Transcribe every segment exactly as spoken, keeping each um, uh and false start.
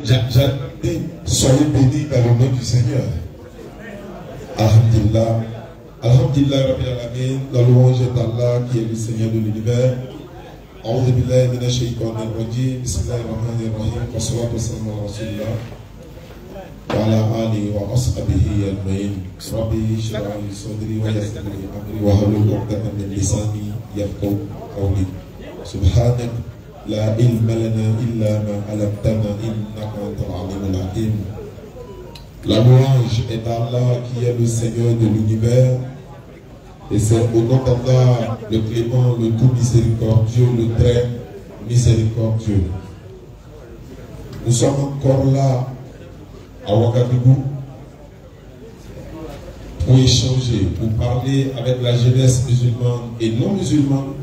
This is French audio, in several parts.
Soyez bénis dans le nom du Seigneur. Alhamdulillah. Alhamdulillah Rabbil Alamin. La louange est Allah qui est le Seigneur de l'univers. A'udhu billahi minash shaytanir rajim. Bismillahir rahmanir rahim. Wa salatu wassalamu ala rasulillah. Wa ala alihi wa ashabihi ajma'in. Rabbi shrah li sadri wa yassir li amri wa hlul 'uqdatan min lisani yafqahu qawli. Subhanak la ilma lana illa ma 'allamtana innaka antal alimul hakim. La louange est d'Allah qui est le Seigneur de l'univers. Et c'est au nom d'Allah, le clément, le tout miséricordieux, le très miséricordieux. Nous sommes encore là à Ouagadougou pour échanger, pour parler avec la jeunesse musulmane et non musulmane.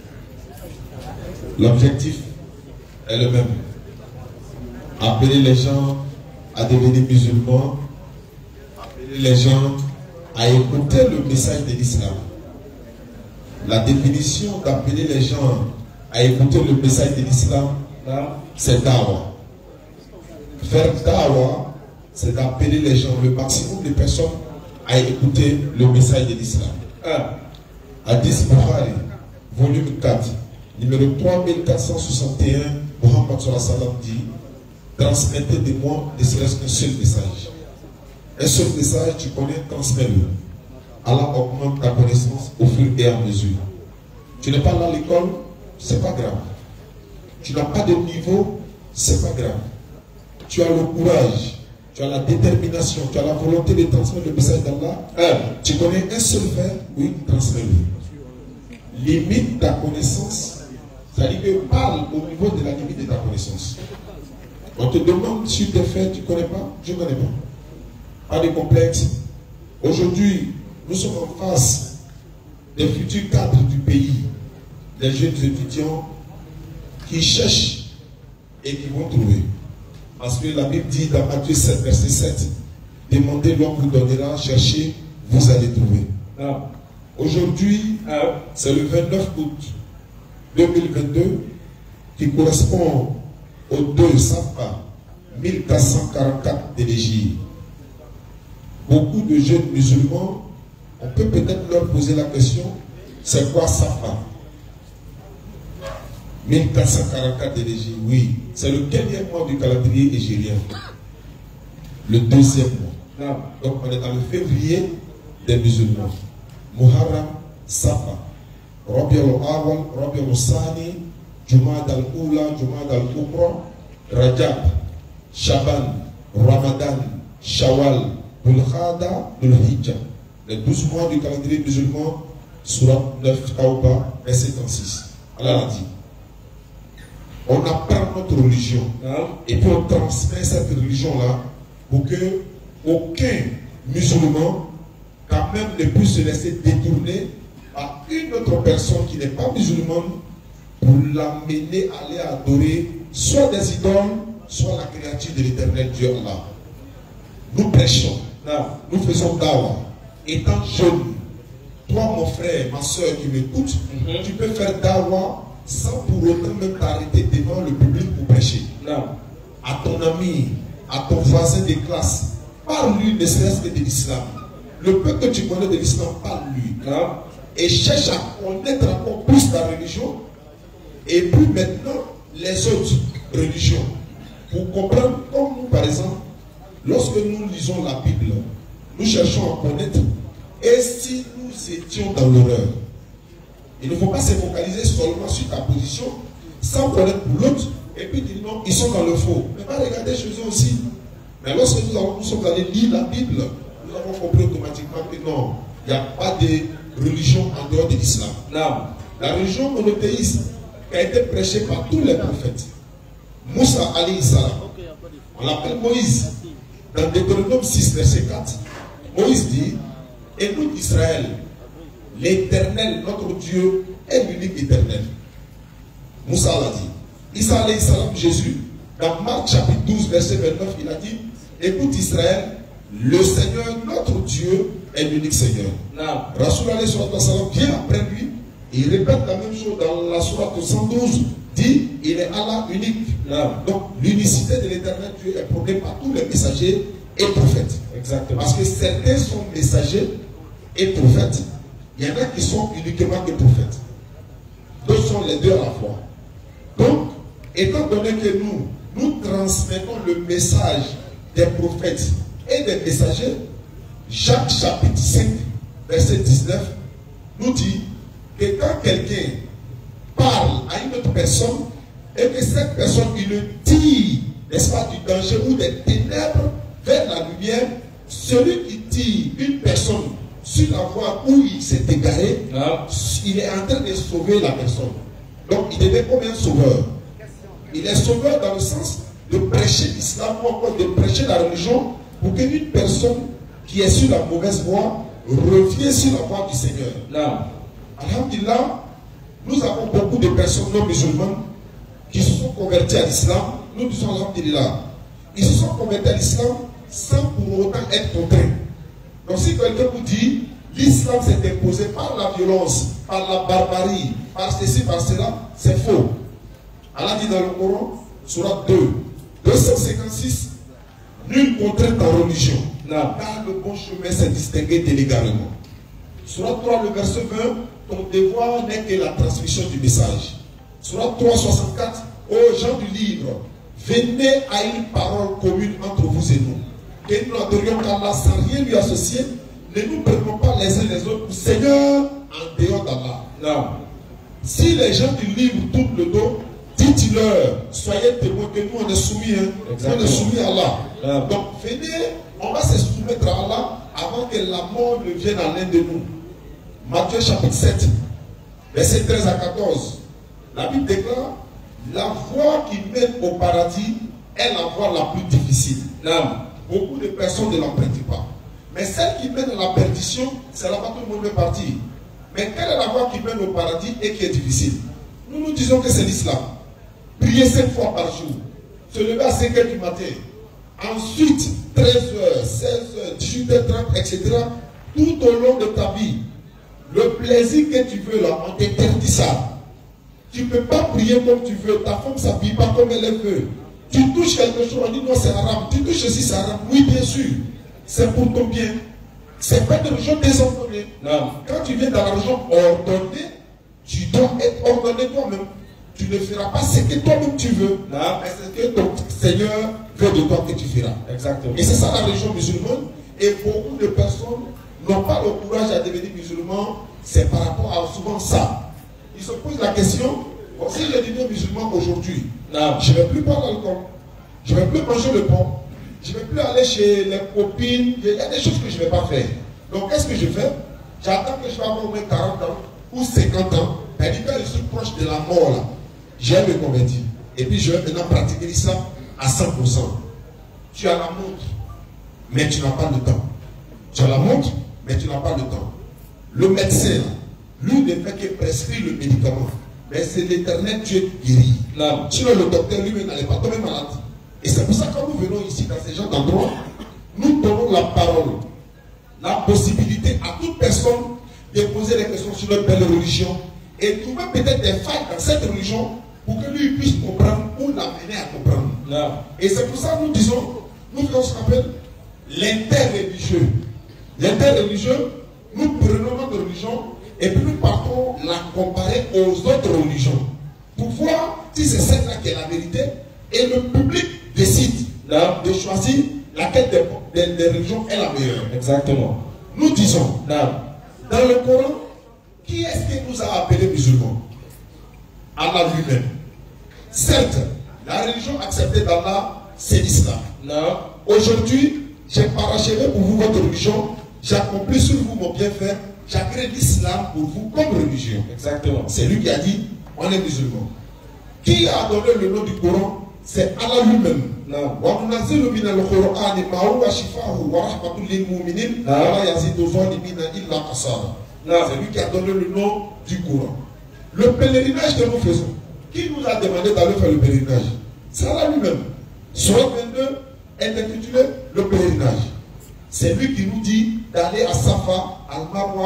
L'objectif est le même. Appeler les gens à devenir musulmans, appeler les gens à écouter le message de l'islam. La définition d'appeler les gens à écouter le message de l'islam, c'est dawa. Faire dawa, c'est d'appeler les gens, le maximum de personnes, à écouter le message de l'islam. Hadith Bukhari, volume quatre, numéro trois mille quatre cent soixante et un, Muhammad sallallahu alayhi wa sallam dit: transmettez de moi ne serait-ce qu'un seul message. Un seul message, tu connais, transmets-le. Allah augmente ta connaissance au fur et à mesure. Tu n'es pas là à l'école, c'est pas grave. Tu n'as pas de niveau, c'est pas grave. Tu as le courage, tu as la détermination, tu as la volonté de transmettre le message d'Allah. Tu connais un seul verbe, oui, transmets-le. Limite ta connaissance, c'est-à-dire que parle au niveau de la limite de ta connaissance. On te demande si tu es fait, tu ne connais pas, je ne connais pas. Pas de complexe. Aujourd'hui, nous sommes en face des futurs cadres du pays, des jeunes étudiants qui cherchent et qui vont trouver. Parce que la Bible dit dans Matthieu sept, verset sept, demandez, l'homme vous donnera, cherchez, vous allez trouver. Ah. Aujourd'hui, ah. c'est le vingt-neuf août deux mille vingt-deux qui correspond au deux Safa mille quatre cent quarante-quatre de l'Égypte. Beaucoup de jeunes musulmans, on peut peut-être leur poser la question, c'est quoi Safa? mille quatre cent quarante-quatre de l'Égypte, oui. C'est le quatrième mois du calendrier égérien. Le deuxième mois. Donc on est dans le février des musulmans. Muharram, Safa, Rabi al-Awwal, Rabi al-Sani, Jumad al-Oula, Jumad al-Kubra, Rajab, Shaban, Ramadan, Shawwal, Dhul-Khada, Dhul-Hijjah. Les douze mois du calendrier musulman, Surat neuf, Tauba, verset trente-six. Allah a dit. On apprend notre religion et puis on transmet cette religion-là pour que aucun musulman, quand même, ne puisse se laisser détourner par une autre personne qui n'est pas musulmane pour l'amener à aller adorer soit des idoles, soit la créature de l'éternel Dieu Allah. Nous prêchons, nous faisons dawa. Étant jeune, toi mon frère, ma soeur qui m'écoute, mm-hmm. tu peux faire dawa sans pour autant même t'arrêter devant le public pour prêcher. Non. À ton ami, à ton voisin de classe, parle-lui ne serait-ce que de l'islam. Le peu que tu connais de l'islam, parle-lui. Et cherche à connaître encore plus ta religion. Et puis maintenant, les autres religions. Pour comprendre, comme nous par exemple, lorsque nous lisons la Bible, nous cherchons à connaître. Et si nous étions dans l'horreur, il ne faut pas se focaliser seulement sur ta position, sans connaître l'autre, et puis dire non, ils sont dans le faux. Mais pas regarder chez eux aussi. Mais lorsque nous, avons, nous sommes allés lire la Bible, nous avons compris automatiquement que non, il n'y a pas de religion en dehors de l'islam. Non. La religion monothéiste qui a été prêchée par tous les prophètes. Moussa alayhi salam, on l'appelle Moïse. Dans Deutéronome six, verset quatre, Moïse dit, et nous d'Israël, l'Éternel, notre Dieu, est l'unique éternel. Moussa l'a dit. Isa alayhi salam, Jésus, dans Marc chapitre douze, verset vingt-neuf, il a dit, écoute Israël, le Seigneur, notre Dieu, est l'unique Seigneur. Rasoul alayhi salam vient après lui Il répète la même chose dans la sourate cent douze, dit il est Allah unique. Là. Donc l'unicité de l'éternel Dieu est prônée par tous les messagers et prophètes. Exactement. Parce que certains sont messagers et prophètes. Il y en a qui sont uniquement des prophètes. D'autres sont les deux à la fois. Donc, étant donné que nous, nous transmettons le message des prophètes et des messagers, Jacques chapitre cinq, verset dix-neuf, nous dit que quand quelqu'un parle à une autre personne et que cette personne il le tire, n'est-ce pas, du danger ou des ténèbres vers la lumière, celui qui tire une personne sur la voie où il s'est égaré, ah. il est en train de sauver la personne. Donc il devient comme un sauveur. Il est sauveur dans le sens de prêcher l'islam ou encore de prêcher la religion pour qu'une personne qui est sur la mauvaise voie revienne sur la voie du Seigneur. Là, alhamdulillah, nous avons beaucoup de personnes non musulmanes qui se sont converties à l'islam. Nous disons alhamdulillah. Ils se sont convertis à l'islam sans pour autant être contraints. Donc si quelqu'un vous dit l'islam s'est imposé par la violence, par la barbarie, par ceci, par cela, c'est faux. Allah dit dans le Coran, Sourate deux, deux cent cinquante-six, nulle contrainte en religion, car le bon chemin s'est distingué de l'égarement. Sourate trois, le verset vingt, ton devoir n'est que la transmission du message. Sourate trois, soixante-quatre, ô gens du livre, venez à une parole commune entre vous et nous. Que nous adorions qu'Allah sans rien lui associer, ne nous prenons pas les uns les autres pour Seigneur en dehors d'Allah. Si les gens du livre tournent le dos, dites-leur, soyez témoins que nous on est soumis, hein. On est soumis à Allah. Ah. Donc venez, on va se soumettre à Allah avant que la mort ne vienne à l'un de nous. Matthieu chapitre sept, verset treize à quatorze. La Bible déclare, la voie qui mène au paradis est la voie la plus difficile. Ah. Beaucoup de personnes ne l'empruntent pas. Mais celle qui mène à la perdition, c'est là-bas tout le monde est parti. Mais quelle est la voie qui mène au paradis et qui est difficile? Nous nous disons que c'est l'islam. Prier cinq fois par jour. Se lever à cinq heures du matin. Ensuite, treize heures, seize heures, dix-huit heures trente, et cetera. Tout au long de ta vie. Le plaisir que tu veux là, on t'interdit ça. Tu ne peux pas prier comme tu veux. Ta femme ne s'habille pas comme elle veut. Tu touches quelque chose, on dit non, c'est haram. Tu touches ceci, c'est haram. Oui, bien sûr. C'est pour ton bien. C'est pas de religion désordonnée. Non. Quand tu viens dans la religion ordonnée, tu dois être ordonné toi-même. Tu ne feras pas ce que toi-même tu veux. Non. Mais c'est ce que ton Seigneur veut de toi que tu feras. Exactement. Et c'est ça la religion musulmane. Et beaucoup de personnes n'ont pas le courage à devenir musulmans. C'est par rapport à souvent ça. Ils se posent la question, bon, si je deviens musulman aujourd'hui, je ne vais plus boire l'alcool. Je ne vais plus manger le pain. Je ne vais plus aller chez les copines. Il y a des choses que je ne vais pas faire. Donc, qu'est-ce que je fais? J'attends que je vais avoir au moins quarante ans ou cinquante ans. C'est-à-dire quand je suis proche de la mort, là, je vais me convertir. Et puis, je vais maintenant pratiquer l'islam à cent pour cent. Tu as la montre, mais tu n'as pas le temps. Tu as la montre, mais tu n'as pas le temps. Le médecin, lui, ne fait que prescrire le médicament. Mais c'est l'éternel Dieu qui guérit. Là, sinon, le docteur lui-même n'allait pas tomber malade. Et c'est pour ça que quand nous venons ici, dans ces genres d'endroits, nous donnons la parole, la possibilité à toute personne de poser des questions sur notre belle religion et trouver peut-être des failles dans cette religion pour que lui puisse comprendre ou l'amener à comprendre. Là. Et c'est pour ça que nous disons, nous faisons ce qu'on appelle l'interreligieux. L'interreligieux, nous prenons notre religion et puis nous partons la comparer aux autres religions pour voir si c'est celle-là qui est la vérité et le public décide là, de choisir laquelle des, des, des religions est la meilleure. Exactement. Nous disons là, dans le Coran, qui est-ce qui nous a appelés musulmans? Allah lui-même. Certes, la religion acceptée d'Allah, c'est l'islam. Aujourd'hui, j'ai parachevé pour vous votre religion, j'accomplis sur vous mon bienfait, j'agrée l'islam pour vous comme religion. Exactement. C'est lui qui a dit, on est musulman. Qui a donné le nom du Coran? C'est Allah lui-même. C'est lui qui a donné le nom du Coran. Le pèlerinage que nous faisons, qui nous a demandé d'aller faire le pèlerinage? C'est Allah lui-même. Sourate vingt-deux est intitulé le pèlerinage. C'est lui qui nous dit d'aller à Safa, Al-Marwa,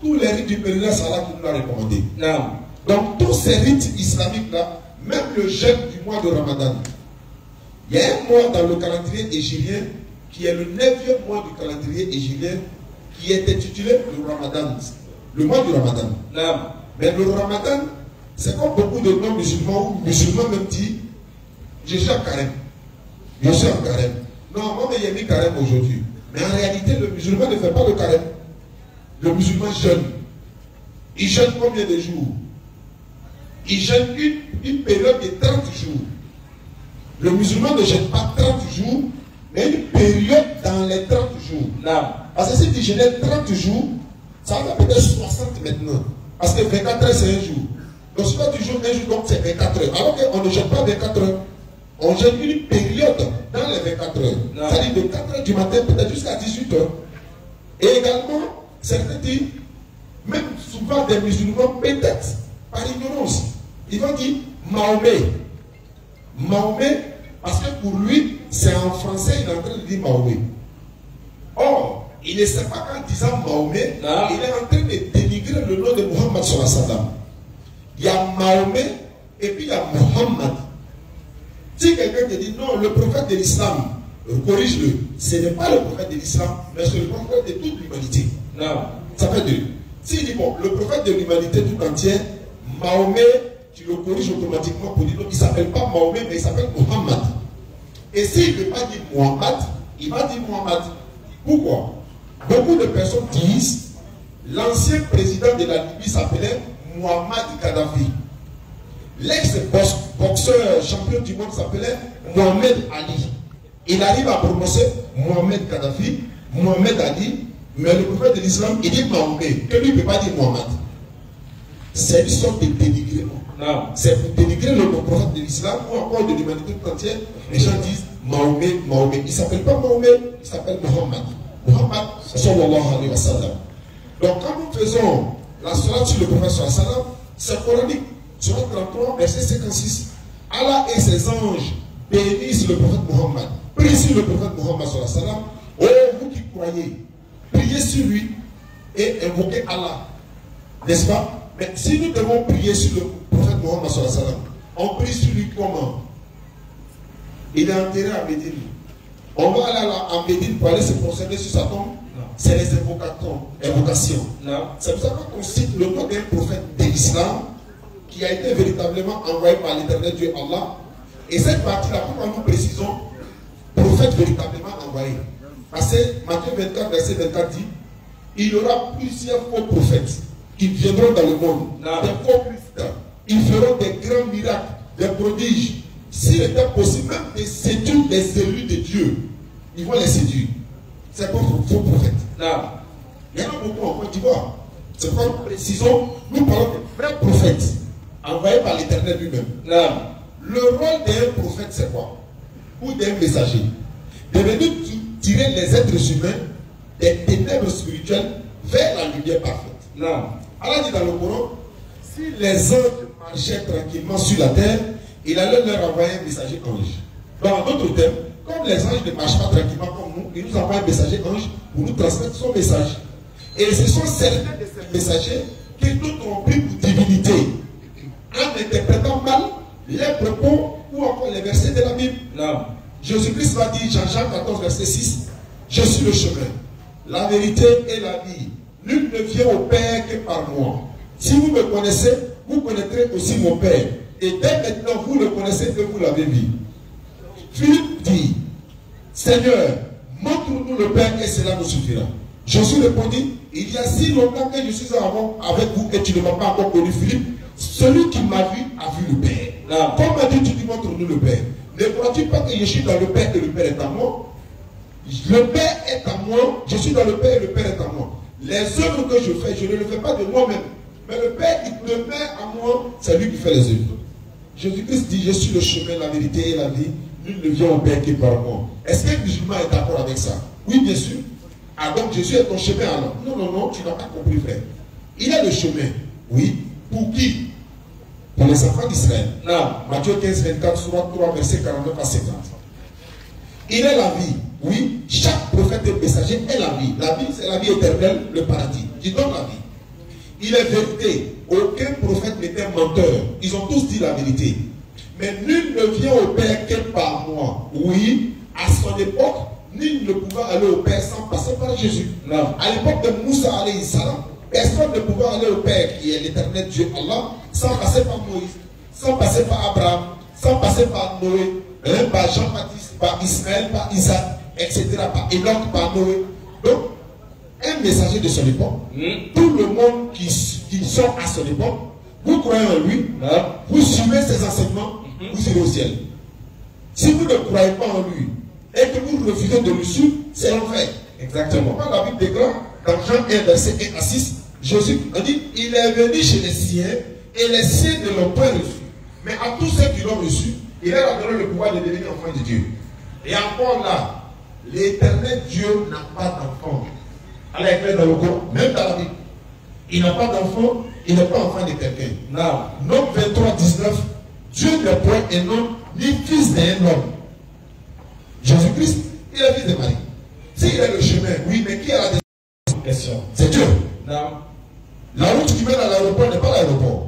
tous les rites du pèlerinage, c'est Allah qui nous l'a recommandé. Non. Donc, tous ces rites islamiques-là, même le jeûne du mois de Ramadan, il y a un mois dans le calendrier hégirien qui est le neuvième mois du calendrier hégirien qui est intitulé le Ramadan, le mois du Ramadan. Non. Mais le Ramadan, c'est comme beaucoup de non-musulmans, ou musulmans même disent, je suis en carême. Je suis en carême. Non, moi, il y a mis carême aujourd'hui. Mais en réalité, le musulman ne fait pas le carême. Le musulman jeûne. Il jeûne combien de jours? Il jeûne une, une période de trente jours. Le musulman ne jeûne pas trente jours, mais une période dans les trente jours. Non. Parce que si tu jeûnes trente jours, ça va peut-être soixante maintenant. Parce que vingt-quatre heures, c'est un jour. Donc si tu joues un jour, donc c'est vingt-quatre heures. Alors qu'on ne jeûne pas vingt-quatre heures. On jeûne une période dans les vingt-quatre heures. C'est-à-dire de quatre heures du matin peut-être jusqu'à dix-huit heures. Et également, certains disent, même souvent des musulmans, peut-être par ignorance, ils vont dire Mahomet. Mahomet, parce que pour lui, c'est en français, il est en train de dire Mahomet. Or, il ne sait pas qu'en disant Mahomet, non. Il est en train de dénigrer le nom de Muhammad sallallahu alayhi wa sallam. Il y a Mahomet et puis il y a Muhammad. Si quelqu'un te dit non, le prophète de l'islam, corrige-le. Ce n'est pas le prophète de l'islam, mais c'est le prophète de toute l'humanité. Non. Ça fait deux. S'il dit bon, le prophète de l'humanité tout entière, Mahomet, tu le corriges automatiquement pour dire non, il ne s'appelle pas Mahomet, mais il s'appelle Muhammad. Et s'il ne veut pas dire Muhammad, il va dire Muhammad. Pourquoi? Beaucoup de personnes disent l'ancien président de la Libye s'appelait Muhammad Kadhafi. L'ex-boxeur champion du monde s'appelait Mohamed Ali. Il arrive à prononcer Mohamed Kadhafi, Mohamed Ali, mais le prophète de l'islam, il dit Mahomet, que lui ne peut pas dire Mohamed. C'est une sorte de dénigrement. C'est pour dénigrer le prophète de l'islam ou encore de l'humanité tout entière. Les gens disent Mahomet, Mahomet. Il ne s'appelle pas Mahomet, il s'appelle Mohamed. Mohamed, sallallahu alayhi wa sallam. Donc quand nous faisons la salat sur le prophète sallallahu alayhi wa sallam, c'est coranique. Surat trente-trois, verset cinquante-six. Allah et ses anges bénissent le prophète Mohammed. Priez sur le prophète Mohammed sallallahu alayhi wa sallam. Oh, vous qui croyez, priez sur lui et invoquez Allah. N'est-ce pas? Mais si nous devons prier sur le prophète Mohammed sallallahu alayhi wa sallam, on prie sur lui comment? Il est enterré à Médine. On va aller à Médine pour aller se procéder sur sa tombe. C'est les invocations. C'est pour ça qu'on cite le nom d'un prophète de l'islam qui a été véritablement envoyé par l'éternel Dieu Allah. Et cette partie-là, pourquoi nous précisons prophète véritablement envoyé? Parce que Matthieu vingt-quatre, verset vingt-quatre dit, il y aura plusieurs faux prophètes qui viendront dans le monde. Non. Des faux Christ. Ils feront des grands miracles, des prodiges. S'il était possible même de séduire les élus de Dieu, ils vont les séduire. C'est pas faux prophète. Non. Il y en a beaucoup en Côte d'Ivoire. C'est pourquoi nous précisons, nous parlons de vrais prophètes envoyés par l'Éternel lui-même. Non. Le rôle d'un prophète, c'est quoi? Ou d'un messager? De venir tirer les êtres humains des ténèbres spirituelles vers la lumière parfaite. Non. Allah dit dans le Coran, si les anges marchaient tranquillement sur la terre, il allait leur envoyer un messager ange. Donc, en d'autres termes, comme les anges ne marchent pas tranquillement comme nous, il nous envoie un messager ange pour nous transmettre son message. Et ce sont certains de ces messagers qui d'autres ont pris pour divinité, en interprétant mal les propos ou encore les versets de la Bible. Non. Jésus-Christ va dire, Jean-Jacques quatorze, verset six, je suis le chemin, la vérité et la vie. Nul ne vient au Père que par moi. Si vous me connaissez, vous connaîtrez aussi mon Père. Et dès maintenant, vous le connaissez que vous l'avez vu. Philippe dit, Seigneur, montre-nous le Père et cela nous suffira. Jésus répondit, il y a si longtemps que je suis avec vous et tu ne m'as pas encore connu, Philippe. Celui qui m'a vu a vu le Père. Non. Comment dis-tu, tu montres-nous le Père? Ne crois-tu pas que je suis dans le Père et le Père est en moi? Le Père est en moi, je suis dans le Père et le Père est en moi. Les œuvres que je fais, je ne les fais pas de moi-même. Mais le Père, il le met en moi, c'est lui qui fait les œuvres. Jésus-Christ dit, je suis le chemin, la vérité et la vie. Nul ne vient au Père que par moi. Est-ce qu'un musulman est d'accord avec ça? Oui, bien sûr. Ah donc Jésus est ton chemin alors? Non, non, non, tu n'as pas compris, frère. Il est le chemin. Oui. Pour qui? Pour les enfants d'Israël. Non. Matthieu quinze, vingt-quatre, Surat trois, verset quarante-neuf à cinquante. Il est la vie. Oui. Chaque prophète et messager est la vie. La vie, c'est la vie éternelle, le paradis. Qui donne la vie. il est vérité. Aucun prophète n'était menteur. Ils ont tous dit la vérité. Mais nul ne vient au Père que par moi. Oui, à son époque, nul ne pouvait aller au Père sans passer par Jésus. Non. À l'époque de Moussa alayhi salam, personne ne pouvait aller au Père, qui est l'éternel Dieu Allah, sans passer par Moïse, sans passer par Abraham, sans passer par Noé, hein, par Jean-Baptiste, par Ismaël, par Isaac, et cetera, par Enoch, par Noé. Donc, un messager de son époque, mm. tout le monde qui, qui sort à son époque, vous croyez en lui, mm. vous suivez ses enseignements, mm. vous irez au ciel. Si vous ne croyez pas en lui et que vous refusez de le suivre, c'est l'enfer. Exactement. Quand la Bible déclare, dans Jean un, verset un à six, Jésus a dit, il est venu chez les siens et les siens ne l'ont pas reçu. Mais à tous ceux qui l'ont reçu, il leur a donné le pouvoir de devenir enfants de Dieu. Et encore là, l'éternel Dieu n'a pas d'enfant. Elle est claire dans le Coran, même dans la Bible. Il n'a pas d'enfant, il n'est pas enfant de quelqu'un. Non. Nom vingt-trois, dix-neuf, Dieu n'est point un homme, ni fils d'un homme. Jésus-Christ, il est fils de Marie. S'il est le chemin, oui, mais qui a la destination? C'est Dieu. Non. La route qui mène à l'aéroport n'est pas l'aéroport.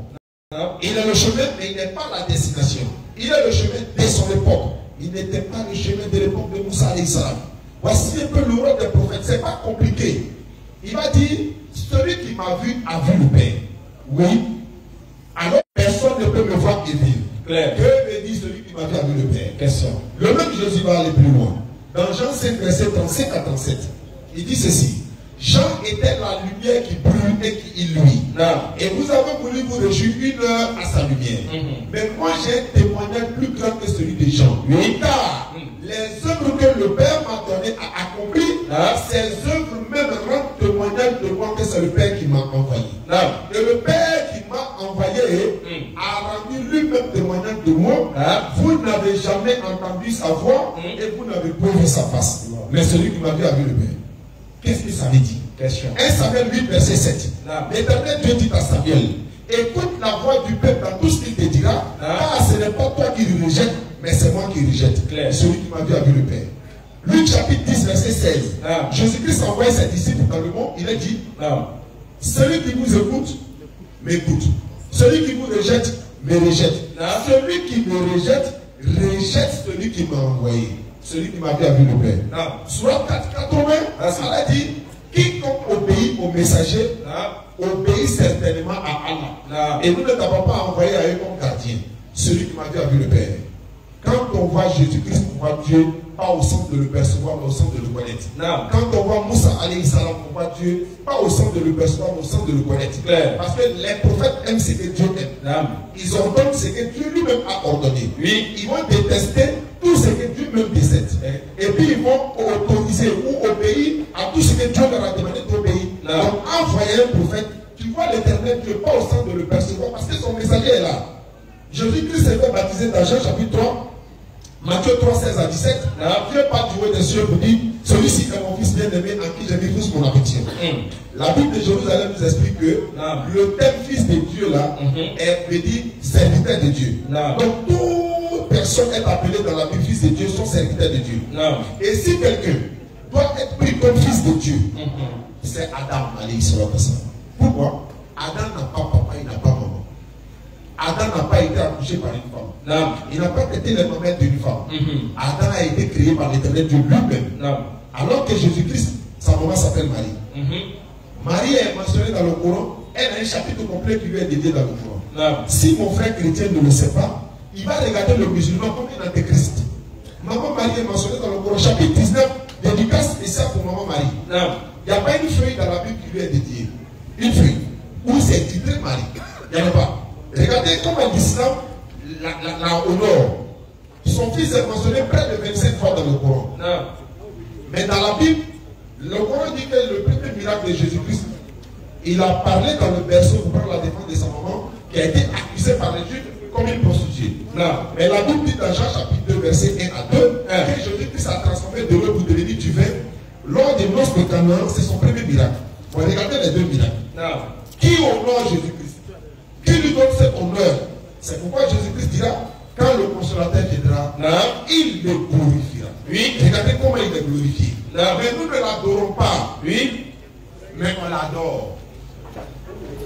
Il est le chemin, mais il n'est pas la destination. Il est le chemin de son époque. Il n'était pas le chemin de l'époque de Moussa alayhi salam. Voici un peu le rôle des prophètes. C'est pas compliqué. Il va dire, celui qui m'a vu a vu le Père. Oui. Alors personne ne peut me voir et vivre. Claire. Que me dit celui qui m'a vu a vu le Père? Question. Le même Jésus va aller plus loin. Dans Jean cinq, verset trente-cinq à trente-sept, il dit ceci. Jean était la lumière qui brûle et qui illume. Et vous avez voulu vous réjouir une heure à sa lumière. Mm-hmm. Mais moi j'ai un témoignage plus grand que celui de Jean. Oui. Car mm. les œuvres que le Père m'a donné à accomplir, ah. ces œuvres même rendent témoignage de moi que c'est le Père qui m'a envoyé. Ah. Et le Père qui m'a envoyé mm. a rendu lui-même témoignage de moi. Ah. Vous n'avez jamais entendu sa voix mm. et vous n'avez pas vu sa face. Mm. Mais celui qui m'a vu a vu le Père. Qu'est-ce que ça veut dire? Question. un Samuel huit, verset sept. L'Éternel Dieu dit à Samuel, écoute la voix du peuple dans tout ce qu'il te dira, ah. car ce n'est pas toi qui le rejettes, mais c'est moi qui le rejette. Claire. Celui qui m'a vu a vu le Père. Luc chapitre dix, verset seize. Ah. Jésus-Christ a envoyé ses disciples dans le monde, il a dit, ah. celui qui vous écoute, m'écoute. Celui qui vous rejette, me rejette. Ah. Celui qui me rejette, rejette celui qui m'a envoyé. Celui qui m'a vu a vu le Père. Ah. Surat quatre, quatre-vingts, ah. ça a dit, quiconque obéit au messager, ah. obéit certainement à Allah. Ah. Et nous ne t'avons pas envoyé à eux comme gardien. Celui qui m'a vu a vu le Père. Quand on voit Jésus-Christ, on voit Dieu, pas au sens de le percevoir, mais au sens de le connaître. Non. Quand on voit Moussa alayhi salam, on voit Dieu, pas au sens de le percevoir, mais au sens de le connaître. Claire. Parce que les prophètes aiment ce que Dieu aime. Non. Ils ordonnent ce que Dieu lui-même a ordonné. Oui. Ils vont détester tout ce que Dieu même déteste. Eh. Et puis ils vont autoriser ou obéir à tout ce que Dieu leur a demandé d'obéir. Donc envoyer un prophète, tu vois l'éternel Dieu, pas au sens de le percevoir, parce que son messager est là. Jésus-Christ s'est fait baptiser dans Jean chapitre trois. Matthieu trois, seize à dix-sept, Dieu part du haut des cieux pour dire, celui-ci est mon fils bien-aimé en qui j'ai mis tous mon appétit. Mm. La Bible de Jérusalem nous explique que non. le terme fils de Dieu là, mm-hmm. est, veut dire serviteur de Dieu. Non. Donc toute personne est appelée dans la Bible fils de Dieu, sont serviteurs de Dieu. Non. Et si quelqu'un doit être pris comme fils de Dieu, mm-hmm. c'est Adam, alayhi salam. Pourquoi? Adam n'a pas papa, il n'a pas maman. Adam n'a pas été accouché par une femme. Non. Il n'a pas été le mamelle d'une femme. Mm-hmm. Adam a été créé par l'Éternel Dieu lui-même. Non. Alors que Jésus-Christ, sa maman s'appelle Marie. Mm-hmm. Marie est mentionnée dans le Coran. Elle a un chapitre complet qui lui est dédié dans le Coran. Non. Si mon frère chrétien ne le sait pas, il va regarder le musulman comme un antéchrist. Maman Marie est mentionnée dans le Coran. Chapitre dix-neuf, dédicace spéciale pour maman Marie. Non. Il n'y a pas une feuille dans la Bible qui lui est dédiée. Une feuille. Où c'est titré Marie. Il n'y en a pas. Regardez comment l'islam la, la, la honore. Son fils est mentionné près de vingt-cinq fois dans le Coran. Non. Mais dans la Bible, le Coran dit que le premier miracle de Jésus-Christ, il a parlé dans le berceau pour prendre la défense de sa maman, qui a été accusée par les Juifs comme une prostituée. Non. Mais la Bible dit dans Jean chapitre deux, verset un à deux, hein. que Jésus-Christ a transformé de l'eau pour devenir du vin. Lors des noces de Canaan, c'est son premier miracle. Vous regardez les deux miracles. Non. Qui honore Jésus-Christ? Qui lui donne cet honneur? C'est pourquoi Jésus-Christ dira, quand le consolateur viendra, non. il le glorifiera. Oui. Regardez comment il est glorifié. Non. Mais nous ne l'adorons pas. Oui. Mais on l'adore.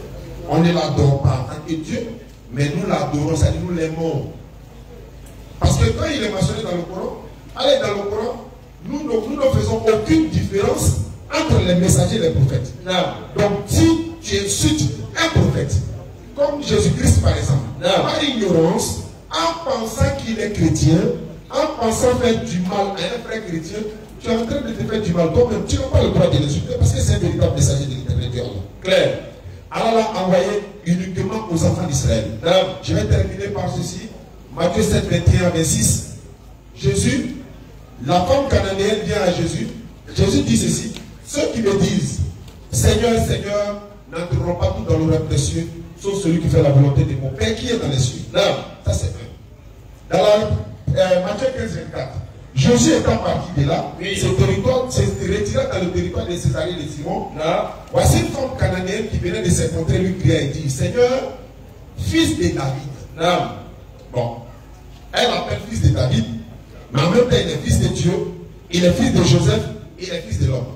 on ne l'adore pas en tant que Dieu, mais nous l'adorons, c'est-à-dire nous l'aimons. Parce que quand il est mentionné dans le Coran, allez dans le Coran, nous, nous, nous ne faisons aucune différence entre les messagers et les prophètes. Non. Donc si tu insultes un prophète, comme Jésus-Christ par exemple, non, par ignorance, en pensant qu'il est chrétien, en pensant faire du mal à un frère chrétien, tu es en train de te faire du mal toi-même. Tu n'as pas le droit de l'insulter parce que c'est un véritable messager de l'éternité. Claire. Allah l'a envoyé uniquement aux enfants d'Israël. Je vais terminer par ceci. Matthieu sept, vingt et un à vingt-six. Jésus, la femme cananéenne vient à Jésus. Jésus dit ceci. Ceux qui me disent Seigneur, Seigneur, n'entreront pas tous dans le royaume des cieux, sauf celui qui fait la volonté de mon Père qui est dans les cieux. Non, ça c'est un. Dans la, euh, Matthieu quinze, vingt-quatre. Jésus étant parti de là, oui, ce territoire s'est retiré dans le territoire de Césarée de Simon. Non. Voici une femme cananéenne qui venait de se rencontrer, lui cria et dit Seigneur, fils de David. Non. Bon. Elle appelle fils de David, mais en même temps il est fils de Dieu, il est fils de Joseph, il est fils de l'homme.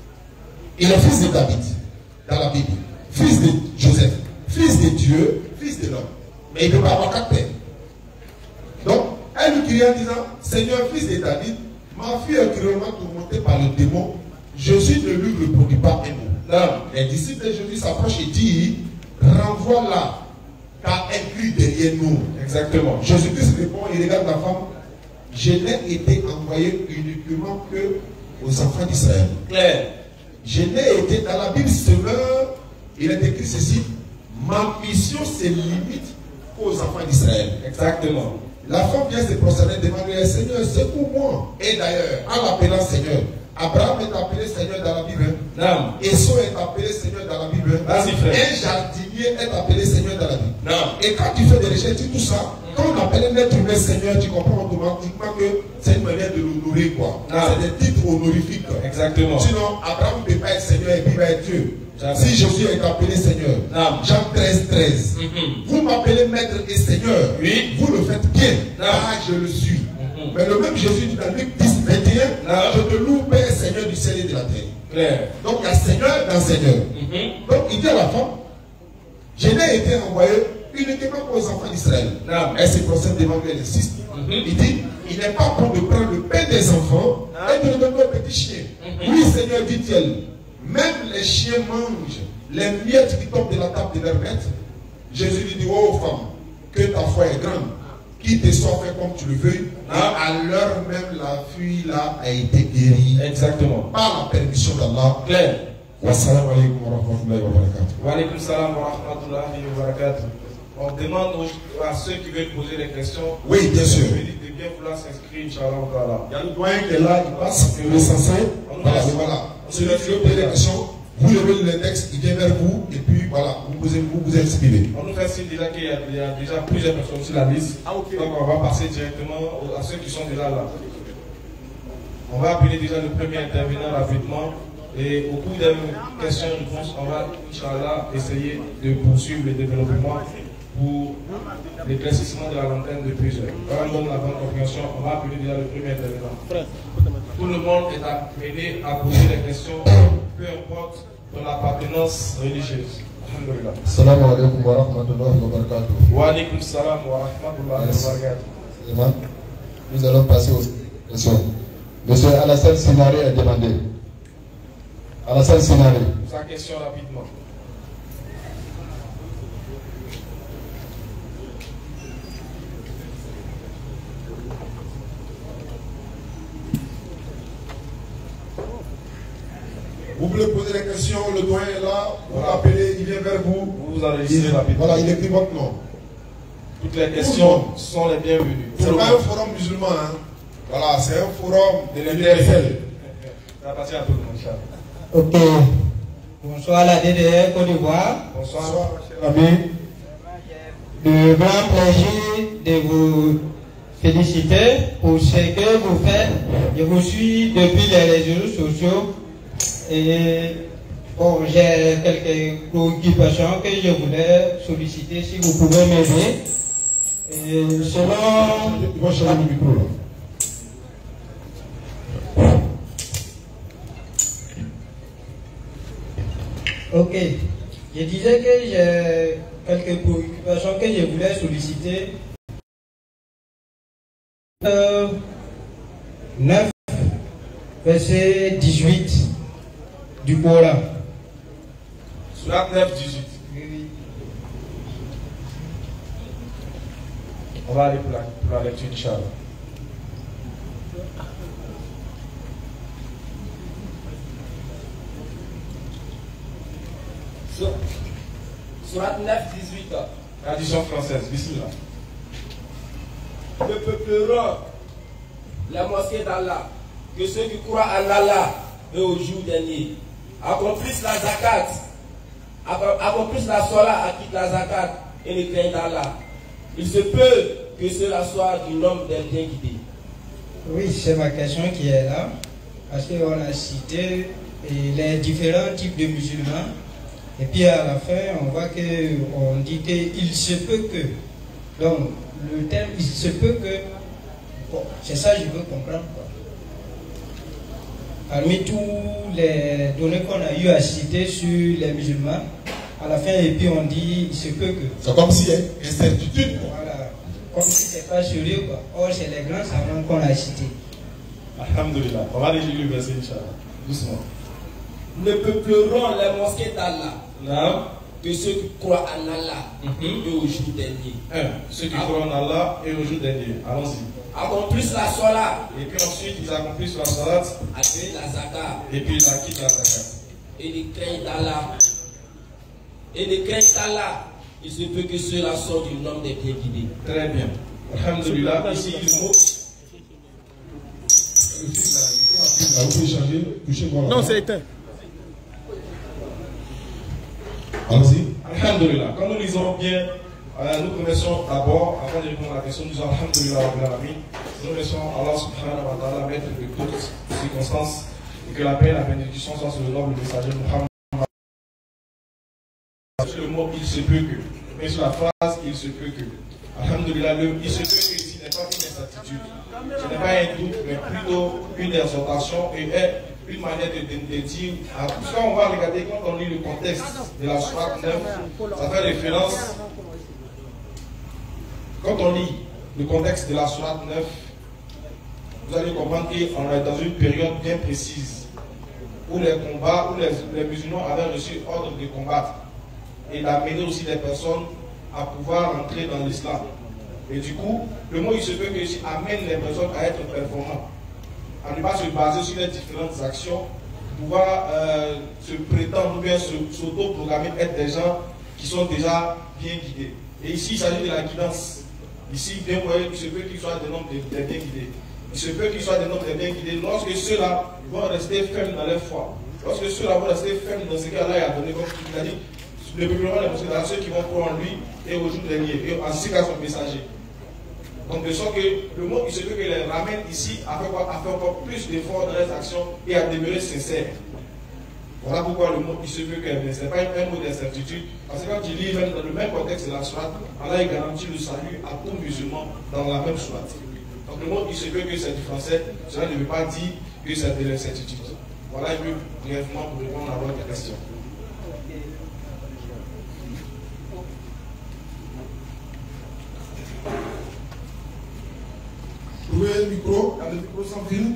Il est fils de David, dans la Bible. Fils de Joseph, fils de Dieu, fils de l'homme. Mais il ne peut pas avoir quatre pères. Donc, elle lui crie en disant Seigneur, fils de David, ma fille est cruellement tourmentée par le démon. Jésus ne lui répondit pas un mot. Là, les disciples de Jésus s'approchent et disent renvoie-la, car elle crie derrière nous. Exactement. Jésus-Christ répond, il regarde la femme. Je n'ai été envoyé uniquement que aux enfants d'Israël. Claire. Je n'ai été dans la Bible seulement, il est écrit ceci ma mission se limite aux enfants d'Israël. Exactement. La femme vient se prosterner devant lui, Seigneur, secours-moi. Et d'ailleurs, en l'appelant Seigneur, Abraham est appelé Seigneur dans la Bible. Non. Esau est appelé Seigneur dans la Bible. Vas-y, frère. Un jardinier est appelé Seigneur dans la Bible. Non. Et quand tu fais des recherches, tout ça, quand on appelle un être humain Seigneur, tu comprends automatiquement que c'est une manière de l'honorer, quoi. C'est des titres honorifiques. Exactement. Sinon, Abraham ne peut pas être Seigneur et puis il va être Dieu. Si Jésus est appelé Seigneur, non. Jean treize, treize. Mm-hmm. Vous m'appelez maître et Seigneur. Oui. Vous le faites bien. Ah, je le suis. Mm-hmm. Mais le même Jésus dit dans Luc dix, vingt et un, je te loue, Père Seigneur du ciel et de la terre. Claire. Donc il y a Seigneur dans Seigneur. Mm-hmm. Donc il dit à la femme, je n'ai été envoyé uniquement aux enfants d'Israël. Elle se procède devant lui, elle insiste. Mm-hmm. Il dit, il n'est pas bon de prendre le pain des enfants ah. et de le donner aux petits chiens. Mm-hmm. Oui, Seigneur, dit-elle. Même les chiens mangent les miettes qui tombent de la table de leur maître. Jésus lui dit, oh femme, que ta foi est grande, qui te soit fait comme tu le veux. Ah. Et à l'heure même, la fille là a été guérie. Exactement. Par la permission d'Allah. Claire. Wassalamu alaikum wa rahmatullahi wa barakatuh. Wa alaikum salam wa rahmatullahi wa barakatuh. On demande à ceux qui veulent poser des questions. Oui, bien sûr. De bien vouloir s'inscrire, Inch'Allah. Il y a le doyen qui est là, il passe, il est censé. Voilà, voilà. Celui qui veut poser des questions, vous levez le texte, il vient vers vous, et puis voilà, vous posez, vous vous exprimez. On nous fait signe déjà qu'il y, y a déjà plusieurs personnes sur la liste. Ah, okay. Donc on va passer directement à ceux qui sont déjà là. On va appeler déjà le premier intervenant rapidement. Et au cours des questions et réponses, on va, Inch'Allah, essayer de poursuivre le développement pour l'éclaircissement de la lanterne de plusieurs. Quand on donne la bonne compréhension, on va appeler déjà le premier intervenant. Tout le monde est appelé à poser des questions, peu importe ton appartenance religieuse. Salam alaikum wa rahmatullahi wa barakatuh. Wa alaikum salam wa rahmatullahi wa barakatuh. Nous allons passer aux questions. Monsieur Alassane Sinari a demandé. Alassane Sinari. Sa question rapidement. Vous voulez poser des questions, le doyen est là, vous l'appelez, il vient vers vous. Vous enregistrez rapidement. Voilà, il écrit votre nom. Toutes les questions sont les bienvenues. Ce n'est pas un forum musulman, hein. Voilà, c'est un forum de l'universel. Ça appartient à tout le monde, Charles. Ok. Bonsoir la D D R Côte d'Ivoire. Bonsoir, cher ami. Le grand plaisir de vous féliciter pour ce que vous faites. Je vous suis depuis les réseaux sociaux. Et bon, j'ai quelques préoccupations que je voulais solliciter si vous pouvez m'aider. Selon. Je vais changer le micro là. Ok. Je disais que j'ai quelques préoccupations que je voulais solliciter. Euh, neuf, verset dix-huit du Coran. Surat neuf, dix-huit. Oui, oui. On va aller pour la, pour la lecture, Inch'Allah. Surat neuf, dix-huit. Traduction française, bismillah. Ne peupleront la mosquée d'Allah que ceux qui croient en Allah et au jour dernier, accomplissent la zakat, accomplissent la sola, acquittent la zakat et ne craignent d'Allah. Il se peut que cela soit du nombre des bien guidés. Oui, c'est ma question qui est là. Parce qu'on a cité les différents types de musulmans. Et puis à la fin, on voit qu'on dit qu'il se peut que. Donc, le terme il se peut que. Bon, c'est ça que je veux comprendre. Quoi. Parmi tous les données qu'on a eu à citer sur les musulmans, à la fin, et puis on dit il se peut que. C'est comme si il y a une incertitude. Voilà. Comme si c'est pas sérieux, quoi. Or, c'est les grands savants qu'on a cités. Alhamdulillah. On va aller lire le verset, Inch'Allah. Doucement. Ne peupleront les mosquées d'Allah Non. que ceux qui croient en Allah Mhm. et au jour dernier. Un. Ceux qui croient en Allah et au jour dernier. Allons-y. Accomplissent la sola, Et puis ensuite, ils accomplissent la salat acquittent la zakat et puis ils acquittent la zakat. et ne craignent d'Allah. Et ne craignent d'Allah. Il se peut que cela soit du nombre des bien guidés. Très bien. Alhamdulillah. Ici, le mot. Là, vous pouvez changer, touchez-moi là. Non, c'est éteint. Allons-y. Alhamdulillah. Quand nous lisons bien, euh, nous connaissons d'abord, avant de répondre à la question, nous disons Alhamdulillah Rabbil Alamin. Nous connaissons Allah subhanahu wa ta'ala, maître de toutes circonstances, et que la paix et la bénédiction soient sur le noble messager Muhammad. Sur le mot il se peut que, mais sur la phrase il se peut que. Alhamdulillah, le il se peut que ici n'est pas une incertitude, ce n'est pas un doute, mais plutôt une exhortation et une manière de, de, de dire. Quand on va regarder, quand on lit le contexte de la sourate neuf, ça fait référence. Quand on lit le contexte de la sourate neuf, vous allez comprendre qu'on est dans une période bien précise où les combats, où les, les musulmans avaient reçu ordre de combattre et d'amener aussi des personnes à pouvoir entrer dans l'islam. Et du coup, le mot il se peut que ici amène les personnes à être performants, à ne pas se baser sur les différentes actions, pouvoir euh, se prétendre ou bien s'auto-programmer, être des gens qui sont déjà bien guidés. Et ici, il s'agit de la guidance. Ici, bien, vous voyez, il se peut qu'il soit des nombres de, de bien guidés. Il se peut qu'il soit des nombres de bien guidés lorsque ceux-là vont rester fermes dans leur foi. Lorsque ceux-là vont rester fermes dans ce qu'Allah a donné, comme tu l'as dit, le peuplement des mosquées, ceux qui vont croire en lui et au jour dernier, et ainsi qu'à son messager. Donc de sorte que le mot il se peut que les ramène ici à faire, à faire encore plus d'efforts dans les actions et à demeurer sincères. Voilà pourquoi le mot il se peut que ce n'est pas un mot d'incertitude. Parce que quand tu lis même dans le même contexte de la sourate, Allah garantit le salut à tout musulman dans la même sourate. Donc le mot il se peut que c'est du français, cela ne veut pas dire que c'est de l'incertitude. Voilà un peu brièvement pour répondre à votre question. Trouvez le micro, le micro sans fil.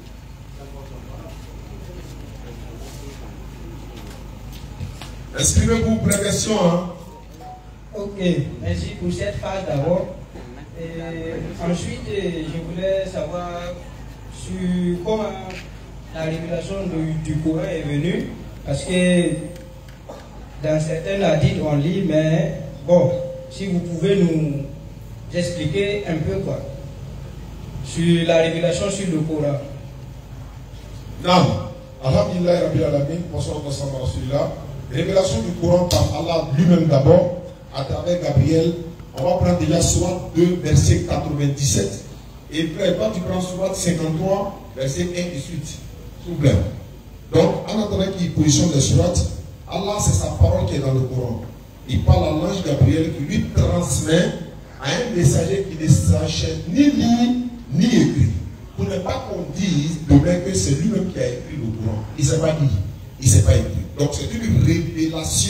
Exprimez-vous pour la question. Hein? Ok, merci pour cette phase d'abord. Ensuite, je voulais savoir sur comment la révélation du, du Coran est venue. Parce que dans certains hadiths, on lit, mais bon, si vous pouvez nous expliquer un peu quoi sur la révélation sur le Coran. Non. Alhamdulillah Rabbil Alamin, bonsoir, bonsoir, bonsoir. Révélation du Coran par Allah lui-même d'abord, à travers Gabriel. On va prendre déjà sourate deux, verset quatre-vingt-dix-sept. Et puis quand tu prends sourate cinquante-trois, verset un et suite. S'il vous plaît. Donc, en attendant qu'il positionne les sourates, Allah, c'est sa parole qui est dans le Coran. Il parle à l'ange Gabriel qui lui transmet à un messager qui ne sache ni lire ni écrit. Pour ne pas qu'on dise demain que c'est lui-même qui a écrit le Coran. Il ne sait pas lire, il ne sait pas écrire. Donc c'est une révélation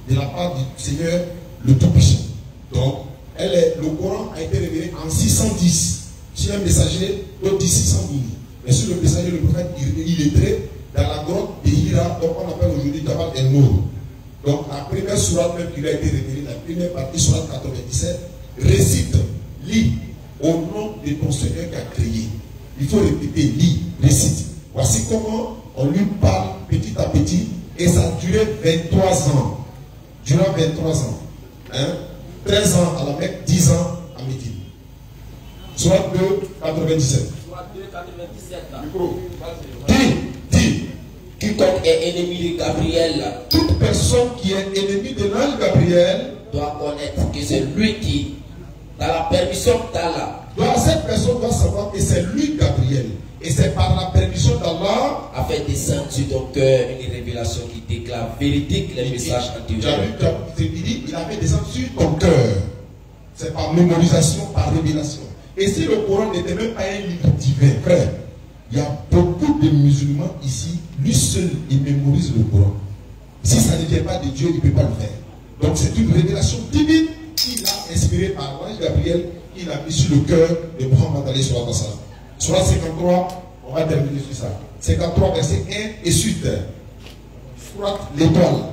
de la part du Seigneur le Tout-Puissant. Donc, elle est, le Coran a été révélé en six cent dix. Si un messager, d'autres dit six cent douze. Mais sur le messager, le prophète, il, il est très dans la grotte de Hira, donc on appelle aujourd'hui Jabal el-Nour. Donc, la première sourate même qui lui a été révélée, la première partie, sourate quatre-vingt-dix-sept, récite, lis au nom de ton Seigneur qui a créé. Il faut répéter, lis, récite. Voici comment on lui parle petit à petit, et ça a duré vingt-trois ans. Durant vingt-trois ans. Hein? treize ans à la Mecque, dix ans à Médine. Sourate deux, quatre-vingt-dix-sept. Sourate deux, quatre-vingt-dix-sept. Dis, dis. Quiconque est ennemi de Gabriel, Toute personne qui est ennemie de l'ange Gabriel doit connaître que c'est lui qui, dans la permission d'Allah, doit, cette personne doit savoir que c'est lui Gabriel. Et c'est par la permission d'Allah a fait descendre sur ton cœur une révélation qui déclare véridique les messages antérieurs. Il dit, il a fait descendre sur ton cœur. C'est par mémorisation, par révélation. Et si le Coran n'était même pas un livre divin, frère, il y a beaucoup de musulmans ici, lui seul, il mémorise le Coran. Si ça ne vient pas de Dieu, il ne peut pas le faire. Donc c'est une révélation divine qu'il a inspirée par l'ange Gabriel, qu'il a mis sur le cœur de Muhammad alayhi sallallahu alayhi wa sallam. Surah cinquante-trois, on va terminer sur ça. cinquante-trois, verset un et suite. Surah l'étoile.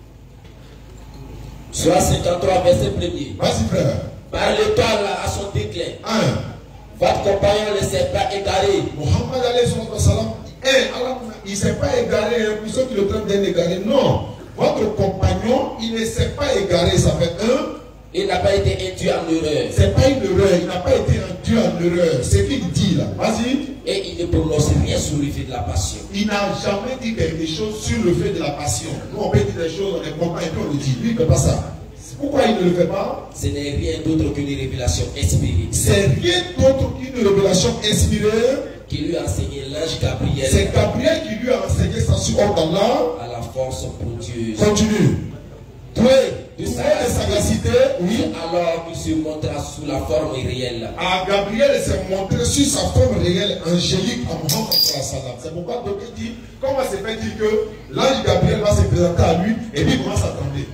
Surah cinquante-trois, verset premier. Vas-y, frère. Par l'étoile à son déclin, un. votre compagnon ne s'est pas égaré. Muhammad alayhi sallam, il ne s'est pas égaré, pour ceux qui le traitent d'un égaré. Non. Votre compagnon, il ne s'est pas égaré. Ça fait un. Il n'a pas été induit en erreur. C'est pas une erreur, il n'a pas été induit en erreur. C'est ce qu'il dit là. Vas-y. Et il ne prononce rien sur le fait de la passion. Il n'a jamais dit quelque chose sur le fait de la passion. Nous, on peut dire des choses, on est content et puis on le dit. Lui, il ne fait pas ça. Pourquoi il ne le fait pas? Ce n'est rien d'autre qu'une révélation inspirée. C'est rien d'autre qu'une révélation inspirée qui lui a enseigné l'ange Gabriel. C'est Gabriel qui lui a enseigné ça sur ordre d'Allah. À la force prodigieuse. Continue. Doué de sagacité, oui. Alors qu'il se montra sous la forme réelle. À Gabriel s'est montré sur sa forme réelle angélique à Muhammad. C'est pourquoi Docteur dit, comment se fait-il que l'ange Gabriel va se présenter à lui et lui commence à trembler?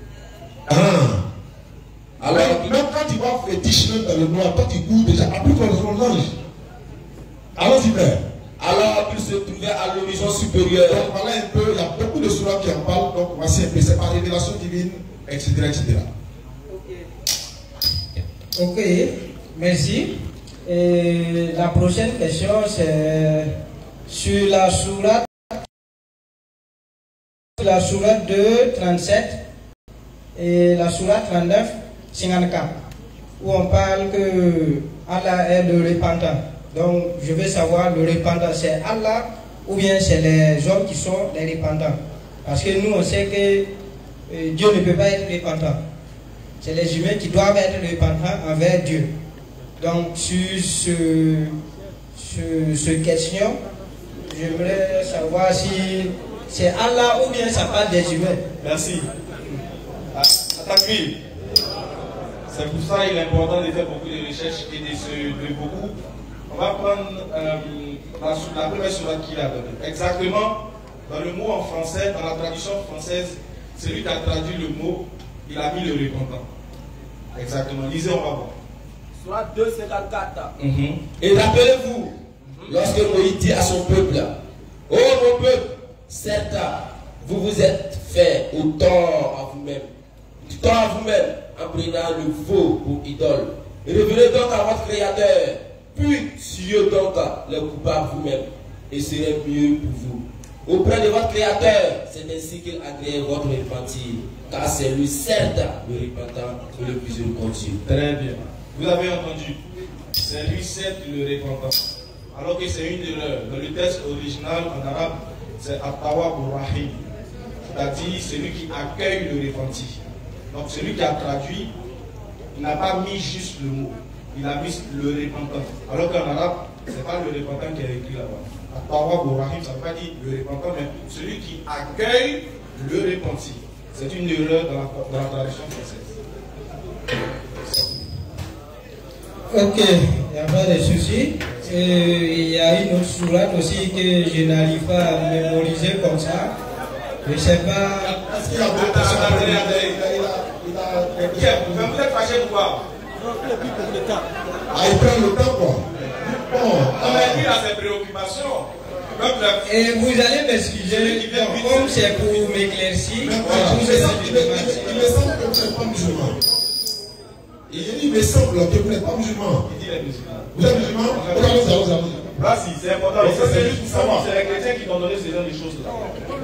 Ah. Alors, même, même quand il va féticher dans le noir, toi tu cours déjà, applique ton l'ange. Allons-y, frère. Alors qu'il se trouvait à l'horizon supérieur. Donc voilà un peu, il y a beaucoup de sourates qui en parlent, donc voici un peu, c'est par révélation divine, et cetera et cetera. Ok, merci. Et la prochaine question, c'est sur la sourate, la sourate deux, trente-sept et la sourate trente-neuf, cinquante-quatre, où on parle que Allah est le repentant. Donc, je veux savoir, le repentant, c'est Allah ou bien c'est les hommes qui sont les repentants? Parce que nous, on sait que euh, Dieu ne peut pas être repentant. C'est les humains qui doivent être repentants envers Dieu. Donc, sur ce, ce, ce question, j'aimerais savoir si c'est Allah ou bien ça parle des humains. Merci. Attaque-lui. C'est pour ça qu'il est important de faire beaucoup de recherches et de se de beaucoup. On va prendre euh, la, la première sourate qu'il a donnée. Exactement, dans le mot en français, dans la traduction française, celui qui a traduit le mot, il a mis le repentant. Exactement. Lisez, on va voir. Sourate deux, cinquante-quatre. Mm-hmm. Et rappelez-vous, mm-hmm. lorsque Moïse dit à son peuple, ô mon peuple, certes, vous vous êtes fait au tort à vous-même, du tort à vous-même, en prenant le faux pour idole. Revenez donc à votre Créateur. Puis, suyez donc les coupables vous-même, et serez mieux pour vous. Auprès de votre Créateur, c'est ainsi qu'il agrée votre repentir, car c'est lui, certes, le repentant et le miséricordieux. Très bien. Vous avez entendu, c'est lui, certes, le repentant. Alors que c'est une erreur. Dans le texte original en arabe, c'est At-Tawwab Rahim, c'est-à-dire celui qui accueille le repenti. Donc, celui qui a traduit, il n'a pas mis juste le mot. Il a mis le repentant. Alors qu'en arabe, ce n'est pas le repentant qui est écrit là-bas. At-Tawwab Rahim, ça ne veut pas dire le repentant, mais celui qui accueille le repenti. C'est une erreur dans la, dans la traduction française. Ok, il n'y a pas de souci. Il y a une autre sourate aussi que je n'arrive pas à mémoriser comme ça. Je ne sais pas. Est-ce qu'il y a d'autres personnes? Vous êtes fâché de quoi? Ah, il prend le temps, quoi. Bon, on a dit à ses préoccupations. Et vous allez m'excuser, comme c'est pour m'éclaircir, il me semble que vous n'êtes pas musulman. Il me semble que vous n'êtes pas musulman. Vous êtes musulman? Vas-y, c'est important. C'est juste pour savoir. C'est les chrétiens qui t'ont donné ce genre de choses là.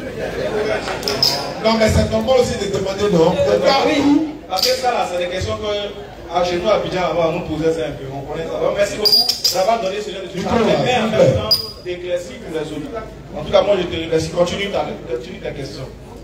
Non, mais c'est normal aussi de demander non. Oui. Parce que ça là, c'est des questions que chez nous à Abidjan avant, on nous posait ça un peu. On connaît ça. Donc, merci beaucoup d'avoir donné ce genre de choses. Mais en même temps, d'éclaircir pour les autres. En tout cas, moi je te remercie. Continue ta, continue ta question.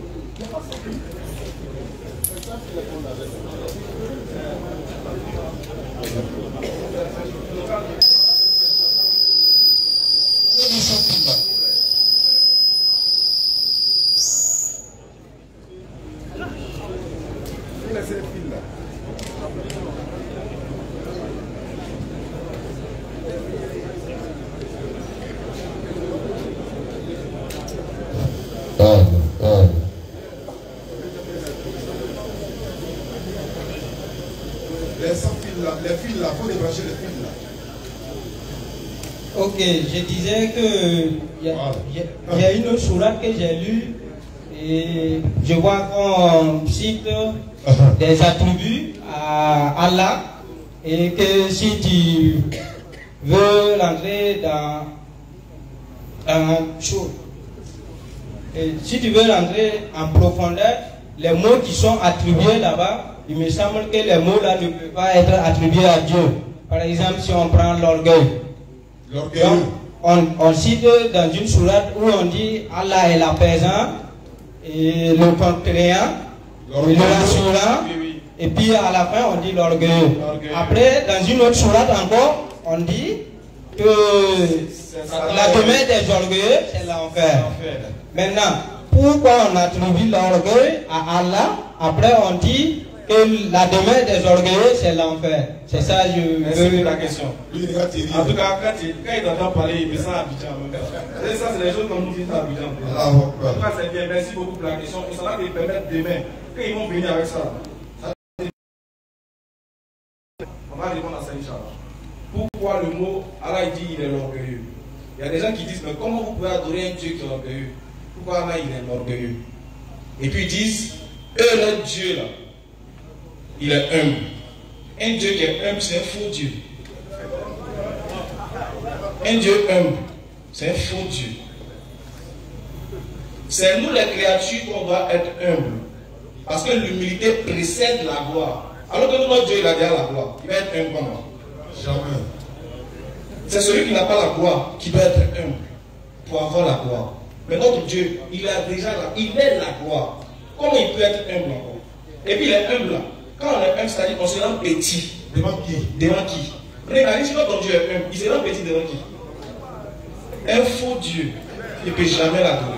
Les fils là, il faut débrancher les fils là. Ok, je disais que il y, y, y a une autre sourate que j'ai lue et je vois qu'on cite des attributs à Allah et que si tu veux rentrer dans dans chose, et si tu veux rentrer en profondeur, les mots qui sont attribués là-bas, il me semble que les mots là ne peuvent pas être attribués à Dieu. Par exemple, si on prend l'orgueil. L'orgueil. On, on cite dans une sourate où on dit Allah est l'apaisant et le contrariant, le rassurant, oui, oui. Et puis à la fin on dit l'orgueilleux. Après, dans une autre sourate encore, on dit que la demeure des orgueilleux, c'est l'enfer. Maintenant, pourquoi on attribue l'orgueil à Allah? Après, on dit que la demeure des orgueilleux, c'est l'enfer. C'est ça, je veux la question. En tout cas, quand il, quand il t'entend parler, il me sent Abidjan. Et ça, c'est les choses comme nous disons à Abidjan. En tout cas, c'est bien. Merci beaucoup pour la question. Et ça va te permettre demain, quand ils vont venir avec ça, on va répondre à ça, Inch'Allah. Pourquoi le mot Allah dit il est l'orgueilleux? Il y a des gens qui disent, mais comment vous pouvez adorer un Dieu qui est orgueilleux? Pourquoi Allah il est orgueilleux? Et puis ils disent, eux, leur Dieu là, il est humble. Un Dieu qui est humble, c'est un faux Dieu. Un Dieu humble, c'est un faux Dieu. C'est nous les créatures qu'on doit être humbles. Parce que l'humilité précède la gloire. Alors que notre Dieu, il a déjà la gloire. Il va être humble comment? Jamais. C'est celui qui n'a pas la gloire qui doit être humble pour avoir la gloire. Mais notre Dieu, il a déjà la, il est la gloire. Comment il peut être humble encore? Et puis il est humble là. Quand on est humble, c'est-à-dire qu'on se rend petit. Devant qui? Devant qui? Regardez, si notre Dieu est humble, il se rend petit devant qui? Un faux Dieu. Il ne peut jamais l'adorer.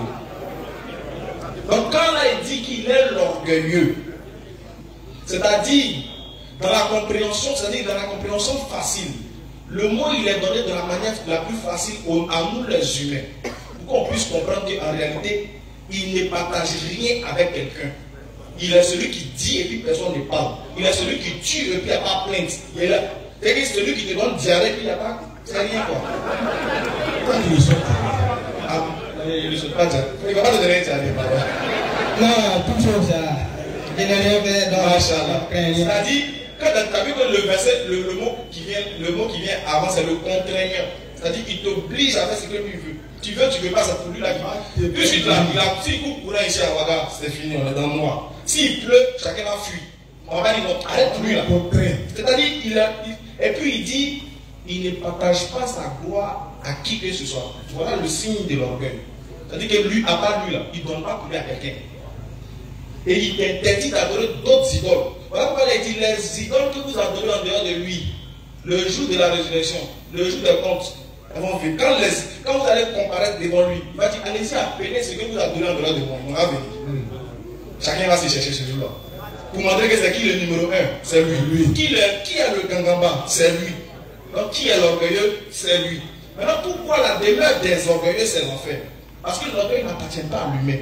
Donc quand là il dit qu'il est l'orgueilleux, c'est-à-dire dans la compréhension, c'est-à-dire dans la compréhension facile, le mot il est donné de la manière la plus facile à nous les humains, pour qu'on puisse comprendre qu'en réalité, il ne partage rien avec quelqu'un. Il est celui qui dit et puis personne ne parle. Il est celui qui tue et puis il n'y a pas plainte. Il est là. C'est celui qui te donne diarrhée et puis il n'y a pas. C'est rien quoi. Pourquoi il ne saute pas? Il ne saute pas diarrhée. Il ne va pas te donner diarrhée. Non, tout ça. Je n'ai rien fait dans c'est-à-dire, quand tu as vu que le verset, le, le, mot qui vient, le mot qui vient avant, c'est le contraignant. C'est-à-dire qu'il t'oblige à faire ce que lui veut. Tu veux, tu veux pas, c'est pour lui là qui va. Tout de suite là, il a, s'il coupe courant ici à Ouaga, c'est fini, on est dans le noir. S'il pleut, chacun va fuir. On va dire, non, arrête lui là. C'est-à-dire, il a, il, et puis il dit, il ne partage pas sa gloire à qui que ce soit. Voilà le signe de l'orgueil. C'est-à-dire que lui, à part lui là, il ne donne pas pour lui à quelqu'un. Et il t'interdit d'adorer d'autres idoles. Voilà pourquoi il dit, les idoles que vous adorez en dehors de lui, le jour de la résurrection, le jour des comptes, quand, les, quand vous allez comparaître devant lui, il va dire, allez-y appeler ce que vous adorez en dehors de moi. On va venir. Mm. Chacun va se chercher ce jour-là. Pour montrer que c'est qui le numéro un, c'est lui. lui. Qui, le, qui est le gangamba, c'est lui. Donc qui est l'orgueilleux, c'est lui. Maintenant, pourquoi la demeure des orgueilleux, c'est l'enfer? Parce que l'orgueil n'appartient pas à lui-même.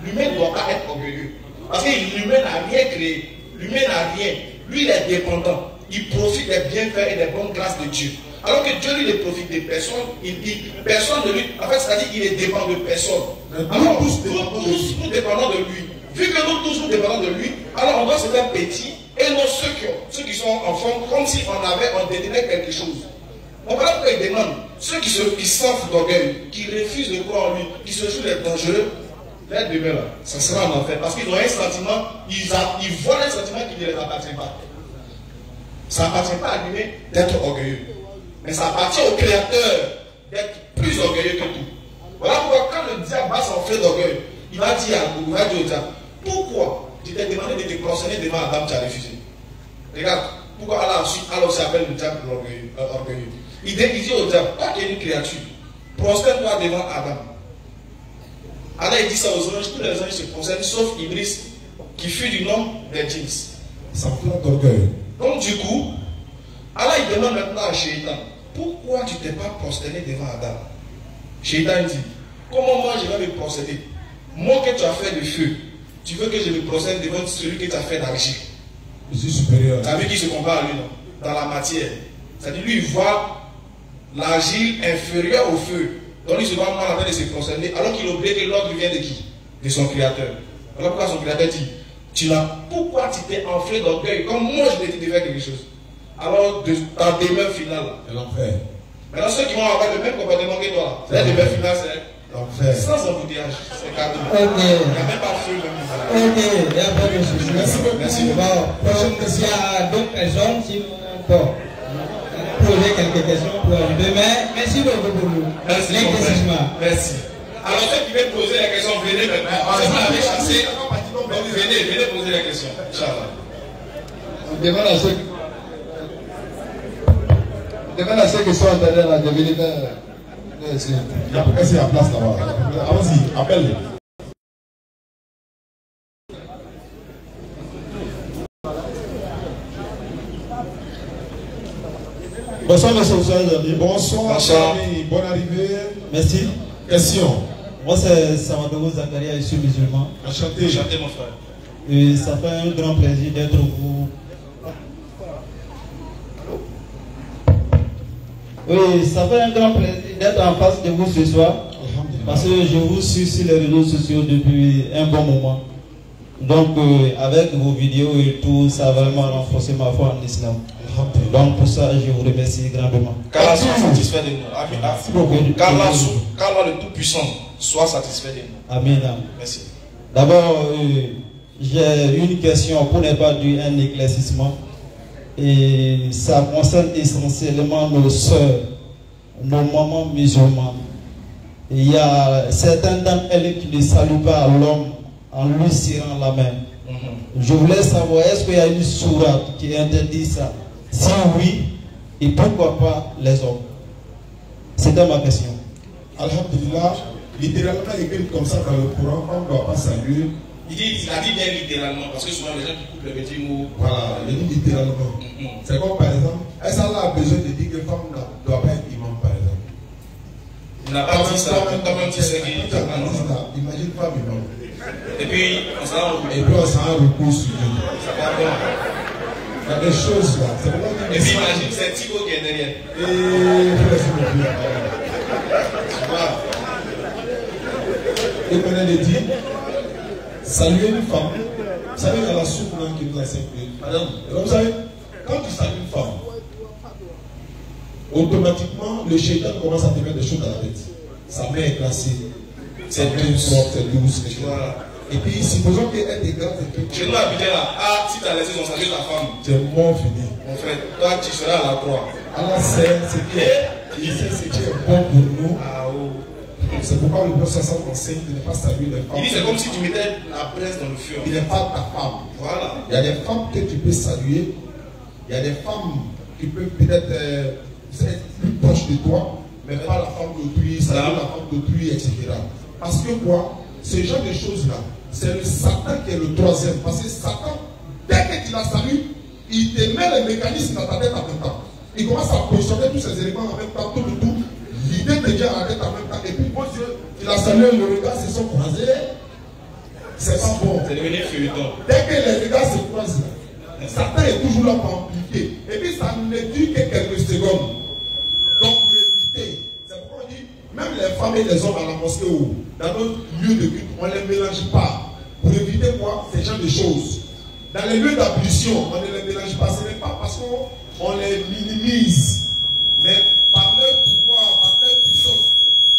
l'humain ne doit pas être orgueilleux. Parce que l'humain n'a rien créé. L'humain n'a rien. Lui, il est dépendant. Il profite des bienfaits et des bonnes grâces de Dieu. Alors que Dieu, lui, ne profite de personne. Il dit, personne de lui. En fait, c'est-à-dire qu'il est dépendant de personne. Alors, nous tous, tous, nous dépendons de lui. Vu que nous tous, nous dépendons de lui, alors on doit se faire petit. Et non ceux qui, ont, ceux qui sont enfants, comme si on avait, on détenait quelque chose. On va pourquoi il demande. Ceux qui, se, qui s'enflent d'orgueil, qui refusent de croire en lui, qui se jouent d'être dangereux, l'être de là, ça sera en enfer. Parce qu'ils ont un sentiment, ils, a, ils voient un sentiment qui ne les appartient pas. Ça n'appartient pas à lui d'être orgueilleux. Mais ça appartient au Créateur d'être plus orgueilleux que tout. Voilà pourquoi quand le diable va s'enfler d'orgueil, il va dire à vous, il va dire au diable, pourquoi tu t'es demandé de te prosterner devant Adam, tu as refusé. Regarde, pourquoi Allah ensuite, Allah aussi appelle le diable orgueilleux. Euh, orgueilleux. Il, dit, il dit au diable, toi qui es une créature, prosterne-toi devant Adam. Allah il dit ça aux anges, tous les anges se prosternent, sauf Iblis, qui fut du nom des djinns. S'enflamme d'orgueil. Donc du coup, Allah il demande maintenant à Shaitan, pourquoi tu ne t'es pas prosterné devant Adam? Shaitan dit, comment moi je vais me prosterner? Moi que tu as fait de feu, tu veux que je me prosterne devant celui que tu as fait d'argile? Je suis supérieur. Tu as vu qu'il se compare à lui, non? Dans la matière. C'est-à-dire lui il voit l'argile inférieure au feu. Donc il se voit mal en train de se prosterner, alors qu'il oublie que l'ordre vient de qui? De son créateur. Alors pourquoi son créateur dit, tu n'as, pourquoi tu t'es enflé d'orgueil comme moi je t'ai dit de faire quelque chose? Alors de ta demeure finale, c'est l'enfer. Maintenant ceux qui vont avoir le même comportement que toi, la demeure finale c'est l'enfer. Sans embouteillage, c'est cadeau. Ok. Il n'y a même pas de feu même. Ok, il n'y a pas de souci. Merci beaucoup. Merci. Bon, il y a d'autres personnes qui vont poser quelques questions pour ajouter, mais merci beaucoup pour nous. Merci. Merci. Alors ceux qui veulent poser la question, venez maintenant. On avait chassé. Donc venez, venez poser la question. Inch'Allah. On demande à ceux, on demande à ceux qui sont en train de venir vers. Est-ce qu'il y a place là-bas? Allons-y, appelle. Bonsoir, monsieur. Bonsoir, Bonsoir. Ami. Bonne arrivée. Merci. Question. Moi, c'est Samadou Zakaria, je suis musulman. Enchanté. Chantez mon frère. Et ça fait un grand plaisir d'être vous. Oui, ça fait un grand plaisir d'être en face de vous ce soir. Parce que je vous suis sur les réseaux sociaux depuis un bon moment. Donc, euh, avec vos vidéos et tout, ça a vraiment renforcé ma foi en islam. Donc, pour ça, je vous remercie grandement. Qu'Allah soit satisfait de nous. Qu'Allah le Tout-Puissant soit satisfait de nous. Amen. Merci. D'abord, euh, j'ai une question pour ne pas dire un éclaircissement. Et ça concerne essentiellement nos soeurs, nos mamans musulmanes. Il y a certaines d'entre elles qui ne saluent pas l'homme en lui serrant la main. Mm-hmm. Je voulais savoir, est-ce qu'il y a une sourate qui interdit ça? Si oui, et pourquoi pas les hommes? C'était ma question. Alhamdulillah, littéralement écrit comme ça dans le Coran, on ne doit pas saluer. Il, dit, il a dit bien littéralement, parce que souvent les gens qui coupent les petits mots. Voilà, il dit littéralement. Mm-hmm. C'est comme par exemple, est-ce qu'Allah a besoin de dire que femme ne doit pas être imam par exemple? Il n'a pas dit ça, quand même dit ce qu'il dit. Imagine femme imam. Et puis on s'en rend Et puis on s'en recours sur lui. Il y a des choses là. Et puis imagine c'est Thibaut qui est derrière. Et il faut laisser le plus. Et qu'on a dit, saluer une femme, vous savez, il y a la soupe qui nous a simplifié. Vous savez, quand tu salues une femme, automatiquement, le shaitan commence à te mettre des choses dans la tête. Sa main est glacée, c'est douce, c'est douce, et cetera. Et puis, supposons qu'elle te gratte un peu. Chez nous, habiter là, ah, si tu as laissé son salut ta femme, tu es mort fini. Mon frère, toi, tu seras à la croix. Allah sait ce qui est, il sait ce qui est bon pour nous. Ah, oh. C'est pourquoi le prophète enseigne de ne pas saluer les femmes. Il dit c'est comme si tu mettais la braise dans le feu. Il n'est pas ta femme. Voilà. Il y a des femmes que tu peux saluer. Il y a des femmes qui peuvent peut-être euh, être plus proches de toi, mais pas la femme d'autrui, saluer la femme d'autrui, et cetera. Parce que quoi? Ce genre de choses-là, c'est le Satan qui est le troisième. Parce que Satan, dès que tu la salues, il te met les mécanismes dans ta tête en même temps. Il commence à positionner tous ces éléments en même temps, tout le tout. L'idée te vient à la tête en même temps. Et puis, bon Dieu, tu la salues, le regard se sont croisés. c'est pas bon. C'est devenu feuilleton. Dès que les regards se croisent, Satan est toujours là pour amplifier. Et puis ça ne dure que quelques secondes. Donc pour éviter, c'est pourquoi on dit, même les femmes et les hommes à la mosquée ou dans d'autres lieux de culte, on ne les mélange pas. Pour éviter quoi? Ces genre de choses. Dans les lieux d'ablution, on ne les mélange pas. Ce n'est pas parce qu'on les minimise, mais par leur pouvoir, par leur puissance.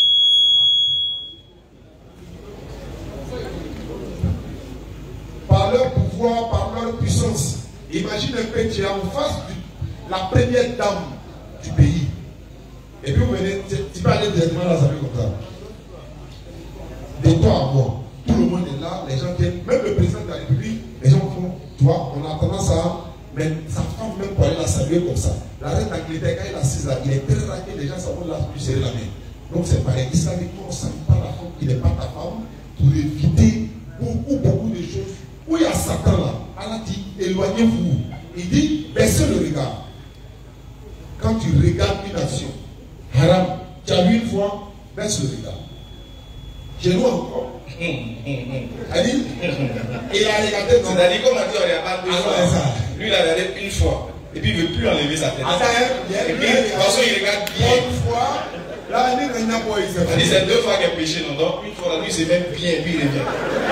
Par leur pouvoir, par leur puissance. Imagine un peu, tu es en face de la première dame du pays. Et puis vous venez, tu peux aller directement dans la salle comme ça. De toi à moi. Tout le monde est là, les gens viennent, même le président de la République, les gens font, tu vois, on a tendance à, mais sa femme même pour aller la saluer comme ça. La reine d'Angleterre, quand elle est assise là, il est très rare que les gens savent là plus serrer la main. Donc c'est pareil, islamiquement, on ne salue pas la femme qui n'est pas ta femme pour éviter beaucoup, beaucoup de choses. Où il y a Satan là, Allah dit, éloignez-vous. Il dit, baissez le regard. Quand tu regardes une action, haram, tu as vu une fois, baisse le regard. Chez nous encore. Elle dit, il a regardé. C'est-à-dire, comme on dit, on regarde deux fois. Lui, il a regardé une fois. Et puis, il ne veut plus enlever sa tête. Et puis, de toute façon, il regarde bien. Une fois, là, il dit, il dit, c'est deux fois qu'il a péché, non? Donc, une fois, lui, il se met bien, et puis il revient.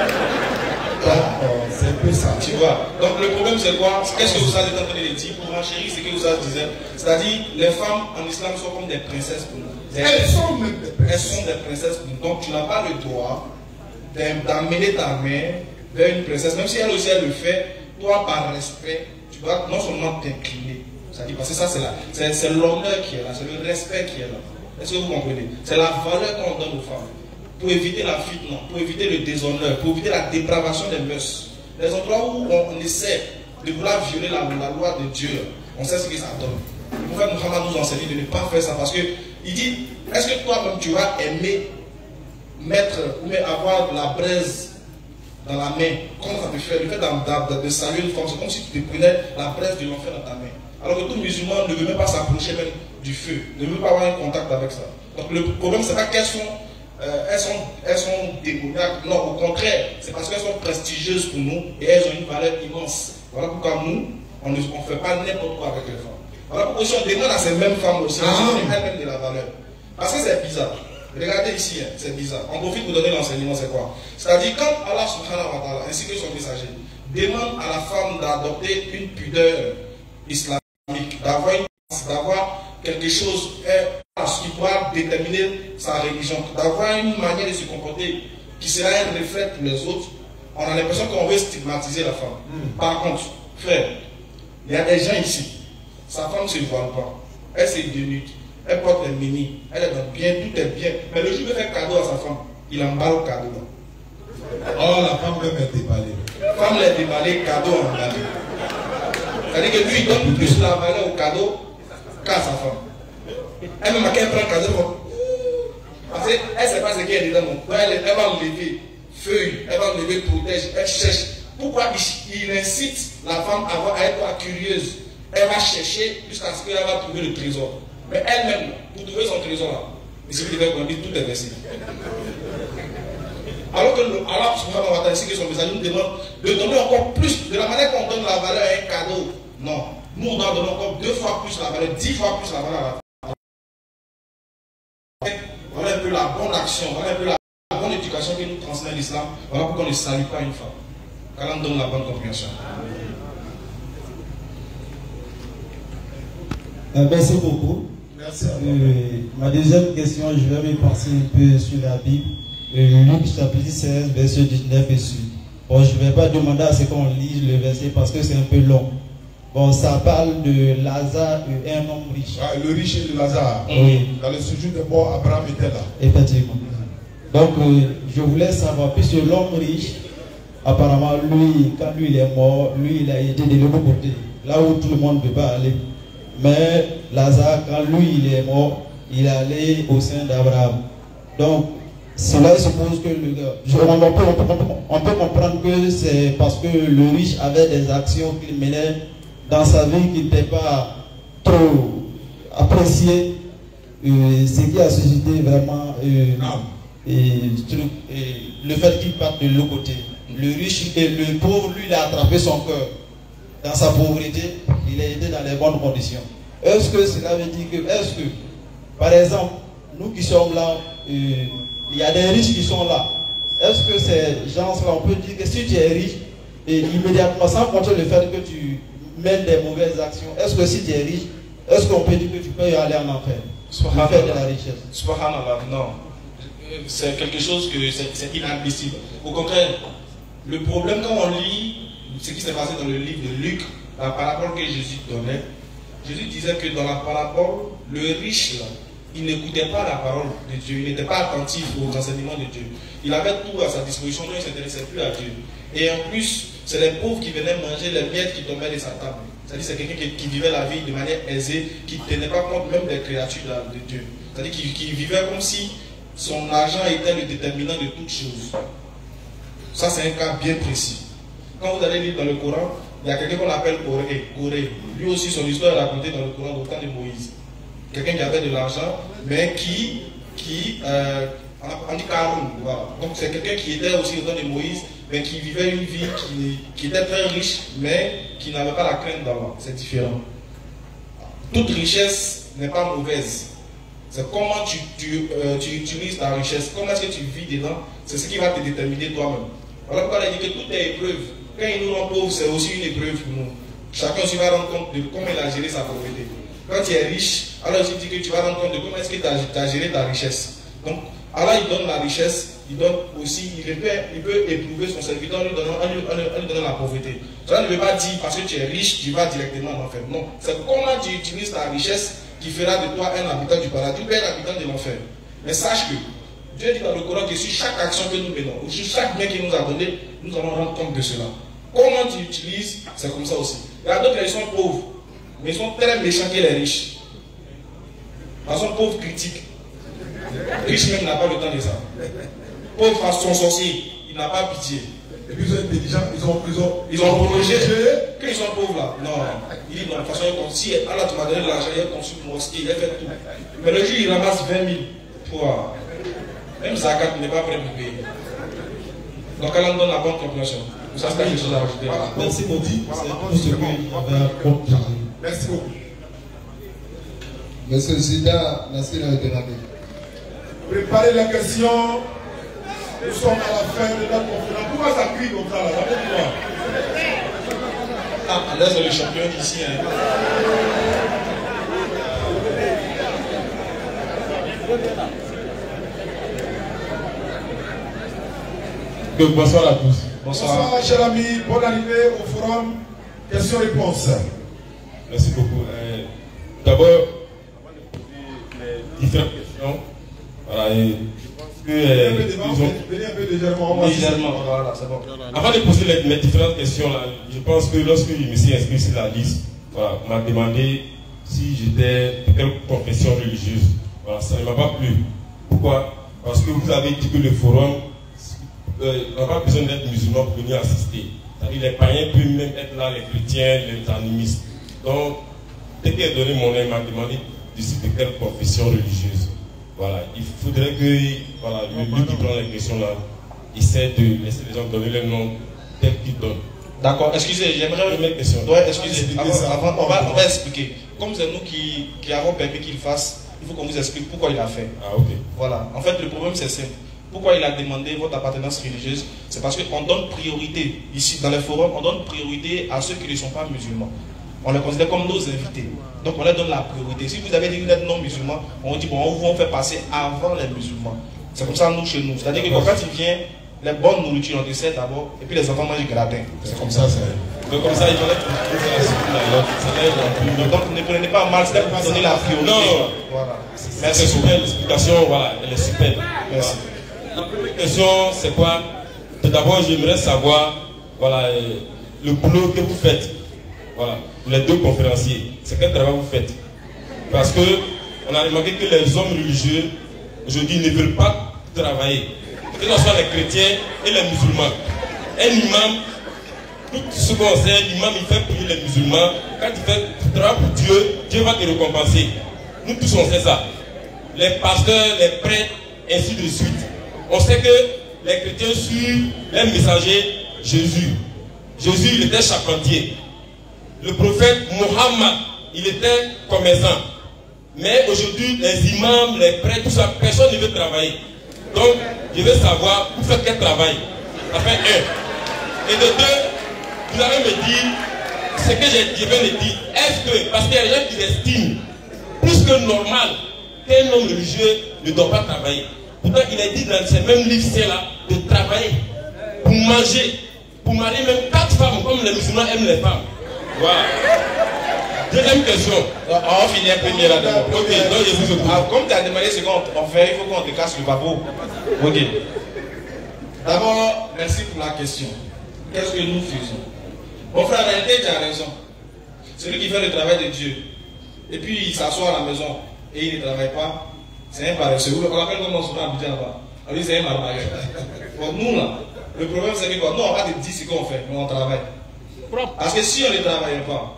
C'est un peu ça. Tu vois. Donc, le problème, c'est quoi? Qu'est-ce que vous avez en train de dire? Pour ma chérie, c'est que vous avez disait. C'est-à-dire, les femmes en islam sont comme des princesses pour nous. Elles sont même des princesses. Elles sont des princesses pour nous. Donc, tu n'as pas le droit d'amener ta main vers une princesse, même si elle aussi elle le fait, toi par respect, tu dois non seulement t'incliner, c'est-à-dire parce que ça c'est l'honneur qui est là, c'est le respect qui est là. Est-ce que vous comprenez? C'est la valeur qu'on donne aux femmes. Pour éviter la fitna, pour éviter le déshonneur, pour éviter la dépravation des mœurs. Les endroits où on essaie de vouloir violer la, la loi de Dieu, on sait ce que ça donne. Le prophète Mohammed nous enseigne de ne pas faire ça parce que il dit, est-ce que toi-même tu vas aimer mettre ou avoir de la braise dans la main, comment ça te fait? Le fait de, de, de saluer une femme, c'est comme si tu te prenais la braise de l'enfer dans ta main. Alors que tout musulman ne veut même pas s'approcher même du feu, ne veut pas avoir un contact avec ça. Donc le problème, c'est pas qu'elles sont, euh, elles sont, elles sont démoniaques. Non, au contraire, c'est parce qu'elles sont prestigieuses pour nous et elles ont une valeur immense. Voilà pourquoi nous, on ne on fait pas n'importe quoi avec les femmes. Voilà pourquoi si on demande à ces mêmes femmes aussi, elles ont elles-mêmes de la valeur. Parce que c'est bizarre. Regardez ici, hein, c'est bizarre. On profite pour donner l'enseignement, c'est quoi? C'est-à-dire, quand Allah subhanahu wa ta'ala, ainsi que son messager, demande à la femme d'adopter une pudeur islamique, d'avoir quelque chose qui pourra déterminer sa religion, d'avoir une manière de se comporter qui sera un reflet pour les autres, on a l'impression qu'on veut stigmatiser la femme. Mm. Par contre, frère, il y a des gens ici, sa femme ne se voile pas, elle se dénude. Elle porte les mini, elle est dans bien, tout est bien. Mais le jour où il fait cadeau à sa femme, il emballe le cadeau. Oh, la femme même est déballée. La femme l'est déballée, cadeau emballé. C'est-à-dire que lui, il donne plus la valeur au cadeau qu'à sa femme. Elle même quand elle prend le cadeau, parce qu'elle ne sait pas ce qu'il y a dedans. Elle, elle va enlever feuille, elle va enlever protège, elle cherche. Pourquoi il, il incite la femme à, à être curieuse? Elle va chercher jusqu'à ce qu'elle va trouver le trésor. Mais elle-même, pour trouver son trésor là, il suffit de faire qu'on dit tout est versé. Alors que Allah subhanahu wa ta'ala, ainsi que son message nous demande de donner encore plus, de la manière qu'on donne la valeur à un cadeau. Non, nous on doit donner encore deux fois plus la valeur, dix fois plus la valeur à la femme. Voilà un peu la bonne action, voilà un peu la bonne éducation que nous transmet l'islam. Voilà pourquoi on ne salue pas une femme. Qu'Allah nous donne la bonne compréhension. Euh, merci beaucoup. Merci à vous. Euh, ma deuxième question, je vais me penser un peu sur la Bible. Euh, Luc chapitre seize, verset dix-neuf et suite. Bon, je ne vais pas demander à ce qu'on lise le verset parce que c'est un peu long. Bon, ça parle de Lazare et un homme riche. Ah, le riche et de Lazare. Oui. Dans le séjour de mort, Abraham était là. Effectivement. Donc, euh, je voulais savoir, puisque l'homme riche, apparemment, lui, quand lui il est mort, lui, il a été de l'autre côté, là où tout le monde ne peut pas aller. Mais Lazare, quand lui, il est mort, il est allé au sein d'Abraham. Donc, cela suppose que le gars, je, on, peut, on, peut, on peut comprendre que c'est parce que le riche avait des actions qu'il menait dans sa vie qui n'étaient pas trop appréciées, euh, ce qui a suscité vraiment euh, et, et, le fait qu'il parte de l'autre côté. le riche et le pauvre, lui, il a attrapé son cœur. Dans sa pauvreté, il a été dans les bonnes conditions. Est-ce que cela veut dire que, est-ce que, par exemple, nous qui sommes là, euh, il y a des riches qui sont là. Est-ce que ces gens-là, on peut dire que si tu es riche, et immédiatement, sans compter le fait que tu mènes des mauvaises actions, est-ce que si tu es riche, est-ce qu'on peut dire que tu peux y aller en enfer? Subhanallah. Faire de la richesse. Subhanallah, non. C'est quelque chose que c'est inadmissible. Au contraire, le problème quand on lit ce qui s'est passé dans le livre de Luc, la parabole que Jésus donnait, Jésus disait que dans la parabole, le riche, là, il n'écoutait pas la parole de Dieu, il n'était pas attentif aux enseignements de Dieu. Il avait tout à sa disposition, donc il ne s'intéressait plus à Dieu. Et en plus, c'est les pauvres qui venaient manger les miettes qui tombaient de sa table. C'est-à-dire c'est quelqu'un qui, qui vivait la vie de manière aisée, qui ne tenait pas compte même des créatures de Dieu. C'est-à-dire qu'il qui vivait comme si son argent était le déterminant de toutes choses. Ça, c'est un cas bien précis. Quand vous allez lire dans le Coran, il y a quelqu'un qu'on appelle Corée. Corée. Lui aussi, son histoire est racontée dans le Coran au temps de Moïse. Quelqu'un qui avait de l'argent, mais qui, qui euh, on dit Karoun, voilà. Donc c'est quelqu'un qui était aussi au temps de Moïse, mais qui vivait une vie qui, qui était très riche, mais qui n'avait pas la crainte d'Allah. C'est différent. Toute richesse n'est pas mauvaise. C'est comment tu, tu, euh, tu utilises ta richesse, comment est-ce que tu vis dedans, c'est ce qui va te déterminer toi-même. Voilà pourquoi il a dit que toute est épreuve. Quand il nous rend pauvres, c'est aussi une épreuve pour nous. Chacun aussi va rendre compte de comment il a géré sa pauvreté. Quand tu es riche, alors il dit que tu vas rendre compte de comment est-ce que tu as, as géré ta richesse. Donc, Allah il donne la richesse, il donne aussi, il peut, il peut éprouver son serviteur en lui donnant, en lui, en lui, en lui donnant la pauvreté. Cela ne veut pas dire parce que tu es riche, tu vas directement en enfer. Non, c'est comment tu utilises ta richesse qui fera de toi un habitant du paradis ou un habitant de l'enfer. Mais sache que Dieu dit dans le Coran que sur chaque action que nous menons, ou sur chaque bien qu'il nous a donné, nous allons rendre compte de cela. Comment tu utilises, c'est comme ça aussi. Il y a d'autres qui sont pauvres, mais ils sont très méchants que les riches. Ils sont pauvres critiques. Riche même n'a pas le temps de ça. Pauvre face son sorcier, il n'a pas pitié. Et puis ils sont intelligents, ils ont, ils ont, ils ont protégé. Quand ils sont pauvres là, non. Il dit non, de toute façon, si Allah tu m'as donné de l'argent, il a construit une mosquée, il a fait tout. Mais le jour il ramasse vingt mille. Toi, même Zakat n'est pas prêt pour payer. Donc Allah nous donne la bonne compréhension. Vous savez quelque chose à rajouter. Voilà. Merci beaucoup. Voilà. C'est tout ce que j'avais à comprendre. Merci beaucoup. Monsieur Zida, merci de demander. Préparez la question. Nous sommes à la fin de notre conférence. Pourquoi ça crie comme ça là? Ah, là c'est le champion d'ici. Hein. Donc, bonsoir à tous. Bonsoir. Bonsoir, chers amis. Bonne arrivée au forum. Questions-réponses. Merci beaucoup. Euh, D'abord, les différentes questions. Voilà, et je pense que. Euh, Venez un peu devant, ils ont... venez un peu légèrement. Légèrement, voilà, c'est bon. Avant de poser les, mes différentes questions, là, je pense que lorsque je me suis inscrit sur la liste, voilà, on m'a demandé si j'étais de quelle confession religieuse. Voilà, ça ne m'a pas plu. Pourquoi? Parce que vous avez dit que le forum, euh, on n'a pas besoin d'être musulman pour venir assister. C'est-à-dire les païens peuvent même être là, les chrétiens, les animistes. Donc, dès qu'il a donné mon nom, il m'a demandé de, de quelle confession religieuse. Voilà, il faudrait que voilà, lui qui prend les questions là, essaie de laisser les gens donner les noms tels qu'ils donnent. D'accord, excusez, j'aimerais une question. Ouais, excusez, avant, avant, on, va, on va expliquer. Comme c'est nous qui, qui avons permis qu'il fasse, il faut qu'on vous explique pourquoi il a fait. Ah, ok. Voilà, en fait, le problème c'est simple. Pourquoi il a demandé votre appartenance religieuse? C'est parce qu'on donne priorité, ici dans les forums, on donne priorité à ceux qui ne sont pas musulmans. On les considère comme nos invités. Donc on leur donne la priorité. Si vous avez dit que vous êtes non musulman, on dit bon, on vous fait passer avant les musulmans. C'est comme ça nous chez nous. C'est-à-dire que quand il vient, les bonnes nourritures on dessert d'abord, et puis les enfants mangent du gratin. C'est comme ça. Donc comme ça, il fallait que vous Donc ne prenez pas mal, c'est pour donner la priorité. Non, voilà. Merci. Super, l'explication, voilà, elle est super. Merci. La première question, c'est quoi? Tout d'abord, j'aimerais savoir, voilà, le boulot que vous faites. Voilà, les deux conférenciers, c'est quel travail vous faites? Parce que on a remarqué que les hommes religieux aujourd'hui ne veulent pas travailler, que ce soit les chrétiens et les musulmans. Un imam, tout ce qu'on sait, l'imam il fait prier les musulmans. Quand il fait du travail pour Dieu, Dieu va te récompenser. Nous tous on sait ça. Les pasteurs, les prêtres, ainsi de suite. On sait que les chrétiens suivent les messagers Jésus. Jésus, il était charpentier. Le prophète Mohammed, il était commerçant. Mais aujourd'hui, les imams, les prêtres, tout ça, personne ne veut travailler. Donc, je veux savoir, vous faites quel travail? Ça fait un. Et de deux, vous allez me dire, ce que je, je viens de dire, est-ce que, parce qu'il y a des gens qui estiment plus que normal qu'un homme religieux ne doit pas travailler. Pourtant, il est dit dans ces mêmes livres-là de travailler pour manger, pour marier même quatre femmes, comme les musulmans aiment les femmes. Voilà. Deuxième question. On va finir premier là-dedans. Ok, donc je vous écoute. Ah, comme tu as demandé ce qu'on fait, il faut qu'on te casse le papeau. Ok. D'abord, merci pour la question. Qu'est-ce que nous faisons? Mon frère, en réalité, tu as raison. Celui qui fait le travail de Dieu, et puis il s'assoit à la maison, et il ne travaille pas, c'est un paresseux. On l'appelle comment on se met à Abidjan là-bas. On dit c'est un marmailleur. Pour nous là, le problème c'est que quoi? Non, on va te dire ce qu'on fait, mais on travaille. Parce que si on ne travaille pas,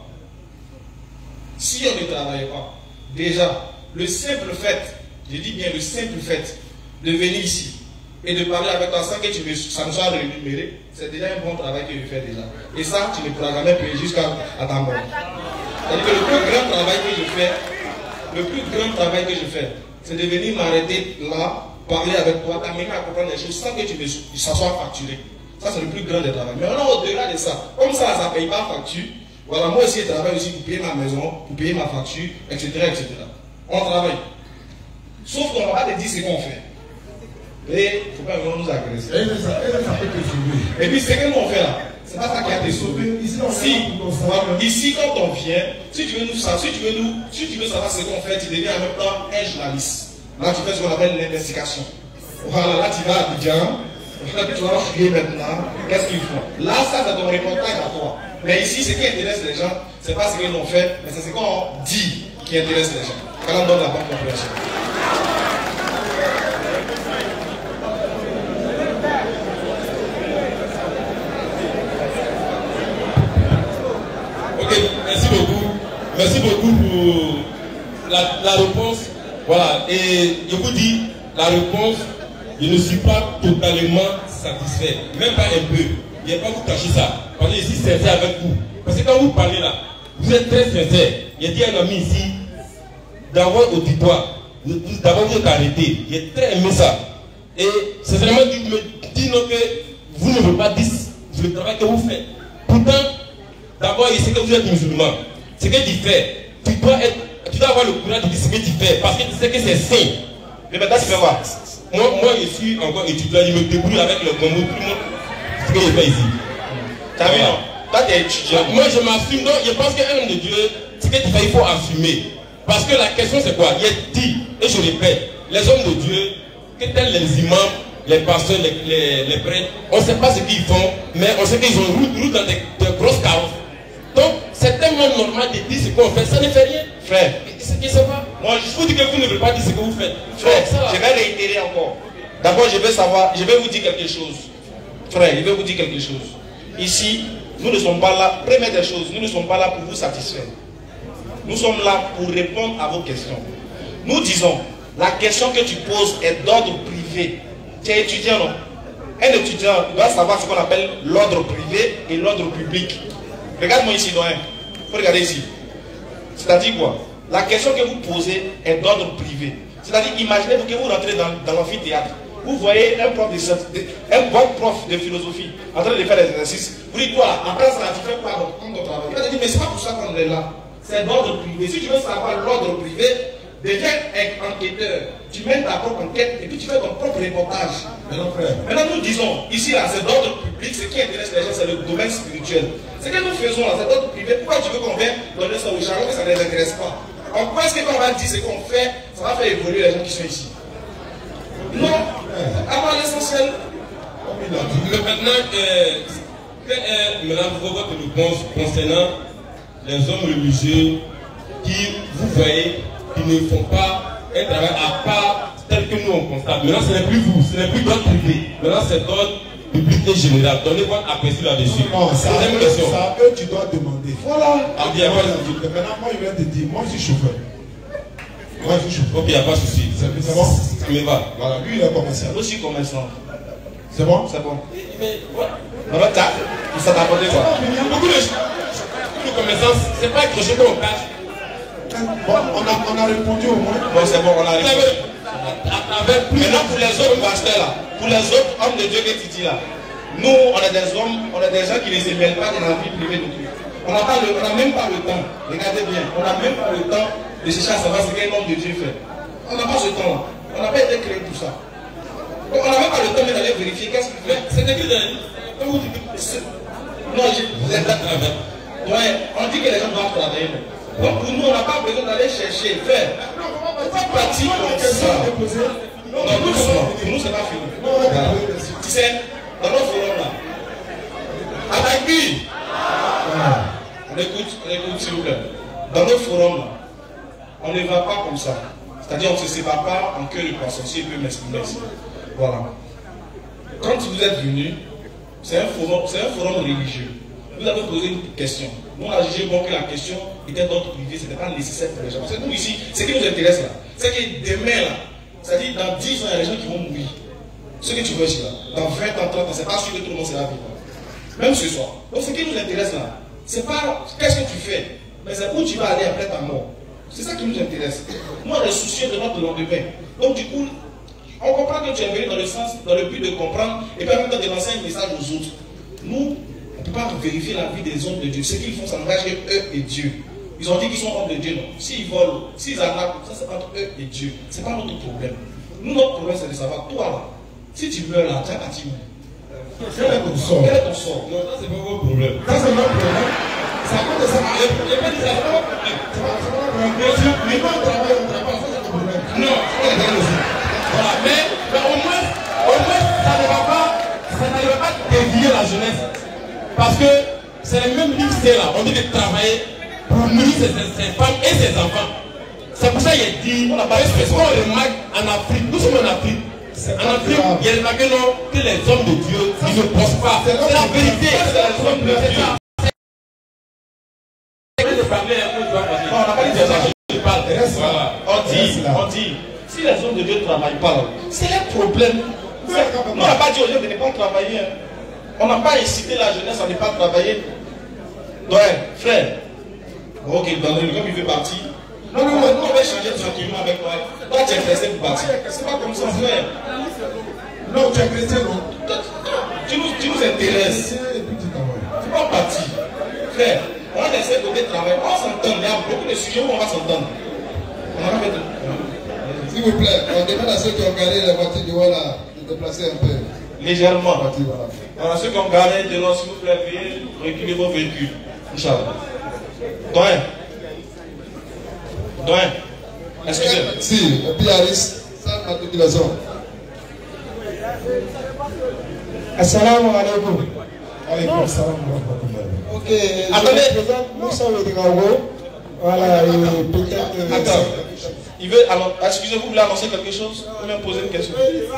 si on ne travaille pas, déjà, le simple fait, je dis bien le simple fait, de venir ici et de parler avec toi sans que tu me, ça me soit rémunéré, c'est déjà un bon travail que je fais déjà. Et ça, tu ne pourras jamais payer jusqu'à ta mort. C'est-à-dire que le plus grand travail que je fais, le plus grand travail que je fais, c'est de venir m'arrêter là, parler avec toi, t'amener à comprendre les choses sans que tu ne ça soit facturé. Ça, c'est le plus grand des travaux. Mais on a au-delà de ça. Comme ça, ça ne paye pas facture. Voilà, moi aussi, je travaille aussi pour payer ma maison, pour payer ma facture, et cetera et cetera. On travaille. Sauf qu'on ne va pas te dire ce qu'on fait. Et il ne faut pas vraiment nous agresser. Et ça, et ça peut te sauver. Et puis, ce que nous on fait là, c'est pas ça qui a te sauvé. Ici, on si, voilà, ici, quand on vient, si tu veux nous savoir, si tu veux nous, si tu veux savoir ce qu'on fait, tu deviens en même temps un journaliste. Là, tu fais ce qu'on appelle l'investigation. Voilà, là, tu vas à Abidjan. Tu vas fouiller maintenant, qu'est-ce qu'ils font? Là, ça, c'est ton reportage à toi. Mais ici, ce qui intéresse les gens, ce n'est pas ce qu'ils ont fait, mais c'est ce qu'on dit qui intéresse les gens. Quand on donne la bonne compréhension. Ok, merci beaucoup. Merci beaucoup pour la, la réponse. Voilà, et je vous dis, la réponse, je ne suis pas totalement satisfait, même pas un peu. Je ne vais pas vous cacher ça, parce que je suis sincère avec vous. Parce que quand vous parlez là, vous êtes très sincère. J'ai dit à un ami ici, d'avoir auditoire, d'avoir vous êtes arrêté. J'ai très aimé ça. Et c'est vraiment dit, me dit non, que vous ne voulez pas dire le travail que vous faites. Pourtant, d'abord, il sait que vous êtes musulman. Ce que tu fais, tu dois, être, tu dois avoir le courage de dire ce que tu fais, parce que tu sais que c'est sain. Mais maintenant, tu fais quoi? Moi, moi, je suis encore étudiant, je me débrouille avec le Congo, tout le monde. Ce que je fais ici. T'as vu, non? Toi, tu es étudiant. Moi, je m'assume. Donc, je pense qu'un homme de Dieu, ce que tu fais, il faut assumer. Parce que la question, c'est quoi? Il est dit, et je répète, les hommes de Dieu, que tels les imams, les pasteurs, les, les, les prêtres, on ne sait pas ce qu'ils font, mais on sait qu'ils ont route, route dans des, des grosses carrosses. Donc, c'est tellement normal de dire ce qu'on fait, ça ne fait rien. Frère, je ne sais pas. Moi, je vous dis que vous ne voulez pas dire ce que vous faites. Frère, ça, je vais réitérer encore. D'abord, je veux savoir, je vais vous dire quelque chose. Frère, je vais vous dire quelque chose. Ici, nous ne sommes pas là, première des choses, nous ne sommes pas là pour vous satisfaire. Nous sommes là pour répondre à vos questions. Nous disons, la question que tu poses est d'ordre privé. Tu es étudiant, non? Un étudiant doit savoir ce qu'on appelle l'ordre privé et l'ordre public. Regarde-moi ici, doyen. Il faut regarder ici. C'est-à-dire quoi? La question que vous posez est d'ordre privé. C'est-à-dire, imaginez-vous que vous rentrez dans, dans l'amphithéâtre. Vous voyez un prof de, un bon prof de philosophie en train de faire des exercices. Vous dites, toi, après ça, tu fais quoi dans ton travail? Il va te dire, mais c'est pas pour ça qu'on est là. C'est d'ordre privé. Si tu veux savoir l'ordre privé, deviens un enquêteur. Tu mènes ta propre enquête et puis tu fais ton propre reportage. Maintenant, frère. Maintenant, nous disons, ici, là, c'est d'ordre public. Ce qui intéresse les gens, c'est le domaine spirituel. Ce que nous faisons là, c'est d'ordre privé. Pourquoi tu veux qu'on vienne donner ça aux gens que ça ne les intéresse pas? En quoi est-ce qu'on va dire ce qu'on fait, ça va faire évoluer les gens qui sont ici? Non, avant l'essentiel. Mais maintenant, euh, quelle est maintenant votre réponse concernant les hommes religieux qui, vous voyez, qui ne font pas un travail à part tel que nous on constate? Maintenant, ce n'est plus vous, ce n'est plus d'ordre privé. Maintenant, c'est d'ordre public et général. Donnez votre aperçu là-dessus. Non, ça, Deuxième eux, question. ça, eux, tu dois demander. Voilà. Ah, bien, voilà. Maintenant, moi, je vais te dire, moi, je suis chauffeur. Moi, je suis chauffeur. Ok, il n'y a pas de souci. C'est bon? Ça me va. Voilà, lui, il est commercial. Aussi commerçant. C'est bon? C'est bon. Mais, ouais. Non, là, t'as, ça t'a apporté quoi? Beaucoup de de connaissances, c'est pas accroché comme on cache. Bon, on a, on a répondu au moins. Bon, c'est bon, on a répondu. Avec plus Maintenant, pour les autres pasteurs là, pour les autres hommes de Dieu que tu dis là, nous, on est des hommes, on est des gens qui ne se mêlent pas de la vie privée de Dieu. On n'a même pas le temps, regardez bien, on n'a même pas le temps de chercher à savoir ce qu'un homme de Dieu fait. On n'a pas ce temps là. On n'a pas été créé pour ça. Donc, on n'a même pas le temps d'aller vérifier qu'est-ce qu'il fait. c'est écrit dans comme vous dites. Non, j'ai les dates avec. Ouais, on dit que les gens doivent travailler. Donc pour nous, on n'a pas besoin d'aller chercher, faire. Petit pratique comme ça. Non, doucement. Pour nous, c'est pas fini. Voilà. Tu sais, dans notre forum là, avec lui, on écoute, on écoute s'il vous plaît. Dans notre forum là, on ne va pas comme ça. C'est-à-dire, on ne se sépare pas en queue de poisson, si il peut m'exprimer ici. Voilà. Quand vous êtes venus, c'est un forum, c'est un forum religieux. Vous avez posé une question. Nous, on a jugé bon que la question était d'ordre privé, ce n'était pas nécessaire pour les gens. Parce que nous, ici, ce qui nous intéresse là, c'est que demain, là, c'est-à-dire dans dix ans, il y a des gens qui vont mourir. Ce que tu veux ici, là, dans vingt ans, trente ans, c'est pas sûr que tout le monde sera vivant. Même ce soir. Donc, ce qui nous intéresse là, c'est pas qu'est-ce que tu fais, mais c'est où tu vas aller après ta mort. C'est ça qui nous intéresse. Nous, on est soucieux de notre lendemain. Donc, du coup, on comprend que tu es venu dans le sens, dans le but de comprendre et puis en même temps de lancer un message aux autres. Nous, on ne peut pas vérifier la vie des hommes de Dieu. Ce qu'ils font, ça n'engage que eux et Dieu. Ils ont dit qu'ils sont hommes de Dieu, non. S'ils volent, s'ils arnaquent, ça c'est entre eux et Dieu. Ce n'est pas notre problème. Nous, notre problème, c'est de savoir, toi là, si tu meurs là, tu as parti où? Quel est ton sort? Quel est ton sort? Non, ça c'est pas votre problème. Ça, c'est notre problème. Ça compte de ça. Il n'y a pas de ça, c'est pas votre problème. Mais quand on travaille, on travaille, ça c'est notre problème. Non, voilà, mais, mais au moins, au moins, ça ne va pas, ça ne va pas dévier la jeunesse. Parce que c'est les mêmes livres là. On dit de travailler pour nourrir ses, ses femmes et ses enfants. C'est pour ça qu'il a dit, on a pas ce qu'on remarque en Afrique, nous sommes en Afrique. En Afrique, il y a remarqué non, que les hommes de Dieu, ils ne pensent pas. C'est la vérité. C'est les hommes de Dieu. On n'a pas dit des gens qui parlent. Voilà. On dit, on dit, si les hommes de Dieu ne travaillent pas, c'est leur problème. On n'a pas dit aux gens de ne pas travailler. On n'a pas incité la jeunesse à ne pas travailler. Donc, frère, ok, dans le comme il veut partir. Non, non, non, on va changer tranquillement avec toi. Toi, tu es pressé pour partir. C'est pas comme ça, frère. Non, tu es chrétien, non? Tu nous, tu nous intéresses. Tu vas partir. Frère, on a laissé côté travail. On s'entend. Il y a beaucoup de sujets où on va s'entendre. On va mettre. S'il vous plaît, on demande à ceux qui ont gardé la voiture de voilà de déplacer un peu. Légèrement. La voiture, voilà. Alors, ceux qui ont gardé de l'eau, s'il vous plaît, veuillez reculer vos véhicules. Inch'Allah. Doyen. Doyen. Excusez-moi. Si, et puis Aris, ça matriculation. Assalamu alaikum. Alaykoum salam wa rahmatullah. Ok, attendez, je présente Moussa Ouedraogo. Voilà, et peut-être. euh, Attends. Il veut, alors, excusez-vous, vous voulez annoncer quelque chose? Vous pouvez me poser une question.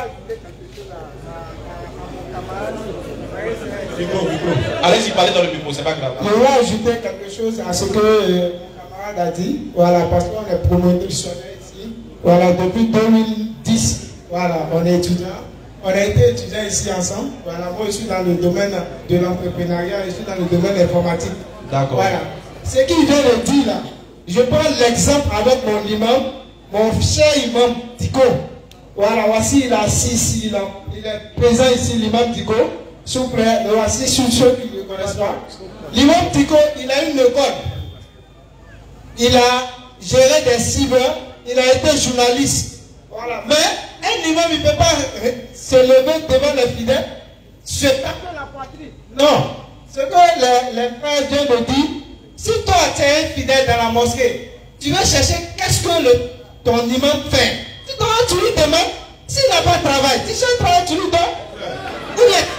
Micro, micro. Allez-y, parlez dans le micro, c'est pas grave. Je vais ajouter quelque chose à ce que euh, mon camarade a dit. Voilà, parce qu'on est promotionnaire ici. Voilà, depuis deux mille dix, voilà, on est étudiant. On a été étudiants ici ensemble. Voilà, moi je suis dans le domaine de l'entrepreneuriat, je suis dans le domaine informatique. D'accord. Voilà. Ce qu'il vient de dire là, je prends l'exemple avec mon imam, mon cher imam Diko. Voilà, voici il est assis ici, là. Il est présent ici, l'imam Diko. S'il vous plaît, le voici sur ceux qui ne le connaissent pas. L'imam Diko, il a une école. Il a géré des cyber, il a été journaliste. Voilà. Mais un imam, il ne peut pas se lever devant les fidèles, se taper la poitrine. Non. Ce que les, les frères viennent de dire, si toi tu es un fidèle dans la mosquée, tu vas chercher qu'est-ce que le, ton imam fait. Tu, dois, tu lui demandes, s'il n'a pas de travail, tu cherches un travail, tu lui donnes. Il est.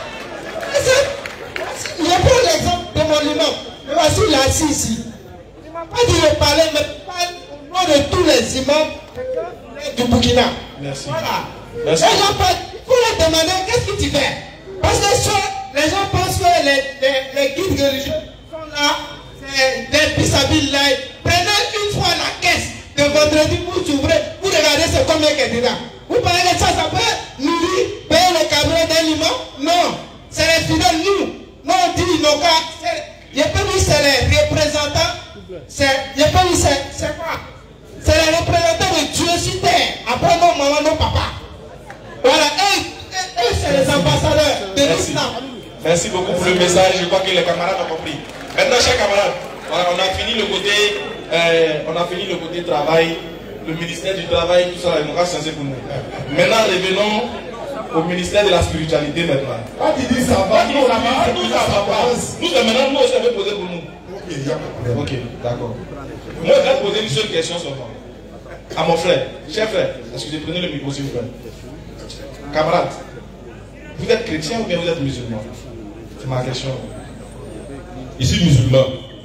Je prends l'exemple de mon imam. Mais voici, il est assis ici. Il ne m'a pas dit de parler, mais parle au nom de tous les imams du Burkina. Merci. Voilà. Merci. Les gens peuvent, il faut leur demander qu'est-ce que tu fais. Parce que soit les gens pensent que les, les, les guides religieux sont là, c'est des pissabilles. Prenez une fois la caisse de vendredi pour s'ouvrir, pour regarder c'est combien qu'elle est là. Vous parlez que ça, ça peut nourrir, payer le carburant d'un imam? Non. C'est les fidèles, nous. Nous, on dit nos cas. Je peux dire c'est les représentants. Je peux dire c'est quoi? C'est les représentants de Dieu sur terre. Après nos mamans, nos papas. Voilà. Et, et, et c'est les ambassadeurs de l'islam. Merci beaucoup pour le message. Je crois que les camarades ont compris. Maintenant, chers camarades, voilà, on a fini le côté, euh, on a fini le côté travail, le ministère du travail, tout ça, la démocratie, c'est pour nous. Maintenant, revenons au ministère de la spiritualité maintenant. Pas qui dit ça va, nous, ça va, nous, ça va pas. Nous, c'est maintenant, nous aussi, on veut poser pour nous. Ok, il n'y a pas de problème. Ok, d'accord. Moi, je vais poser une seule question seulement. À mon frère, cher frère, est-ce que je prenez le micro, s'il vous plaît? Camarade, vous êtes chrétien ou bien vous êtes musulman? C'est ma question. Je suis musulman.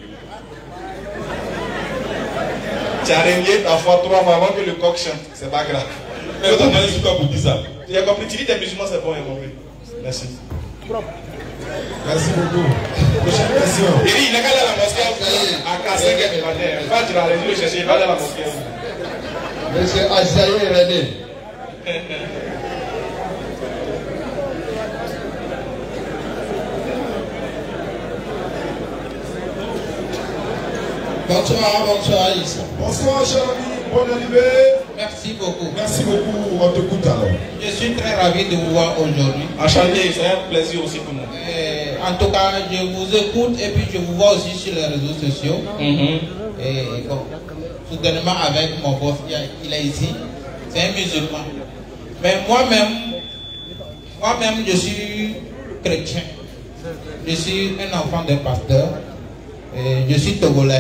Tu as régné ta foi trois fois avant que le coq chante. C'est pas grave. Mais vous avez dit quoi pour dire ça? Tu as compris, tu dis t'es musulman, c'est bon, j'ai compris. Merci. Merci beaucoup. Prochaine question. Il dit, il n'a qu'à aller à la mosquée à casser quelque part. Il va, tu l'as réussi le chercher, il va aller à la mosquée. Monsieur Azaïe René. Bonsoir, bonsoir Issa. Bonsoir, cher ami. Bonne arrivée. Merci beaucoup. Merci beaucoup. On t'écoute alors. Je suis très ravi de vous voir aujourd'hui. Enchanté, c'est un plaisir aussi pour nous. Et, en tout cas, je vous écoute et puis je vous vois aussi sur les réseaux sociaux. Mm-hmm. Et bon, soudainement avec mon boss, il est ici. C'est un musulman. Mais moi-même, moi-même, je suis chrétien. Je suis un enfant d'un pasteur. Et je suis togolais.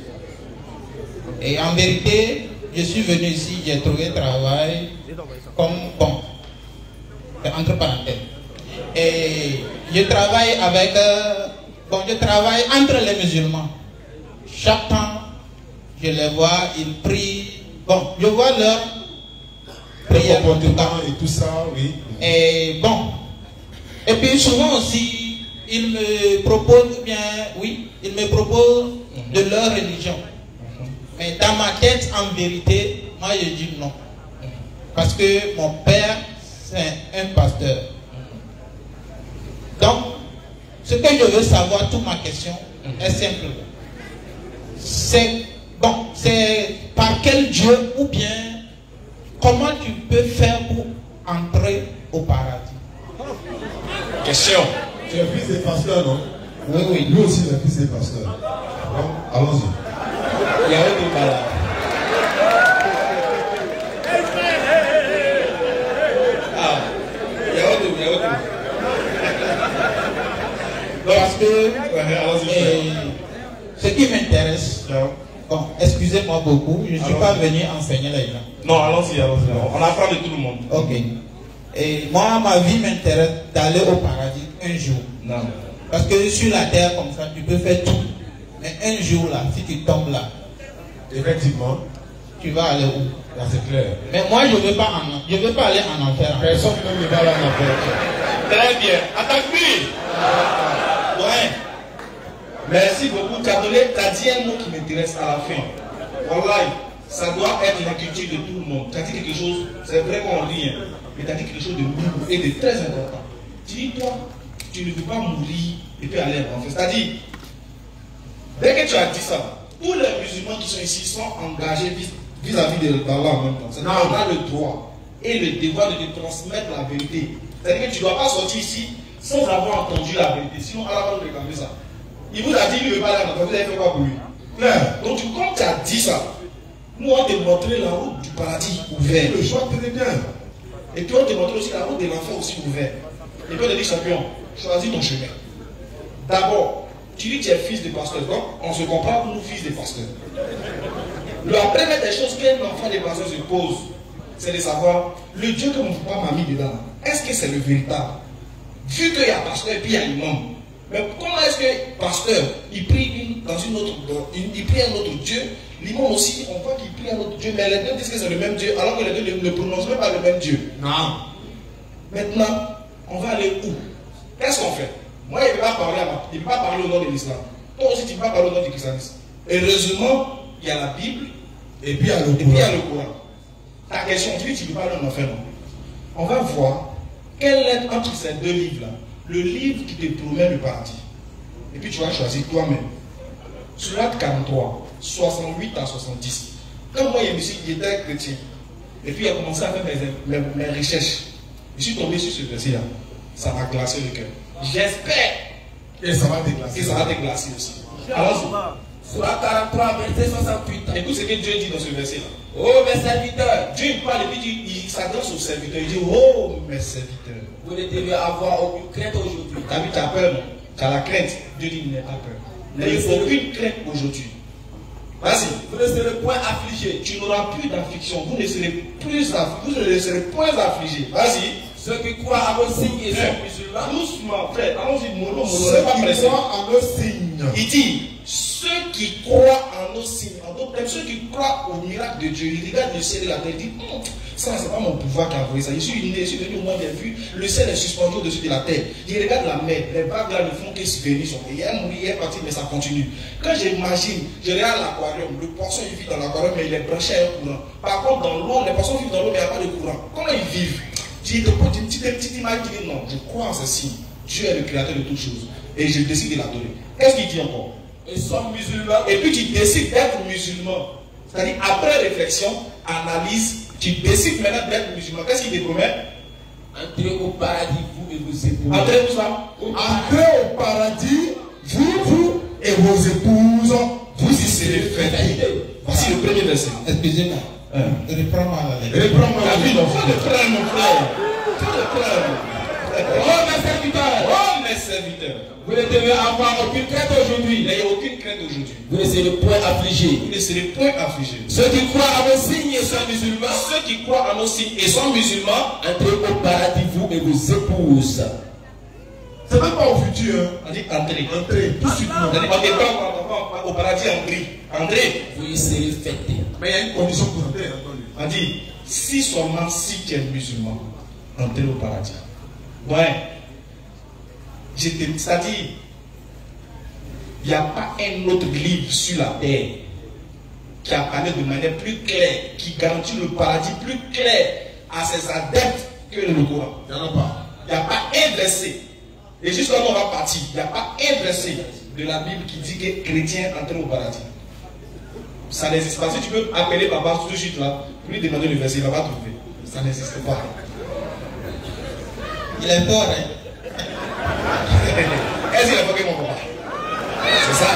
Et en vérité, je suis venu ici, j'ai trouvé travail comme bon, entre parenthèses. Et je travaille avec, euh, bon, je travaille entre les musulmans. Chaque temps, je les vois, ils prient. Bon, je vois leur prière en tout cas. Et tout ça, oui. Et bon, et puis souvent aussi, ils me proposent bien, oui, ils me proposent de leur religion. Mais dans ma tête, en vérité, moi je dis non. Parce que mon père, c'est un pasteur. Donc, ce que je veux savoir, toute ma question est simple. C'est, bon, c'est par quel Dieu ou bien comment tu peux faire pour entrer au paradis? Question. Tu es fils des pasteurs, non? Oui, oui. Nous aussi, les fils des pasteurs. Donc, allons-y. Il y a autre malade. Ah, il y a autre, il y a autre. Parce que Ouais, allons-y. euh, ce qui m'intéresse, bon, excusez-moi beaucoup, je ne suis pas venu enseigner les gens. Non, allons-y, allons-y. On apprend de tout le monde. Ok. Et moi, ma vie m'intéresse d'aller au paradis un jour. Non. Parce que sur la terre, comme ça, tu peux faire tout. Mais un jour, là, si tu tombes là, Effectivement, tu vas aller où? là c'est clair. Mais moi, je ne veux pas en, je veux pas aller en enfer. Personne ne me va là en enfer. Très bien. Attaque-lui. Ouais. Merci beaucoup. Tu as donné, tu as dit un mot qui m'intéresse à la fin. Wallahi, ça doit être la culture de tout le monde. Tu as dit quelque chose, c'est vrai qu'on rit, hein, mais tu as dit quelque chose de nouveau et de très important. Tu dis, toi, tu ne veux pas mourir et puis aller en enfer. C'est-à-dire, dès que tu as dit ça, tous les musulmans qui sont ici sont engagés vis-à-vis de d'Allah en même temps. C'est-à-dire qu'on a le droit et le devoir de te transmettre la vérité. C'est-à-dire que tu ne dois pas sortir ici sans avoir entendu la vérité. Sinon, Allah va nous réclamer ça. Il vous a dit qu'il ne veut pas aller en enfer. Vous avez fait quoi pour lui? Claire. Donc, quand tu as dit ça, nous on te montrer la route du paradis ouvert. Le choix très bien. Et puis on te montre aussi la route de l'enfer aussi ouvert. Et puis on te dit, champion, choisis ton chemin. D'abord, tu dis que tu es fils de pasteur. Donc, on se comprend pour nous, fils de pasteur. La première des choses qu'un enfant de pasteur se pose, c'est de savoir, le Dieu que mon papa m'a mis dedans, est-ce que c'est le véritable? Vu qu'il y a pasteur et puis il y a l'imam. Mais comment est-ce que pasteur, il prie une, dans une autre, dans une, il prie un autre Dieu, l'imam aussi, on voit qu'il prie un autre Dieu, mais les deux disent que c'est le même Dieu, alors que les deux ne, ne prononcent même pas le même Dieu. Non. Maintenant, on va aller où? Qu'est-ce qu'on fait? Moi, il ne peut pas parler à ma... il ne peut pas parler au nom de l'islam. Toi aussi, tu ne peux pas parler au nom du christianisme. Heureusement, il y a la Bible et puis il y a le et puis il y a le Coran. Ta question, tu dis que tu ne peux pas aller en enfer, non? On va voir quel est entre ces deux livres-là le livre qui te promet le paradis. Et puis tu vas choisir toi-même. Sourate quarante-trois, soixante-huit à soixante-dix. Quand moi j'étais chrétien, et puis j'ai commencé à faire mes, mes, mes recherches, je suis tombé sur ce verset-là. Ça m'a glacé le cœur. J'espère Et ça va déglacer. que ça va déglacer aussi. Allons-y. Sourate quarante-trois, verset soixante-huit. Écoute ce que Dieu dit dans ce verset-là. Oh mes serviteurs, Dieu parle et puis il, il s'adresse aux serviteurs. Il dit, oh mes serviteurs. vous ne devez avoir aucune crainte aujourd'hui. T'as vu, tu as peur, non? Tu as la crainte. Dieu dit, n'aie pas peur. N'ayez aucune crainte aujourd'hui. Vas-y. Vous ne serez point affligés. Tu n'auras plus d'affliction. Vous ne serez plus affligés. Vous ne serez point affligés. Vas-y. Ceux qui croient à vos signes et sont musulmans. Doucement, frère. Allons-y, mollo, mollo. Ceux Pas qui pressé. croient en nos signes. Il dit, ceux qui croient en nos signes, en d'autres termes, ceux qui croient au miracle de Dieu, ils regardent le ciel et la terre, ils disent, hum, ça, c'est pas mon pouvoir qui a envoyé ça. Je suis né, je suis venu au moins bien vu, le ciel est suspendu au-dessus de la terre. Il regarde la mer, les vagues là ne font que se venir sur il est mourir, il est parti, mais ça continue. Quand j'imagine, je regarde l'aquarium, le poisson il vit dans l'aquarium, mais il est branché à un courant. Par contre, dans l'eau, les poissons vivent dans l'eau, mais il n'y a pas de courant. Comment ils vivent? Tu te poses une petite, petite image qui dit non, je crois en ceci. Dieu est le créateur de toutes choses. Et je décide de l'adorer. Qu'est-ce qu'il dit encore? Ils sont musulmans. Et puis tu décides d'être musulman. C'est-à-dire, après réflexion, analyse, tu décides maintenant d'être musulman. Qu'est-ce qu'il te promet? Entrez au paradis, vous et vos épouses. Entrez où ça? Entrez au paradis, vous, vous et vos épouses, vous y serez fêtés. Voici le premier verset. Excusez-moi. Reprends-moi la lettre. Reprends-moi T'as vu, la non? Faut le prendre, mon frère. Faut le prendre. Oh mes serviteurs, Oh, mes serviteurs. vous ne devez avoir aucune crainte aujourd'hui. N'ayez aucune crainte aujourd'hui. Vous ne serez point affligés. Vous ne serez point affligés. Ceux qui croient à vos signes et sont musulmans. Ceux qui croient en nos signes et sont musulmans, Entrez au paradis, vous et vos épouses. C'est même pas au futur. Hein. on dit entrez. Entrez, tout de suite. On dit, on n'est pas au paradis en gris. Entrez. Vous y serez fêtés. Mais il y a une condition pour entrer. Hein. On dit, si seulement si tu es musulman, entrez au paradis. Ouais. C'est-à-dire, il n'y a pas un autre livre sur la terre qui a parlé de manière plus claire, qui garantit le paradis plus clair à ses adeptes que le Coran. Il n'y en a pas. Il n'y a pas un verset. Et jusqu'à là, on va partir. Il n'y a pas un verset de la Bible qui dit que chrétien entre au paradis. Ça n'existe pas. Si tu peux appeler papa tout de suite là, pour lui demander le verset, il ne va pas trouver. Ça n'existe pas. Il est fort, hein? Est-ce qu'il a pas que mon papa? C'est ça.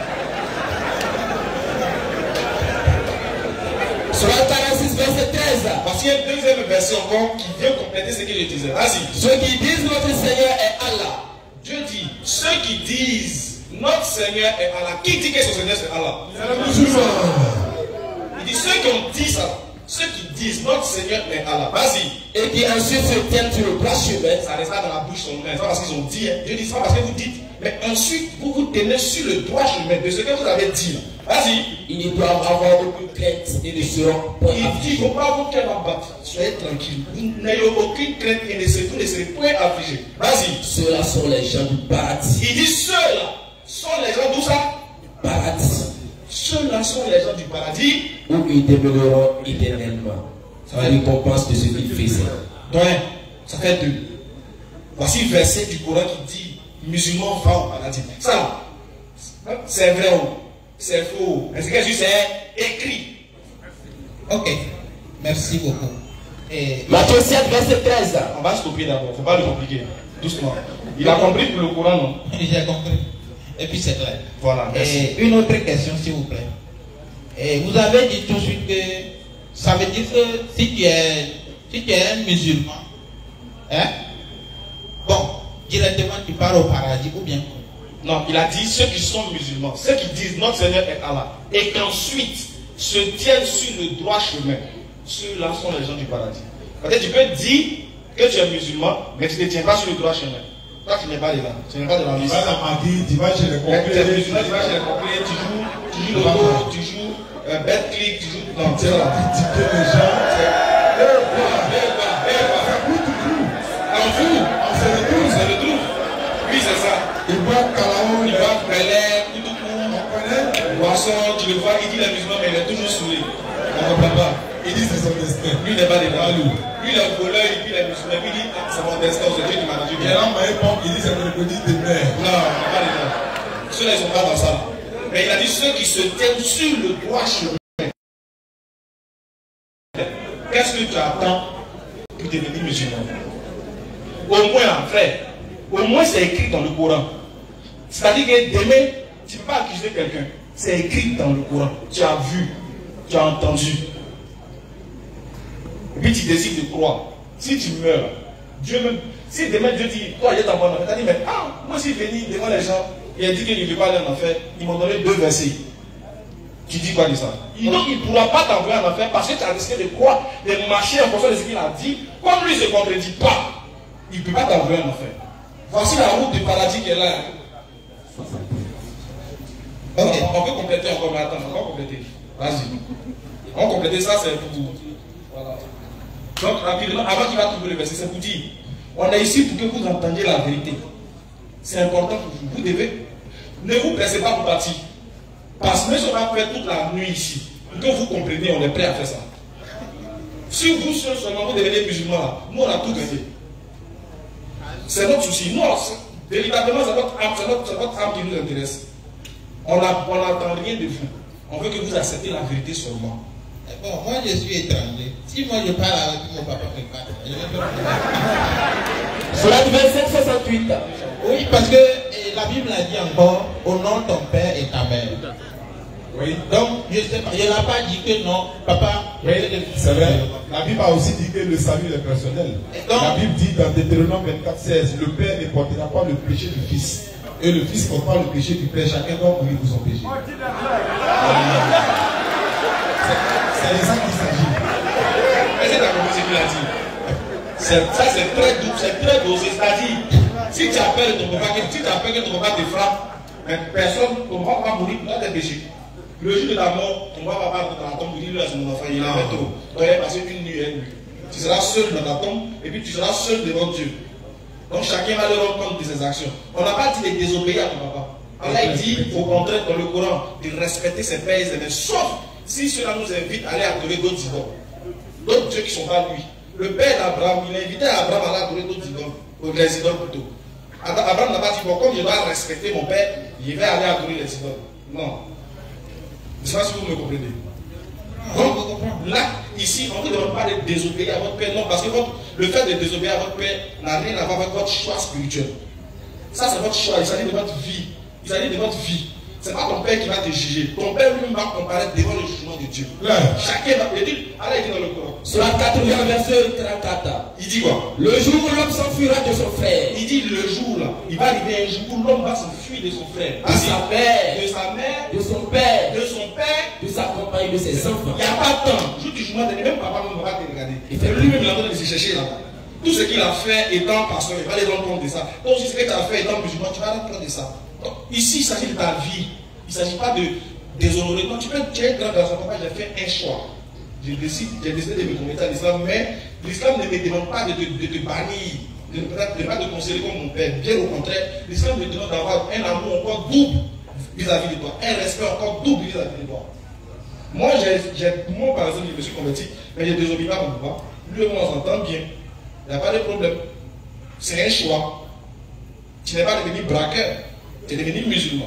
Sourate quarante-six, verset treize. Voici un deuxième verset encore qui vient compléter ce que je disais. Vas-y. Ceux qui disent notre Seigneur est Allah. Dieu dit, ceux qui disent notre Seigneur est Allah. Qui dit que son Seigneur c'est Allah? C'est le musulman. Il dit ceux qui ont dit ça, ceux qui disent notre Seigneur est Allah. Vas-y. Et qui ensuite se tiennent sur le droit chemin. Ça reste pas dans la bouche seulement. C'est pas parce qu'ils ont dit. Hein. Dieu dit, c'est pas parce que vous dites. Mais ensuite, vous vous tenez sur le droit chemin de ce que vous avez dit. Vas-y. Ils ne doivent avoir aucune crainte et ne seront point Il dit, il ne affligés. faut pas vous faire abattre. Soyez tranquille. Vous n'ayez aucune crainte et ne serez, vous ne serez point affligés. Vas-y. Ceux-là sont les gens du paradis. Il dit, ceux-là sont les gens d'où ça? Paradis. Ceux-là sont les gens du paradis. Où ils demeureront éternellement. C'est la récompense de ce qu'ils faisaient. Donc, ça fait deux. Voici le verset du Coran qui dit musulman va au paradis. Ça, c'est vrai ou c'est faux? Est-ce que c'est écrit? Ok. Merci beaucoup. Et Matthieu sept, verset treize. On va stopper d'abord, il ne faut pas le compliquer. Doucement. Il a compris pour le Coran, non? j'ai compris. Et puis c'est clair. Voilà, merci. Et une autre question, s'il vous plaît. Et vous avez dit tout de suite que ça veut dire que si tu es, si tu es un musulman, hein, bon, directement tu pars au paradis ou bien quoi? Non, il a dit ceux qui sont musulmans, ceux qui disent notre Seigneur est Allah, et qu'ensuite se tiennent sur le droit chemin. Ceux-là sont les gens du paradis. Peut-être tu peux dire que tu es musulman, mais tu ne te tiens pas sur le droit chemin. Toi, tu n'es pas de là. Tu n'es pas de la Tu liste. vas dans ma vie, tu vas chez les Tu es complets. musulman, tu vas chez les complets, tu joues, tu joues le loto, tu joues euh, BetClick, tu joues dans Tu vas critiquer les gens. On fout, on se retrouve, on se retrouve. Oui, c'est ça. Il voit Kalao, Il va Pelé, Koutoukou, on connaît. Boisson, tu le vois, il dit les musulmans, mais il est toujours souri. On ne comprend pas. Il dit c'est son destin. Lui n'est pas des là. Lui, il est voleur, et puis il est et puis il dit, ah, c'est mon destin, c'est Dieu qui m'a dit. Il y a un moyen pour il dit c'est mercredi demain. Non, pas les gens. Ceux-là, ils ne sont pas dans ça. Mais il a dit ceux qui se tiennent sur le droit chemin. Qu'est-ce que tu attends pour devenir musulman? Au moins, frère, au moins c'est écrit dans le Coran. C'est-à-dire que demain, tu ne peux pas accuser quelqu'un. C'est écrit dans le Coran. Tu as vu, tu as entendu. Et puis tu décides de croire. Si tu meurs, Dieu même, si demain Dieu dit, toi, il t'envoie en enfer, tu as dit, mais ah, moi je suis venu devant les gens, il a dit qu'il ne veut pas aller en enfer, ils m'ont donné deux versets. Tu dis quoi de ça? Donc il ne pourra pas t'envoyer en enfer parce que tu as risqué de croire, de marcher en fonction de ce qu'il a dit. Comme lui ne se contredit pas, il ne peut pas t'envoyer en enfer. Voici la route du paradis qui est là. Okay. On peut compléter encore, mais attends, on va compléter. Vas-y. On va compléter ça, c'est pour. Voilà. Donc rapidement, avant qu'il va trouver le verset, c'est pour dire, on est ici pour que vous entendiez la vérité. C'est important pour vous. Vous devez, ne vous pressez pas pour partir. Parce que nous, on va faire toute la nuit ici. Pour que vous compreniez, on est prêt à faire ça. Si vous seul seulement vous devenez musulman là, nous on a tout gagné. C'est notre souci. Nous, véritablement, c'est votre âme, c'est notre, votre âme qui nous intéresse. On n'attend rien de vous. On veut que vous acceptez la vérité seulement. Bon, moi je suis étranger. Si moi je parle avec mon papa, me parle. Cela devait cinq cent soixante-huit. Oui, parce que eh, la Bible a dit encore, honore ton père et ta mère. Oui. Donc, je ne sais pas, il n'a pas dit que non, papa. Oui, c'est vrai. La Bible a aussi dit que le salut est personnel. Donc, la Bible dit dans Deutéronome vingt-quatre seize, le père ne portera pas le péché du fils. Et le fils ne porte pas le péché du père. Chacun doit mourir pour son péché. C'est de ça qu'il s'agit. Est-ce que tu as compris ce qu'il a dit? Ça c'est très doux, c'est très doux. C'est-à-dire, si tu appelles ton papa, si tu appelles que ton papa te frappe, mais personne, ton papa va mourir pour tes péchés. Le jour de ta mort, ton papa va dans ta tombe, il dit là c'est mon enfant, il a fait trop. Donc il va passer une nuit et une nuit. Tu seras seul dans ta tombe et puis tu seras seul devant Dieu. Donc chacun va le rendre compte de ses actions. On n'a pas dit de désobéir à ton papa. Allah il dit au contraire dans le Coran de respecter ses pères et ses mères, sauf si cela nous invite à aller adorer d'autres idoles, d'autres dieux qui ne sont pas lui. Le père d'Abraham, il a invité Abraham à aller adorer d'autres idoles, ou les idoles plutôt. Abraham n'a pas dit, bon, comme je dois respecter mon père, je vais aller adorer les idoles. Non. Je ne sais pas si vous me comprenez. Donc, là, ici, on ne vous demande pas de désobéir à votre père, non, parce que votre, le fait de désobéir à votre père n'a rien à voir avec votre choix spirituel. Ça, c'est votre choix, il s'agit de votre vie. Il s'agit de votre vie. Ce n'est pas ton père qui va te juger. Ton père lui-même va comparaître devant le jugement de Dieu. Ouais. Chacun va te dire, allez, il dit dans le Coran. Sur la quatrième verset trente-quatre. Il dit quoi? Le jour où l'homme s'enfuira de son frère. Il dit le jour là. Il va arriver un jour où l'homme va s'enfuir de son frère. De sa mère. De sa mère. De son père. De son père. De sa compagne, de ses enfants. Il n'y a pas de temps. Jour du jugement, même papa ne va pas te regarder. Il fait lui-même la de se chercher là-bas. Tout ce qu'il a fait étant pasteur, il va les rendre compte de ça. Donc, si ce que tu as fait étant musulman, tu vas rendre compte de ça. Donc, ici, il s'agit de ta vie. Il ne s'agit pas de déshonorer. Donc, tu peux être grand dans son papa, j'ai fait un choix. J'ai décidé, j'ai décidé de me convertir à l'islam, mais l'islam ne me demande pas de te, de te bannir, de ne pas te considérer comme mon père. Bien au contraire, l'islam me demande d'avoir un amour encore double vis-à-vis de toi, un respect encore double vis-à-vis de toi. Moi, j'ai, moi, par exemple, je me suis converti, mais je désobéis pas à mon papa. Lui et moi, on s'entend bien. Il n'y a pas de problème. C'est un choix. Tu n'es pas devenu braqueur, tu es devenu musulman.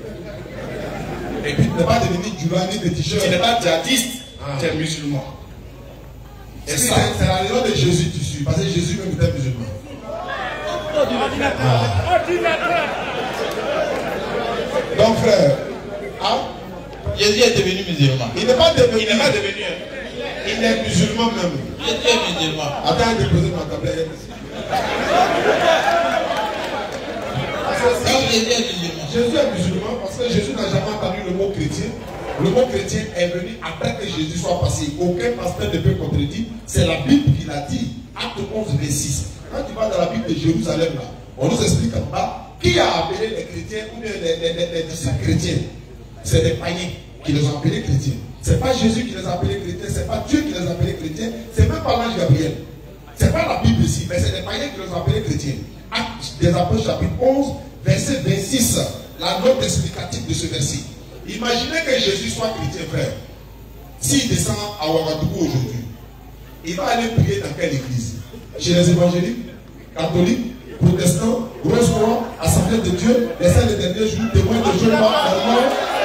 Et puis tu n'es pas devenu Djoulani de t-shirt. Tu n'es pas djihadiste, ah. Tu es musulman. C'est ça. C'est la raison de Jésus tu suis, parce que Jésus même était musulman. Ah. Donc frère, hein? Jésus est devenu musulman. Il n'est pas devenu. Il n'est pas devenu. Il est musulman même. Jésus est musulman. Attends, je vais poser ma tablette. Jésus est musulman. Jésus est musulman parce que Jésus n'a jamais entendu le mot chrétien. Le mot chrétien est venu après que Jésus soit passé. Aucun pasteur ne peut contredire. C'est la Bible qui l'a dit. Acte onze, verset six. Quand tu vas dans la Bible de Jérusalem, là, on nous explique en bas qui a appelé les chrétiens ou bien les, les, les, les disciples chrétiens. C'est des païens qui les ont appelés chrétiens. Ce n'est pas Jésus qui les a appelés chrétiens, ce n'est pas Dieu qui les a appelés chrétiens, ce n'est même pas l'ange Gabriel. Ce n'est pas la Bible ici, mais c'est des païens qui les ont appelés chrétiens. Acte des Apôtres, chapitre onze, verset vingt-six, la note explicative de ce verset. Imaginez que Jésus soit chrétien, frère. S'il descend à Ouagadougou aujourd'hui, il va aller prier dans quelle église? chez les évangéliques, catholiques, protestants, Rose-Croix, Assemblée de Dieu, les saints des derniers jours, témoins de Jéhovah, Mormons,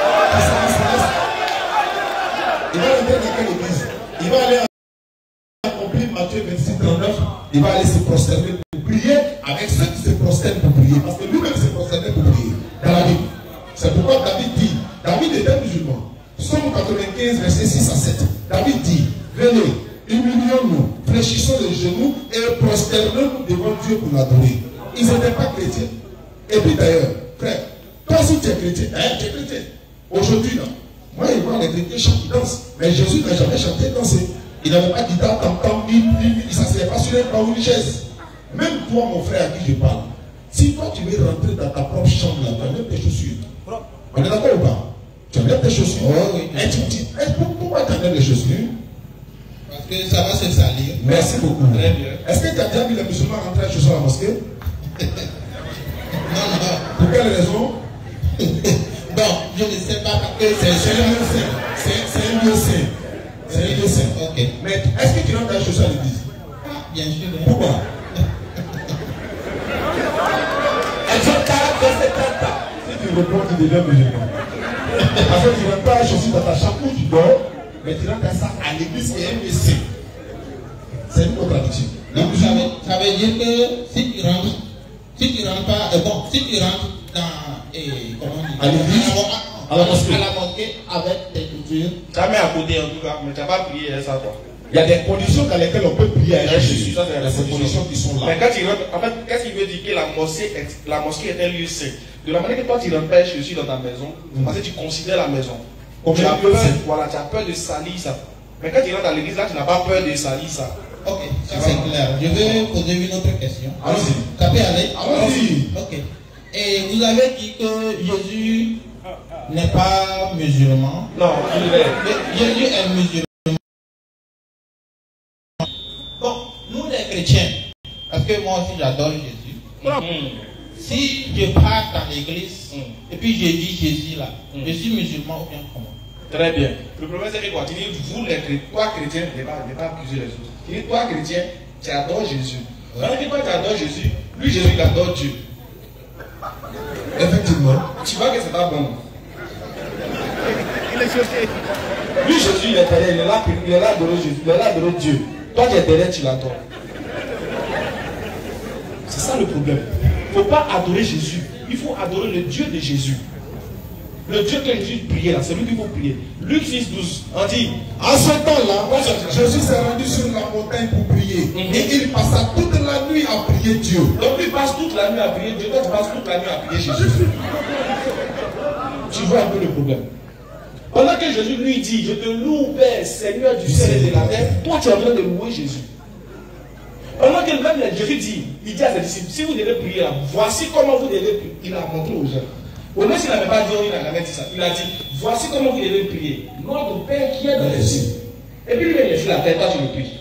il va rentrer dans quelle église? Il va aller accomplir Matthieu vingt-six trente-neuf, il va aller se prosterner pour prier avec ceux qui se prosternent pour prier. Parce que lui-même se prosternait pour prier dans la Bible. C'est pourquoi David dit, David était musulman. Psaume quatre-vingt-quinze, versets six à sept. David dit, venez, humilions-nous, fléchissons les genoux et prosternons-nous devant Dieu pour l'adorer. Ils n'étaient pas chrétiens. Et puis d'ailleurs, frère, toi aussi tu es chrétien, hein, tu es chrétien. Aujourd'hui, là, moi je vois les chrétiens chantent, ils dansent. Mais Jésus n'a jamais chanté, dansé. Il n'avait pas de guitare, tam-tam, il ne s'asseyait pas sur un banc ou une chaise. Même toi, mon frère, à qui je parle, si toi tu veux rentrer dans ta propre chambre, là, tu enlèves tes chaussures. On est d'accord ou pas? Tu enlèves tes chaussures. Oh, oui. Et tu dis, pourquoi tu enlèves les chaussures? Parce que ça va se salir. Merci beaucoup. Très bien. Est-ce que tu as déjà vu les musulmans rentrer chaussures à la mosquée? Non, non. Pour quelle raison? Bon, je ne sais pas parce que c'est un lieu saint. C'est un lieu saint. C'est un lieu saint. Ok. Mais est-ce que tu rentres dans les chaussures à l'église? Ah, bien sûr. Pourquoi? Si tu réponds, tu deviens musulman. Parce que tu ne rentres pas les chaussures dans ta chambre où tu dors, mais tu rentres ça à l'église qui est un lieu saint. C'est une contradiction. Donc, ça veut, ça veut dire que si tu rentres, si tu rentres pas, euh, bon, si tu rentres dans, eh, comment on dit, à l'église, à, à, à, à la mosquée avec tes cultures, ça met à côté en tout cas, mais tu n'as pas prié ça toi. Il y a des conditions dans lesquelles on peut prier à Jésus. Ça, c'est ces conditions qui sont là. Mais quand tu rentres, en fait, qu'est-ce qu'il veut dire que la mosquée, est, la mosquée est un lieu saint? De la manière que toi tu rentres pas Jésus dans ta maison, mm. parce que tu considères la maison. Comme tu as peur, voilà, tu as peur de salir ça. Mais quand tu rentres dans l'église là, tu n'as pas peur de salir ça. Ok, ça c'est clair. Je vais poser une autre question. Allons-y. Capé aller. Allons-y. Ok. Et vous avez dit que Jésus n'est pas musulman. Non, il est. Jésus est musulman. Bon, nous les chrétiens, parce que moi aussi j'adore Jésus. Mm. Si je pars dans l'église mm. et puis je dis Jésus là, mm. je suis musulman ou bien comment? Très bien. Le problème c'est que quoi? Tu dis, vous les chrétiens, toi chrétien, ne pas, pas accuser les autres. Tu dis, toi chrétien, tu adores Jésus. Quand tu dis, toi tu adores Jésus, lui Jésus il adore Dieu. Effectivement. Tu vois que c'est pas bon. Il est choqué. Lui Jésus il est derrière, il est là, il est là adorer Jésus, il est là adorer Dieu. Toi tu es derrière, tu l'adores. C'est ça le problème. Il ne faut pas adorer Jésus. Il faut adorer le Dieu de Jésus. Le Dieu que Jésus priait là, c'est lui qu'il faut prier. Luc six douze, on dit. En ce temps-là, Jésus s'est rendu sur la montagne pour prier. Mm-hmm. Et il passa toute la nuit à prier Dieu. Donc il passe toute la nuit à prier Dieu. Toi tu passes toute la nuit à prier Jésus. Tu vois un peu le problème. Pendant que Jésus lui dit, je te loue Père, Seigneur du ciel et de la terre, toi tu es en train de louer Jésus. Pendant que même Jésus dit, il dit à ses disciples, si vous devez prier là, voici comment vous devez prier. Il a montré aux gens. Au moins s'il n'avait pas dit, il n'a jamais dit ça. Il a dit, voici comment vous devez prier. Notre Père qui est dans les cieux. Et puis lui-même il est sur la terre, toi tu le pries.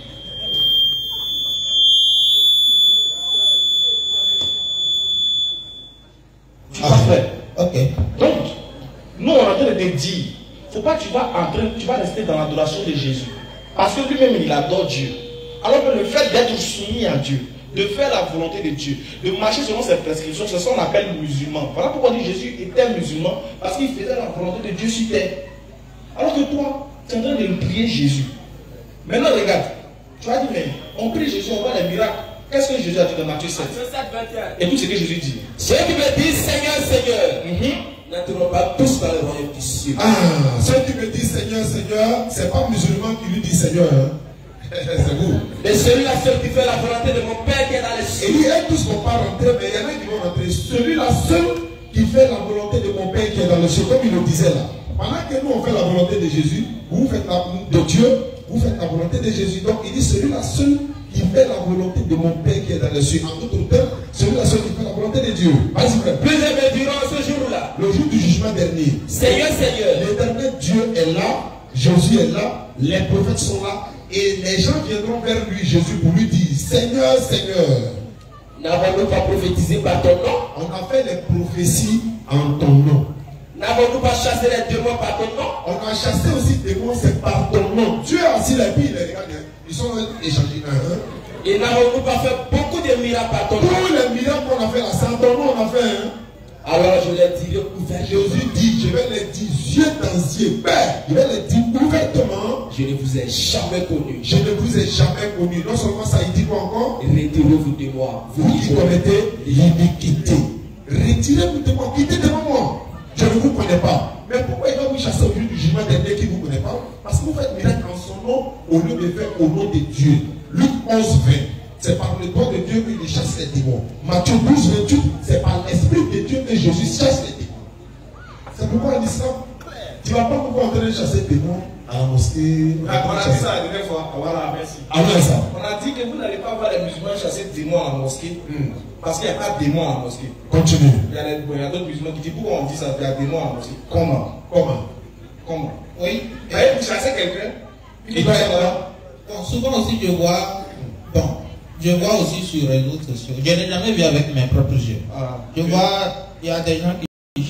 Tu vas faire. Ok. Donc, nous on est en train de te dire, faut pas que tu vas entrer, tu vas rester dans l'adoration de Jésus. Parce que lui-même il adore Dieu. Alors que le fait d'être soumis à Dieu, de faire la volonté de Dieu, de marcher selon ses prescriptions, c'est ce qu'on appelle musulman. Voilà pourquoi on dit Jésus était musulman, parce qu'il faisait la volonté de Dieu sur terre. Alors que toi, tu es en train de prier Jésus. Maintenant regarde, tu vas dire, mais on prie Jésus, on voit les miracles. Qu'est-ce que Jésus a dit dans Matthieu sept? Écoute ce que Jésus dit. Ceux qui me disent Seigneur, Seigneur, mm-hmm. n'entreront pas tous dans le royaume du ciel. Ah, ceux qui me disent Seigneur, Seigneur, c'est pas musulman qui lui dit Seigneur. Hein? C'est vous. Mais celui-là seul qui fait la volonté de mon Père qui est dans les cieux. Et lui, eux tous ne vont pas rentrer, mais il y en a qui vont rentrer. Celui-là seul qui fait la volonté de mon Père qui est dans le ciel, comme il le disait là. Pendant que nous on fait la volonté de Jésus, vous faites la de Dieu, vous faites la volonté de Jésus. Donc il dit celui-là seul qui fait la volonté de mon Père qui est dans le ciel. En d'autres termes, celui-là seul qui fait la volonté de Dieu. Vas-y frère. Plusieurs me diront ce jour-là, le jour du jugement dernier. Seigneur, Seigneur. L'éternel Dieu est là, Jésus est là, les prophètes sont là. Et les gens viendront vers lui, Jésus, pour lui dire, Seigneur, Seigneur, n'avons-nous pas prophétisé par ton nom? On a fait les prophéties en ton nom. N'avons-nous pas chassé les démons par ton nom? On a chassé aussi des démons, c'est par ton nom. Dieu a assis les pieds, les regarde, ils sont échangés. Hein? Et n'avons-nous pas fait beaucoup de miracles par ton nom? Tous les miracles qu'on a fait là, c'est en ton nom on a fait. Hein? Alors je leur dirai ouvertement. Jésus dit, je vais les dire yeux dans yeux. Je vais les dire ouvertement. Je ne vous ai jamais connu. Je ne vous ai jamais connu. Non seulement ça, il dit quoi encore? Retirez-vous de moi. Vous qui commettez l'iniquité. Retirez-vous de moi. Quittez devant moi. Je ne vous connais pas. Mais pourquoi il va vous chasser au jour du jugement dernier qui ne vous connaît pas? Parce que vous faites miracle en son nom au lieu de faire au nom de Dieu. Luc onze, vingt. C'est par le don de Dieu qu'il chasse les démons. Matthieu douze, vingt-huit. C'est par l'Esprit de Dieu que Jésus chasse les démons. C'est pourquoi en islam, tu ne vas pas pouvoir en train de chasser les démons à la mosquée. On a dit ça la dernière fois. Voilà, merci. Ah ouais, ça. On a dit que vous n'allez pas voir les musulmans chasser des démons à la mosquée. Hmm. Parce qu'il n'y a pas de démons à la mosquée. Continue. Il y a, bon, a d'autres musulmans qui disent pourquoi on dit ça, il y a des démons à la mosquée. Comment? Comment? Comment? Oui. Vous voyez, vous chassez quelqu'un. Il doit être là. Bon, souvent aussi je vois. Bon. Je vois aussi sur les réseaux sociaux. Je n'ai jamais vu avec mes propres yeux. Ah, je oui. vois, il y a des gens qui.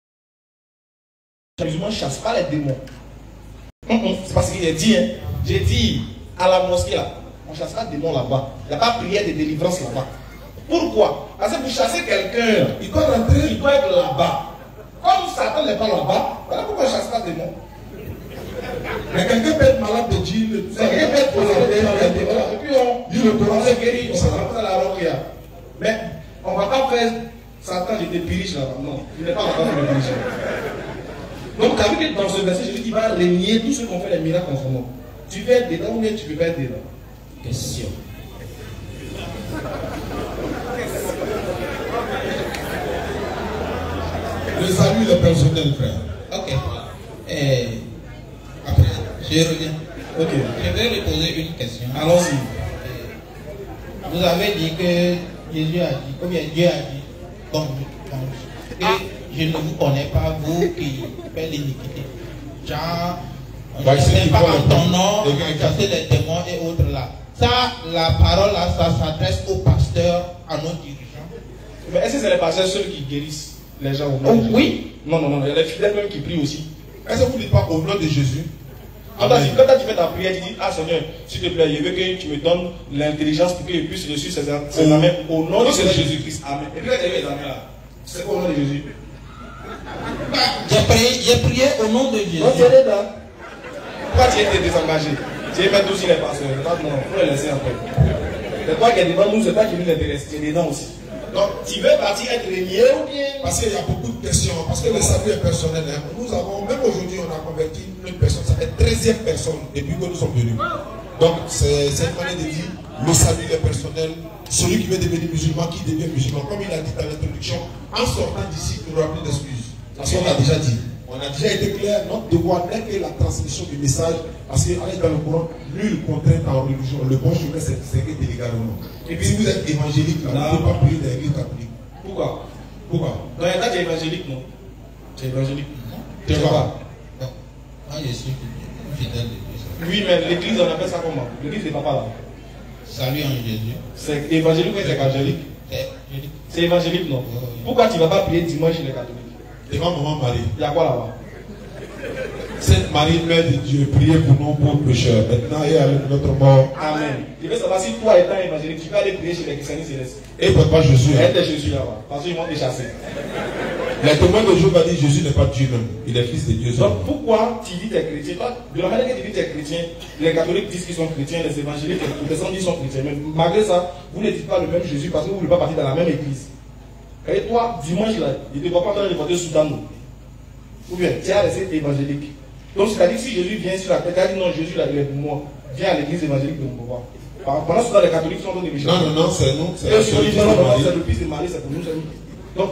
Les musulmans ne chassent pas les démons. C'est parce qu'il est dit, hein. J'ai dit à la mosquée là, on ne chasse pas les démons là-bas. Il n'y a pas de prière de délivrance là-bas. Pourquoi? Parce que vous chassez quelqu'un, il doit rentrer, il doit être là-bas. Comme Satan n'est pas là-bas, voilà pourquoi on ne chasse pas les démons. Mais quelqu'un peut être malade de Dieu, quelqu'un peut être possédé, et puis on dit le Coran c'est guéri, on s'en va à la roquia. Mais on ne va pas faire Satan, j'étais piriche là-bas. Non, il n'est pas là-bas pour le piriche. Donc, tu as vu que dans ce verset, Jésus dit, il va régner tous ceux qui ont fait les miracles en son nom. Tu veux être dedans ou bien tu ne peux pas être dedans? Question. Le salut est personnel, frère. Ok. Et après, je reviens. Ok. Je vais lui poser une question. Allons-y. Vous avez dit que Jésus a dit, ou bien Dieu a dit, bon, bon, que je ne vous connais pas, vous qui faites l'iniquité. Genre, je ne sais pas en ton nom, chasser les démons et autres là. Ça, la parole là, ça s'adresse aux pasteurs, à nos dirigeants. Mais est-ce que c'est les pasteurs seuls qui guérissent les gens au nom de Jésus? Oui. Non, non, non, il y a les fidèles même qui prient aussi. Est-ce que vous ne dites pas au nom de Jésus? Quand tu fais ta prière, tu dis, ah Seigneur, s'il te plaît, je veux que tu me donnes l'intelligence pour que je puisse reçu ces amens au nom de Jésus-Christ. Amen. Et puis quand tu as vu les amens là, c'est quoi au nom de Jésus? J'ai prié, j'ai prié au nom de Jésus. Non, tu es dedans. Pourquoi tu es désengagé? Tu es mettre aussi les pasteurs. Non, il faut les laisser en paix. C'est toi qui es devant nous, c'est toi qui nous intéresse. Tu es dedans aussi. Donc, tu veux partir être régné ou bien? Parce qu'il y a beaucoup de questions. Parce que le salut est personnel. Hein. Nous avons, même aujourd'hui, on a converti une personne. Ça fait treizième personne depuis que nous sommes venus. Donc, c'est une manière de dire le salut est personnel. Celui qui veut devenir musulman, qui devient musulman. Comme il a dit dans l'introduction, en sortant d'ici, il n'aura plus d'excuses. Parce qu'on a déjà dit. On a déjà été clair. Notre devoir n'est que la transmission du message. Parce qu'allez dans le Coran, nul contrainte en religion. Le bon chemin, c'est que légalement. Et puis, si vous êtes évangélique, là, vous ne pouvez pas prier dans l'église catholique. Pourquoi? Pourquoi? Dans l'état, tu es évangélique, non? Tu es évangélique. Tu es pas. Moi, je suis fidèle de Dieu. Oui, mais l'église, on appelle ça comment? L'église n'est pas là. Salut en Jésus. C'est évangélique ou c'est évangélique? C'est évangélique, non? Pourquoi tu ne vas pas prier dimanche chez les catholiques? Devant maman Marie. Il y a quoi là-bas? Sainte Marie, Mère de Dieu, priez pour nous pauvres pécheurs, maintenant et à notre mort. Amen. Je veux savoir si toi étant évangélique, tu peux aller prier chez les chrétiens célestes. Et pourquoi Jésus? Il y a Jésus là-bas. Parce qu'ils vont te chasser. Les témoins de Jéhovah disent Jésus n'est pas Dieu même. Il est fils de Dieu. Donc pourquoi tu dis que tu es chrétien? Toi, de la manière que tu dis que tu es chrétien, les catholiques disent qu'ils sont chrétiens, les évangéliques, les protestants disent qu'ils sont chrétiens. Mais malgré ça, vous ne dites pas le même Jésus parce que vous ne voulez pas partir dans la même église. Et toi, dimanche là, il ne te voit pas dans les voitures sous nous. Ou bien, tu as resté évangélique. Donc, c'est-à-dire que si Jésus vient sur la terre, tu as dit non, Jésus là, il est pour moi. Viens à l'église évangélique de mon pouvoir. Pendant ce temps, les catholiques sont dans des méchants. Non, non, non, c'est nous. C'est le fils de Marie, c'est pour nous. Donc,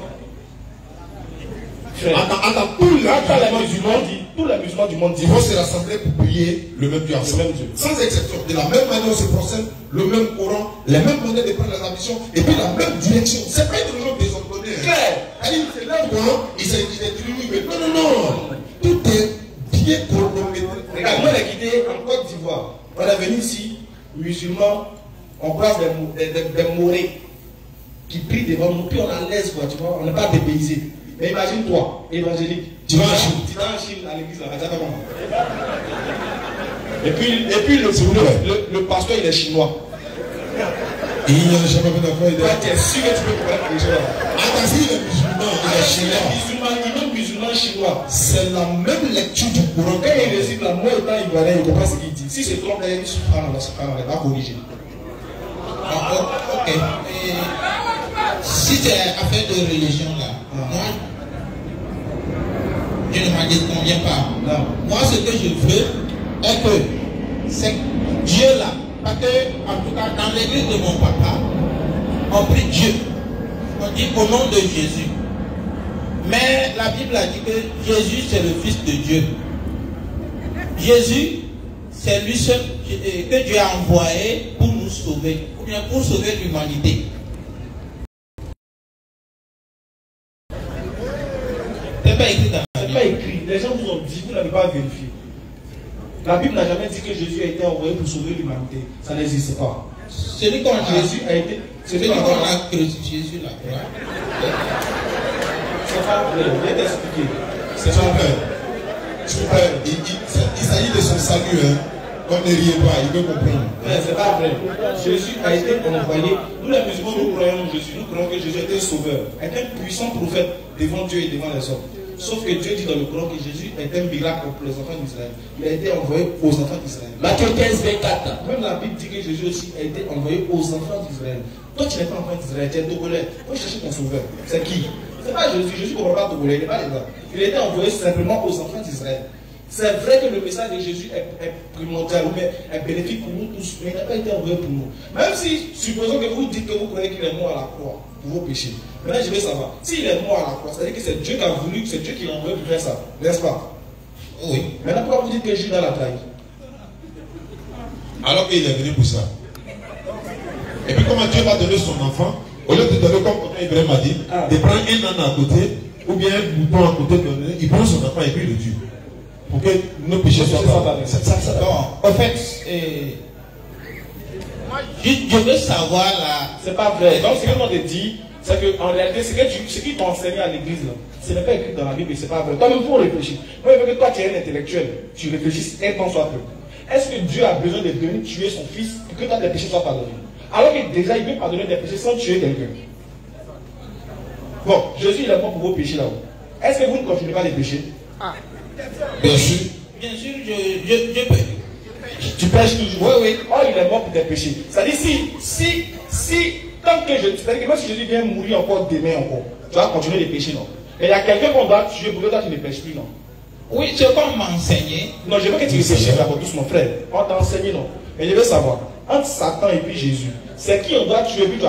attends, tous les musulmans disent, tous les musulmans du monde disent, ils vont se rassembler pour prier le même Dieu ensemble. Le même Dieu. Sans exception. De la même manière, on se procède, le même Coran, les mêmes manières de prendre la mission, et puis la même direction. C'est pas une religion désordonnée. Claire. C'est là où il s'est dit, mais non, non, non. Tout est bien chronométré. Regarde, moi, on est quitté en Côte d'Ivoire. On est venu ici, musulmans, on place des, des, des, des morés qui prient devant nous, puis on a l'aise, quoi, tu vois, on n'est pas dépaysé. Mais imagine-toi, évangélique, tu vas en Chine, tu vas en Chine à l'église, là, et puis, et puis le, le, le, le pasteur, il est chinois. Il n'y a jamais d'affaire. Toi, tu es sûr que tu peux comprendre les gens. Ah, si les musulmans, Ah, les si les chinois. musulmans, les mêmes musulmans chinois. C'est la même lecture du Coran. Quand il récite là, moi étant ivoirien, il comprend ce qu'il dit. Si c'est trompe, il dit subhanallah, subhanallah, il va corriger. Ah, ok. Et si c'est affaire de religion là, Ah. moi, je ne m'en disconviens pas. Non. Moi, ce que je veux est que c'est Dieu là. Parce que, en tout cas, dans l'église de mon papa, on prie Dieu. On dit au nom de Jésus. Mais la Bible a dit que Jésus, c'est le Fils de Dieu. Jésus, c'est lui seul que Dieu a envoyé pour nous sauver, ou bien pour sauver l'humanité. C'est pas écrit dans la C'est Bible. pas écrit. Les gens vous ont dit, vous n'avez pas vérifié. La Bible n'a jamais dit que Jésus a été envoyé pour sauver l'humanité. Ça n'existe pas. Celui qu'on a, Jésus a été. celui qu'on a crucifié sur la croix. C'est pas vrai. Je vais t'expliquer. C'est son père. Son père, il, il, il s'agit de son salut. Hein. Comme ne riez pas, il peut comprendre. Mais c'est pas vrai. Jésus a été envoyé. Nous les musulmans, nous croyons en Jésus. Nous croyons que Jésus était sauveur. Est un puissant prophète devant Dieu et devant les hommes. Sauf que Dieu dit dans le Coran que Jésus est un miracle pour les enfants d'Israël. Il a été envoyé aux enfants d'Israël. Matthieu quinze, vingt-quatre. Même la Bible dit que Jésus aussi a été envoyé aux enfants d'Israël. Toi, tu n'es pas enfant d'Israël, tu es togolais. Faut chercher ton sauveur. C'est qui? C'est pas Jésus. Jésus ne comprend pas togolais. Il n'est pas là. Il a été envoyé simplement aux enfants d'Israël. C'est vrai que le message de Jésus est, est primordial, mais est bénéfique pour nous tous, mais il n'a pas été envoyé pour nous. Même si, supposons que vous dites que vous croyez qu'il est mort à la croix pour vos péchés. Maintenant, je vais savoir. S'il est mort à la croix, c'est-à-dire que c'est Dieu qui a voulu, c'est Dieu qui l'a envoyé pour faire ça. N'est-ce pas? Oui. Maintenant, pourquoi vous dites que Judas l'a trahi? Alors qu'il est venu pour ça. Et puis comment Dieu va donner son enfant, au lieu de donner comme Ibrahim a dit, Ah. de prendre un âne à côté, ou bien un bouton à côté, de donner, il prend son enfant et puis il le tue. Pour que nos péchés soient pardonnés. C'est ça, ça. Bon, en fait, euh, je, je veux savoir là. C'est pas vrai. Donc, ce que l'on te dit, c'est qu'en réalité, ce que tu, ce qui t'a enseigné à l'église, là, ce n'est pas écrit dans la Bible et c'est pas vrai. Toi-même, il faut réfléchir. Moi, je veux que toi, tu es un intellectuel. Tu réfléchisses un temps soit peu. Est-ce que Dieu a besoin de venir tuer son fils pour que toi, tes péchés soient pardonnés? Alors que déjà, il peut pardonner des péchés sans tuer quelqu'un. Bon, Jésus, il est mort pour vos péchés là-haut. Est-ce que vous ne continuez pas les péchés? Bien sûr. Bien sûr, je, je, je peux. Tu pêches toujours. Oui, oui. Oh, il est mort pour tes péchés. C'est-à-dire, si, si, si, tant que je. C'est-à-dire que même si Jésus vient mourir encore demain encore, tu vas continuer les péchés, non? Mais il y a quelqu'un qu'on doit tuer pour que toi tu ne pêches plus, non? Oui, c'est comme m'enseigner. Non, je veux que tu réfléchisses d'abord tous, mon frère. On t'a enseigné, non? Mais je veux savoir, entre Satan et puis Jésus, c'est qui on doit tuer puis tu vas.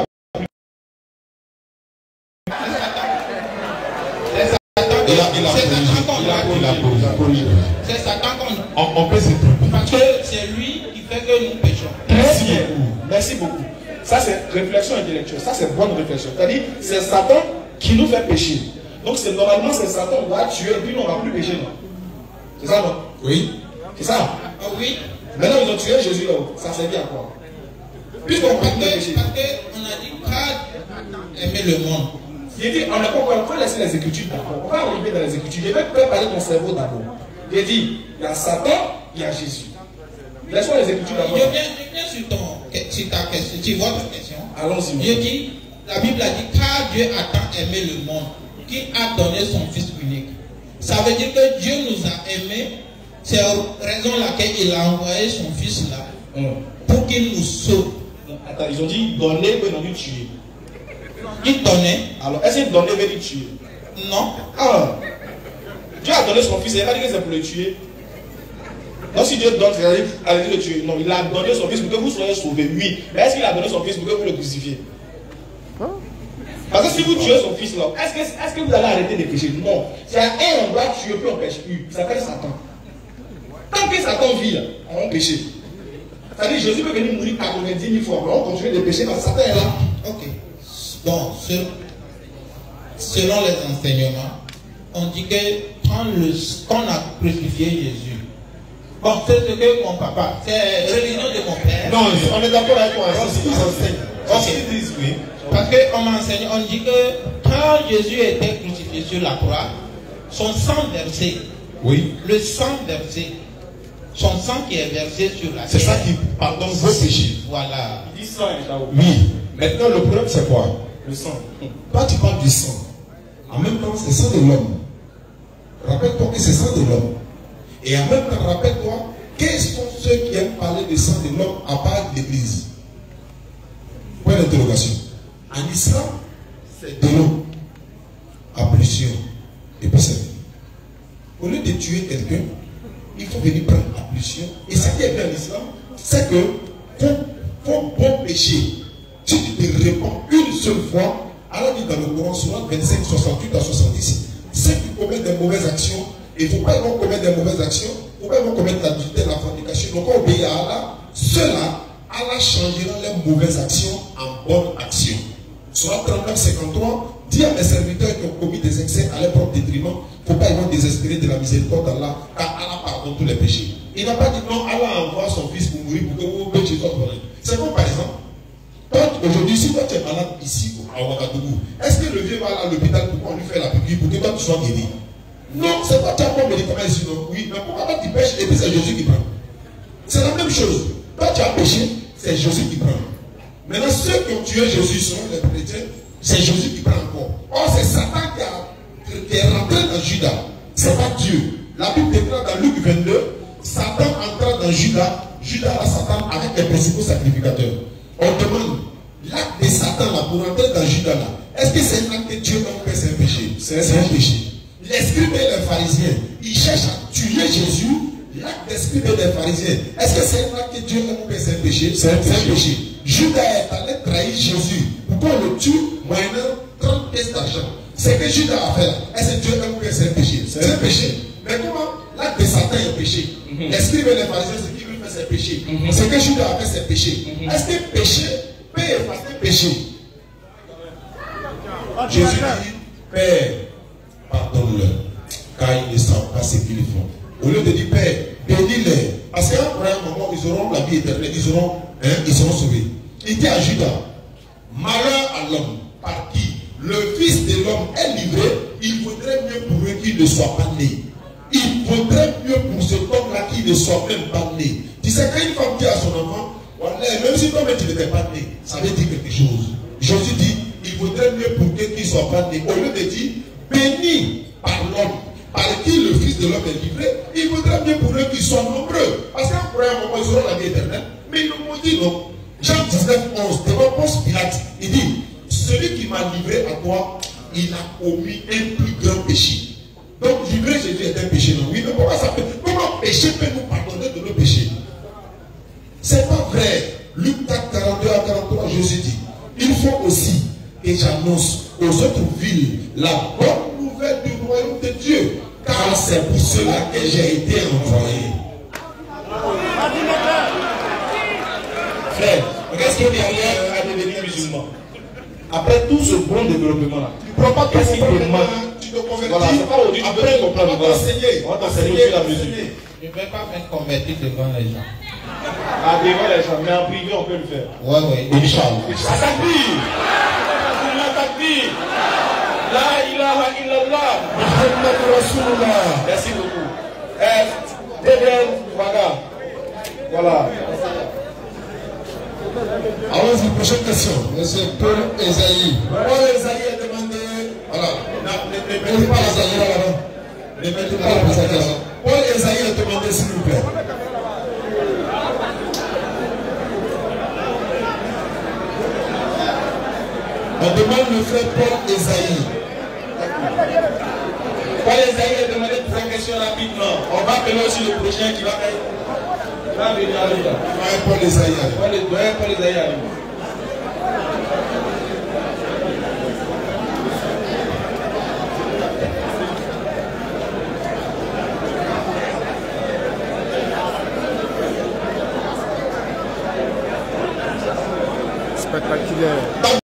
Il a, il a C'est corrigé. Satan qu'on Il a, doit il a tuer. corrigé. Il a corrigé. C'est Satan qu'on. On, on peut se tromper. Parce que c'est lui qui fait que nous péchons. Très bien. Merci beaucoup. Ça, c'est réflexion intellectuelle. Ça, c'est bonne réflexion. C'est-à-dire, c'est Satan qui nous fait pécher. Donc, c'est normalement, c'est Satan qu'on va tuer et puis nous, on ne va plus pécher, non? C'est ça, non? Oui. C'est ça? Ah oui. Maintenant, ils ont tué Jésus là-haut. Ça servait à quoi? Puisqu'on Parce peut pécher. que, parce que on a dit pas aimer le monde. J'ai dit, on n'a pas encore, on peut laisser les écritures d'abord. On va arriver dans les écritures. Je vais préparer ton cerveau d'abord. J'ai dit, il y a Satan, il y a Jésus. Laissons les écritures d'abord. Je viens, je viens sur, ton, sur ta question, sur votre question. Allons-y. Je dis, la Bible a dit, car Dieu a tant aimé le monde, qu'il a donné son Fils unique. Ça veut dire que Dieu nous a aimés, c'est la raison laquelle il a envoyé son Fils là, Hum. pour qu'il nous sauve. Attends, ils ont dit donner, mais non dit tuer. Il donnait. Alors, est-ce que donner veut dire tuer? Non. Ah, Dieu a donné son fils, il n'a pas dit que c'est pour le tuer. Non, si Dieu donne, c'est-à-dire allez le tuer. Non, il a donné son fils pour que vous soyez sauvés, oui. Mais est-ce qu'il a donné son fils pour que vous le crucifiez? Parce que si vous tuez son fils là, est-ce que, est-ce que vous allez arrêter de pécher? Non. C'est à un endroit tuer, puis on pêche plus. Ça s'appelle Satan. Tant que Satan vit là, on va pécher. C'est-à-dire Jésus peut venir mourir quatre-vingt-dix mille fois, mais on continue de pécher parce que Satan est là. Ok. Bon, selon, selon les enseignements, on dit que quand, le, quand on a crucifié Jésus, bon, c'est ce que mon papa, c'est religion de mon père. Non, on est d'accord avec toi. C'est ce qu'ils enseignent. Ok. C'est ce qu'ils disent, oui. Parce qu'on m'enseigne, on dit que quand Jésus était crucifié sur la croix, son sang versé, Oui. le sang versé, son sang qui est versé sur la C'est terre. ça qui pardonne vos péchés. Voilà. Il dit ça, hein, là-haut. Oui. Maintenant, le problème, c'est quoi? Le sang. Toi, tu parles du sang. En même temps, c'est le sang de l'homme. Rappelle-toi que c'est le sang de l'homme. Et en même temps, rappelle-toi, quels sont ceux qui aiment parler du sang de l'homme à part l'église? Point d'interrogation. En islam, c'est de l'eau, ablution, et puis c'est fini. Au lieu de tuer quelqu'un, il faut venir prendre ablution. Et ce qui est bien en islam, c'est que pour, pour bon péché, si tu te répands une seule fois, Allah dit dans le Coran, Sourate vingt-cinq, soixante-huit à soixante-dix, ceux qui commettent des mauvaises actions, il ne faut pas qu'ils commettre des mauvaises actions, il ne faut pas qu'ils commettre l'adultère, la fornication. Donc, on obéit à Allah, ceux-là, Allah changera leurs mauvaises actions en bonnes actions. Sourate trente-neuf, cinquante-trois, dis à mes serviteurs qui ont commis des excès à leur propre détriment, il ne faut pas qu'ils vont désespérer de la miséricorde d'Allah, car Allah pardonne tous les péchés. Il n'a pas dit non, Allah envoie son fils pour mourir pour que vous péchiez soit pardonné. C'est comme par exemple, aujourd'hui, si toi tu es malade ici à Ouagadougou, est-ce que le vieux va à l'hôpital pour qu'on lui fait la piqûre pour que toi tu sois guéri? Non, c'est pas tu as bon médicament ici, non? Oui, mais pourquoi toi tu pêches et puis c'est Jésus qui prend? C'est la même chose. Toi tu as péché, c'est Jésus qui prend. Maintenant, ceux qui ont tué Jésus sont les chrétiens, c'est Jésus qui prend encore. Or, c'est Satan qui, a, qui est rentré dans Judas. C'est pas Dieu. La Bible déclare dans Luc vingt-deux, Satan entra dans Judas, Judas à Satan avec les principaux sacrificateurs. On demande l'acte de Satan là pour entrer dans Judas là. Est-ce que c'est un acte que Dieu a fait? C'est un péché. C'est un péché. Les scribes et les pharisiens, ils cherchent à tuer Jésus. L'acte des scribes et des pharisiens, est-ce que c'est un acte que Dieu a fait? C'est un péché. C'est un péché. Judas est allé trahir Jésus. Pourquoi on le tue moyennant trente pièces d'argent? C'est que Judas a fait. Est-ce que Dieu a fait? C'est un péché. C'est un péché. Mais comment l'acte de Satan est péché? Mm-hmm. Les scribes et les pharisiens, ce qu'ils veulent faire, c'est péché. Mm-hmm. C'est que Judas a fait, c'est péché. Mm-hmm. Est-ce que péché peut effacer péché? Jésus dit, Père, pardonne-leur, car ils ne savent pas ce qu'ils font. Au lieu de dire, Père, bénis-les. Parce qu'à un moment, ils auront la vie éternelle, ils auront, hein, ils seront sauvés. Il dit à Judas, malheur à l'homme par qui le Fils de l'homme est livré, il vaudrait mieux pour eux qu'il ne soit pas né. Il vaudrait mieux pour cet homme-là qu'il ne soit même pas né. Tu sais, quand une femme dit à son enfant, même si toi-même tu n'étais pas né, ça veut dire quelque chose. Jésus dit, il vaudrait mieux pour eux qu'il ne soit pas né. Au lieu de dire, béni par l'homme, par qui le Fils de l'homme est livré, il vaudrait mieux pour eux qu'ils soient nombreux. Parce qu'à un moment, ils auront la vie éternelle. Mais ils nous ont dit non. Jean dix-neuf, onze, devant Ponce Pilate, il dit, celui qui m'a livré à toi, il a commis un plus grand péché. Donc, livrer Jésus est un péché, non? Oui, mais pourquoi ça peut, comment péché peut nous pardonner de nos péchés? C'est pas vrai. Luc quatre, quarante-deux à quarante-trois, Jésus dit, il faut aussi que j'annonce aux autres villes la bonne nouvelle du royaume de Dieu, car c'est pour cela que j'ai été envoyé. Frère, qu'est-ce qu'il y a à devenir musulman? Après tout ce bon développement-là, tu ne prends pas tout ce qui demande. Tu te convertis. Voilà, c'est pas aujourd'hui. Après, on va t'enseigner. On va t'enseigner sur la musique. Je ne vais pas me convertir devant les gens. Ah, devant les gens, mais en privé, on peut le faire. Oui, oui. Inch'Allah. Takbir. Takbir. La ilaha illallah. Muhammad Rasulullah. Merci beaucoup. Eh, Deden Waga. Voilà. Allons-y, prochaine question. Monsieur Paul Esaïe. Paul Esaïe a demandé. Voilà. Ne mettez pas Esaïe là-bas. Ne mettez pas la présentation. Paul Esaïe a demandé, s'il vous plaît. On demande le frère Paul Esaïe. Paul Esaïe a demandé pour sa question rapidement. On va appeler aussi le prochain qui va faire. Va venir à l'heure. Paul Esaïe. Paul Esaïe arrive. Spectaculaire.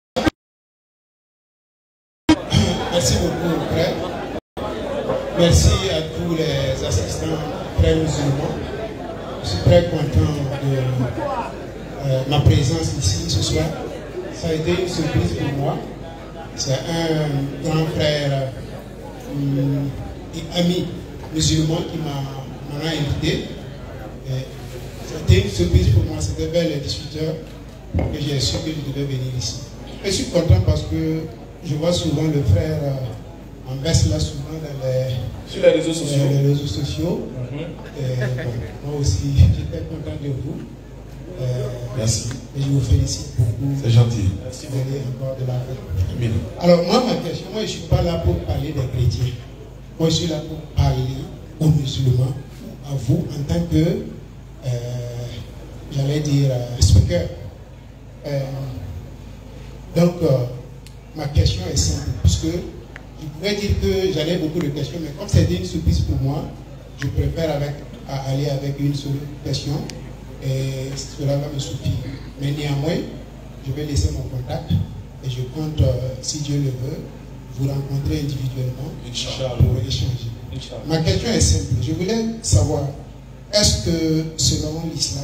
Merci beaucoup, frère. Merci à tous les assistants frères musulmans. Je suis très content de euh, ma présence ici ce soir. Ça a été une surprise pour moi. C'est un grand frère euh, et ami musulman qui m'a invité. Ça a été une surprise pour moi. C'était vers les dix-huit heures. que j'ai su que je devais venir ici. Je suis content parce que je vois souvent le frère euh, en baisse là souvent dans les, sur les réseaux sociaux. Les réseaux sociaux. Mm-hmm. Et, bon, moi aussi, j'étais content de vous. Euh, Merci. Et je vous félicite beaucoup. C'est gentil. Merci. Vous allez encore de la vie. Alors moi, ma question, moi je ne suis pas là pour parler des chrétiens. Moi je suis là pour parler aux musulmans, à vous en tant que, euh, j'allais dire, euh, speaker. Euh, donc, euh, ma question est simple, puisque je pourrais dire que j'avais beaucoup de questions, mais comme c'était une surprise pour moi, je préfère avec, à aller avec une seule question. Et cela va me suffire. Mais néanmoins, je vais laisser mon contact et je compte, euh, si Dieu le veut, vous rencontrer individuellement Inch'Allah. Pour échanger. Inch'Allah. Ma question est simple. Je voulais savoir, est-ce que selon l'islam,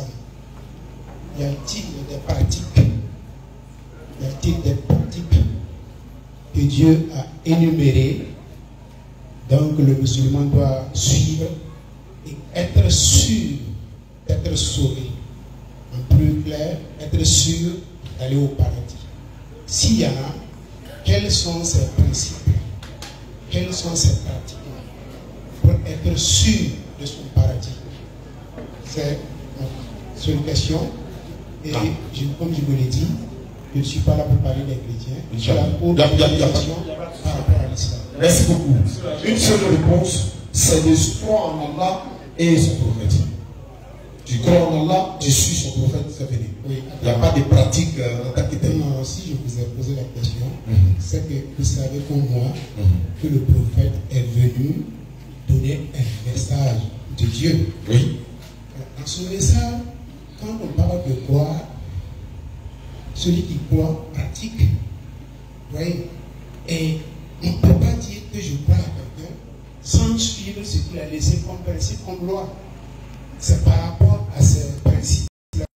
y a-t-il des pratiques, y a-t-il des pratiques que Dieu a énumérées, donc le musulman doit suivre et être sûr d'être sauvé, en plus clair, être sûr d'aller au paradis. S'il y en a, quels sont ces principes, quelles sont ces pratiques pour être sûr de son paradis? C'est ma seule question. Et ah. je, comme je vous l'ai dit, je ne suis pas là pour parler des chrétiens, je suis là pour parler des questions par rapport à l'islam. Merci beaucoup. Une seule réponse, c'est de croire en Allah et son prophète. Tu crois en Allah, tu suis son prophète, c'est fini. Oui. Il n'y a pas de pratique euh, en tant que tel. Non, si je vous ai posé la question, mm-hmm. c'est que vous savez comme moi mm-hmm. que le prophète est venu donner un message de Dieu. Oui. Dans ce message, quand on parle de croire, celui qui croit pratique. Oui. Et on ne peut pas dire que je crois à quelqu'un sans suivre ce qu'il a laissé comme principe, comme loi. C'est par rapport à ces principes-là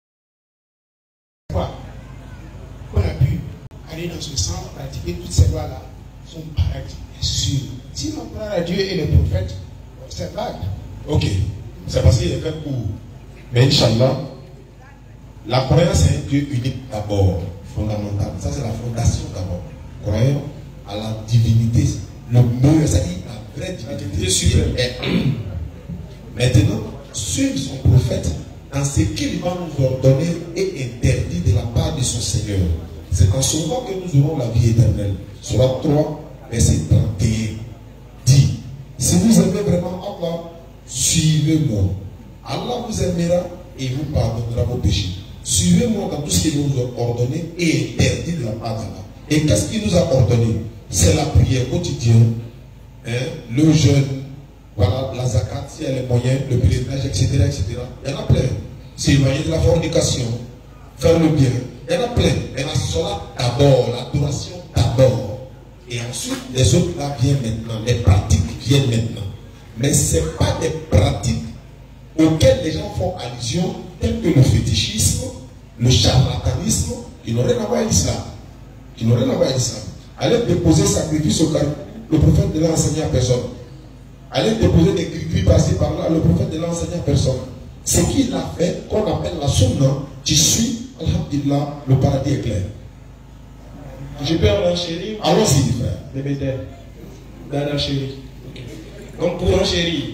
qu'on a pu aller dans ce sens, pratiquer toutes ces lois-là, son paradis est sûr. Si on croit à Dieu et le prophète, c'est vague. Ok, c'est parce qu'il est fait pour. Mais Inch'Allah, la croyance est un Dieu unique d'abord, fondamental. Ça, c'est la fondation d'abord. Croyons à la divinité, le meilleur, c'est-à-dire la vraie divinité suprême. Maintenant, suivre son prophète dans ce qu'il va nous ordonner et interdit de la part de son Seigneur. C'est en ce moment que nous aurons la vie éternelle. Surat trois, verset trente et un dit, si vous aimez vraiment Allah, suivez-moi. Allah vous aimera et vous pardonnera vos péchés. Suivez-moi dans tout ce qu'il nous a ordonné et interdit de la part d'Allah. Et qu'est-ce qu'il nous a ordonné? C'est la prière quotidienne, hein, le jeûne, voilà, la zakat, s'il y a les moyens, le pèlerinage, et cetera, et cetera. Il y en a plein. S'éloigner de la fornication, faire le bien. Il y en a plein. Il y en a cela d'abord, l'adoration d'abord. Et ensuite, les autres là viennent maintenant. Les pratiques viennent maintenant. Mais ce n'est pas des pratiques auxquelles les gens font allusion, telles que le fétichisme, le charlatanisme, qui n'ont rien à voir avec l'islam. Qui n'ont rien à voir avec l'islam. Allez déposer sacrifice au carreau. Le prophète ne l'a enseigné à personne. Allez déposer des cris par-ci par-là, le prophète ne l'a enseigné à personne. Ce qu'il a fait, qu'on appelle la sunna, tu suis, alhamdulillah, le paradis est clair. Je peux en enchérir. Allons-y, frère. Les bêtes. D'en enchérir. Donc pour enchérir,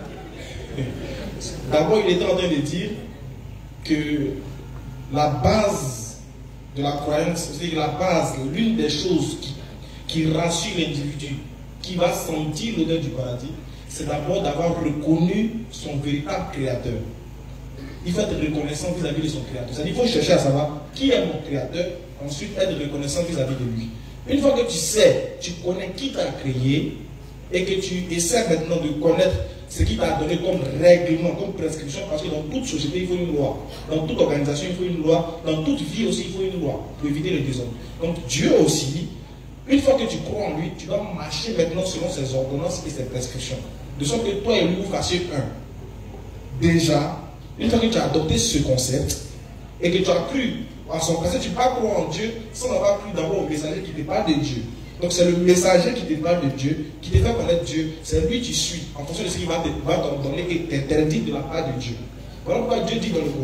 d'abord il était en train de dire que la base de la croyance, c'est la base, l'une des choses qui, qui rassure l'individu, qui va sentir l'odeur du paradis, c'est d'abord d'avoir reconnu son véritable créateur. Il faut être reconnaissant vis-à-vis de son créateur. C'est-à-dire qu'il faut chercher à savoir qui est mon créateur, ensuite être reconnaissant vis-à-vis de lui. Une fois que tu sais, tu connais qui t'a créé, et que tu essaies maintenant de connaître ce qui t'a donné comme règlement, comme prescription, parce que dans toute société, il faut une loi. Dans toute organisation, il faut une loi. Dans toute vie aussi, il faut une loi pour éviter le désordre. Donc Dieu aussi, une fois que tu crois en lui, tu dois marcher maintenant selon ses ordonnances et ses prescriptions. De sorte que toi et lui, vous fassiez un. Déjà, une fois que tu as adopté ce concept et que tu as cru à son concept, tu ne peux pas croire en Dieu sans avoir cru d'abord au messager qui te parle de Dieu. Donc c'est le messager qui te parle de Dieu, qui te fait connaître Dieu. C'est lui que tu suis en fonction de ce qu'il va t'ordonner et t'interdire de la part de Dieu. Voilà pourquoi Dieu dit dans le Coran,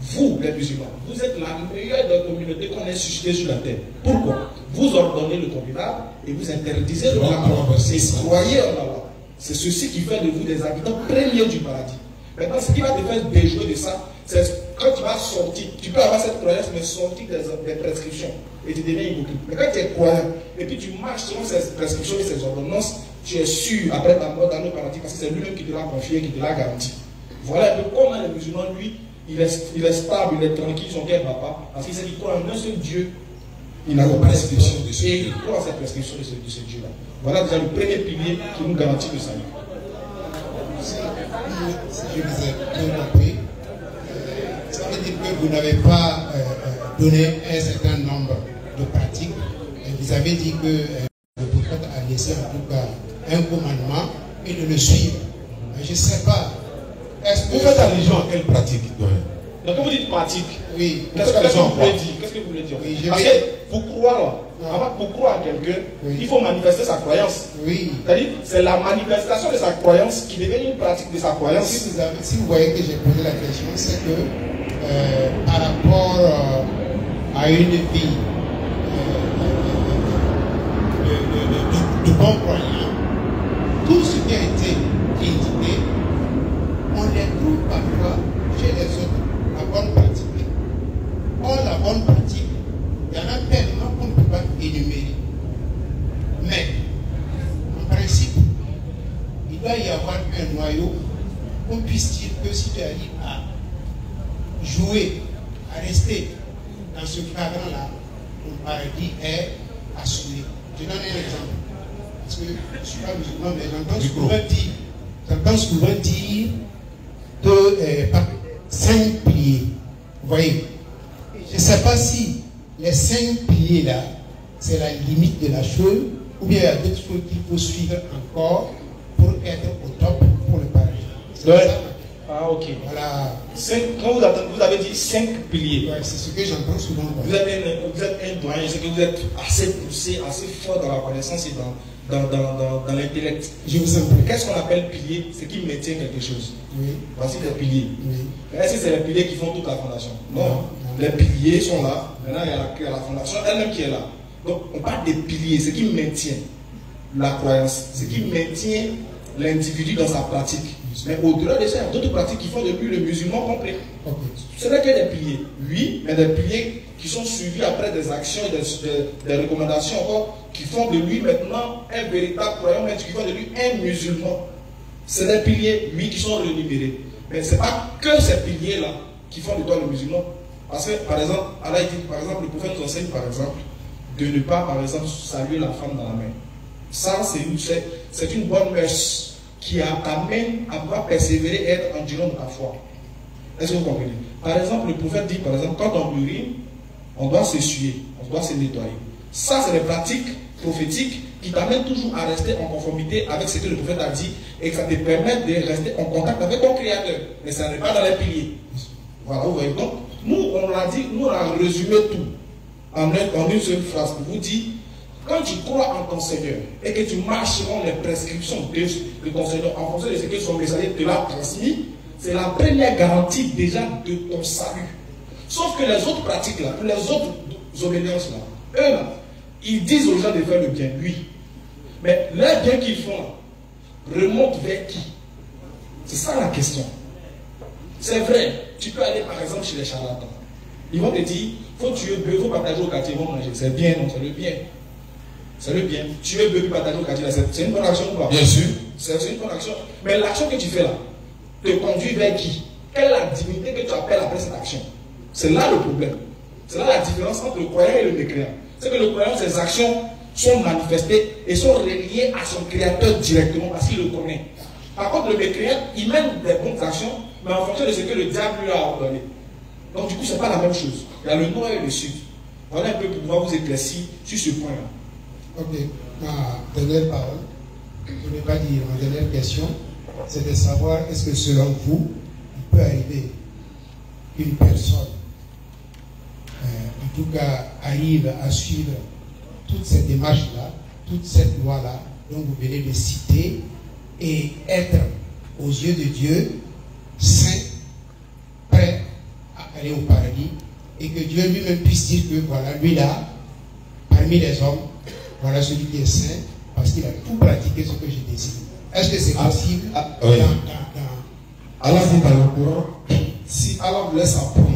vous, les musulmans, vous êtes la meilleure des communautés qu'on ait suscitée sur la terre. Pourquoi? Vous ordonnez le convivial et vous interdisez le ramadan. Et croyez en Allah. C'est ceci qui fait de vous des habitants premiers du paradis. Maintenant, ce qui va te faire déjouer de ça, c'est quand tu vas sortir, tu peux avoir cette croyance, mais sortir des, des prescriptions et tu deviens hypocrite. Mais quand tu es croyant et puis tu marches selon ces prescriptions et ces ordonnances, tu es sûr après ta mort dans le paradis parce que c'est lui-même qui te l'a confié, qui te l'a garanti. Voilà un peu comment les musulmans, lui, il est, il est stable, il est tranquille, son cœur ne va pas, parce qu'il sait qu'il croit en un seul Dieu. Il n'a pas prescription de ce Dieu. Il croit en cette prescription de ce, de ce Dieu-là. Voilà déjà le premier pilier qui nous garantit le salut. Si, si je vous ai bien compris, euh, ça veut dire que vous n'avez pas euh, donné un certain nombre de pratiques. Et vous avez dit que euh, le prophète a laissé en tout cas un commandement et de le suivre. Mais je ne sais pas. Est-ce que vous faites allusion à quelle pratique? Donc, quand vous dites pratique, oui. qu'est-ce que vous voulez dire? Qu'est-ce que vous voulez dire? Oui, Parce vais... que pour croire, avant, pour croire en quelqu'un, oui. il faut manifester sa croyance. Oui. C'est-à-dire, c'est la manifestation de sa croyance qui devient une pratique de sa croyance. Si vous, avez, si vous voyez que j'ai posé la question, c'est que euh, par rapport euh, à une vie euh, de, de, de, de, de bon croyant, tout ce qui a été indiqué, on les trouve parfois chez les autres, la bonne pratique. Or, la bonne pratique, il y en a tellement qu'on ne peut pas énumérer. Mais, en principe, il doit y avoir un noyau qu'on puisse dire que si tu arrives à jouer, à rester dans ce cadre-là, ton paradis est assuré. Je donne un exemple. Parce que je ne suis pas musulman, mais j'entends souvent dire, j'entends souvent dire de euh, cinq piliers. Vous voyez, je ne sais pas si les cinq piliers-là, c'est la limite de la chose, ou bien il y a d'autres choses qu'il faut suivre encore pour être au top pour le paradis. Ouais. Ah, ok. Voilà. Cinq, quand vous avez, vous avez dit cinq piliers, ouais, c'est ce que j'entends souvent. Vous êtes un, vous êtes un doyen, c'est que vous êtes assez poussé, assez fort dans la connaissance et dans, dans, dans, dans, dans l'intellect. Je vous en prie. Qu'est-ce qu'on appelle pilier? C'est qui maintient quelque chose. Oui. Voici les piliers. Oui. Est-ce que c'est les piliers qui font toute la fondation? Non. non. Les piliers sont là. Maintenant, il y a la, il y a la fondation elle-même qui est là. Donc, on parle des piliers, ce qui maintient la croyance, ce qui maintient l'individu dans sa pratique. Mais au-delà de ça, il y a d'autres pratiques qui font de lui le musulman complet. Okay. Ce n'est que des piliers, oui, mais des piliers qui sont suivis après des actions, des, des, des recommandations encore, qui font de lui maintenant un véritable croyant, mais qui font de lui un musulman. C'est des piliers, oui, qui sont rémunérés. Mais ce n'est pas que ces piliers-là qui font de toi le musulman. Parce que, par exemple, Allah dit, par exemple, le prophète nous enseigne, par exemple, de ne pas, par exemple, saluer la femme dans la main. Ça, c'est une, une bonne mœurs qui t'amène à pouvoir persévérer et être endurant de ta foi. Est-ce que vous comprenez? Par exemple, le prophète dit, par exemple, quand on urine, on doit s'essuyer, on doit se nettoyer. Ça, c'est des pratiques prophétiques qui t'amènent toujours à rester en conformité avec ce que le prophète a dit et que ça te permet de rester en contact avec ton Créateur. Mais ça n'est pas dans les piliers. Voilà, vous voyez. Donc, nous, on l'a dit, nous, on a résumé tout en une, en une seule phrase pour vous dire, quand tu crois en ton Seigneur et que tu marches selon les prescriptions de, de ton Seigneur en fonction de ce que son messager te l'a transmis, c'est la première garantie déjà de ton salut. Sauf que les autres pratiques là, les autres obédiences là, eux là, ils disent aux gens de faire le bien, oui. Mais le bien qu'ils font là, remonte vers qui? C'est ça la question. C'est vrai, tu peux aller par exemple chez les charlatans. Ils vont te dire, faut tuer bœuf, il faut partager au quartier, ils vont manger. C'est bien, non, c'est le bien. C'est le bien. Tuer bœuf, partager au quartier, c'est une bonne action ou pas? Bien sûr. C'est une bonne action. Mais l'action que tu fais là, te conduit vers qui? Quelle est la divinité que tu appelles après cette action? C'est là le problème. C'est là la différence entre le croyant et le mécréant. C'est que le croyant, ses actions sont manifestées et sont reliées à son créateur directement parce qu'il le connaît. Par contre, le mécréant, il mène des bonnes actions, mais en fonction de ce que le diable lui a ordonné. Donc du coup, ce n'est pas la même chose. Il y a le nord et le sud. Voilà un peu pour pouvoir vous éclaircir sur ce point-là. Ok. Ma dernière parole, je ne vais pas dire ma dernière question, c'est de savoir est-ce que selon vous, il peut arriver qu'une personne, euh, en tout cas, arrive à suivre toute cette démarche-là, toute cette loi-là, dont vous venez de citer, et être aux yeux de Dieu saint, prêt à aller au paradis et que Dieu lui-même puisse dire que voilà, lui là, parmi les hommes, voilà celui qui est saint parce qu'il a tout pratiqué ce que je désire. Est-ce que c'est possible ah, ah, oui. dans, dans, dans... Allah dit dans le Coran, si Allah vous laisse apprendre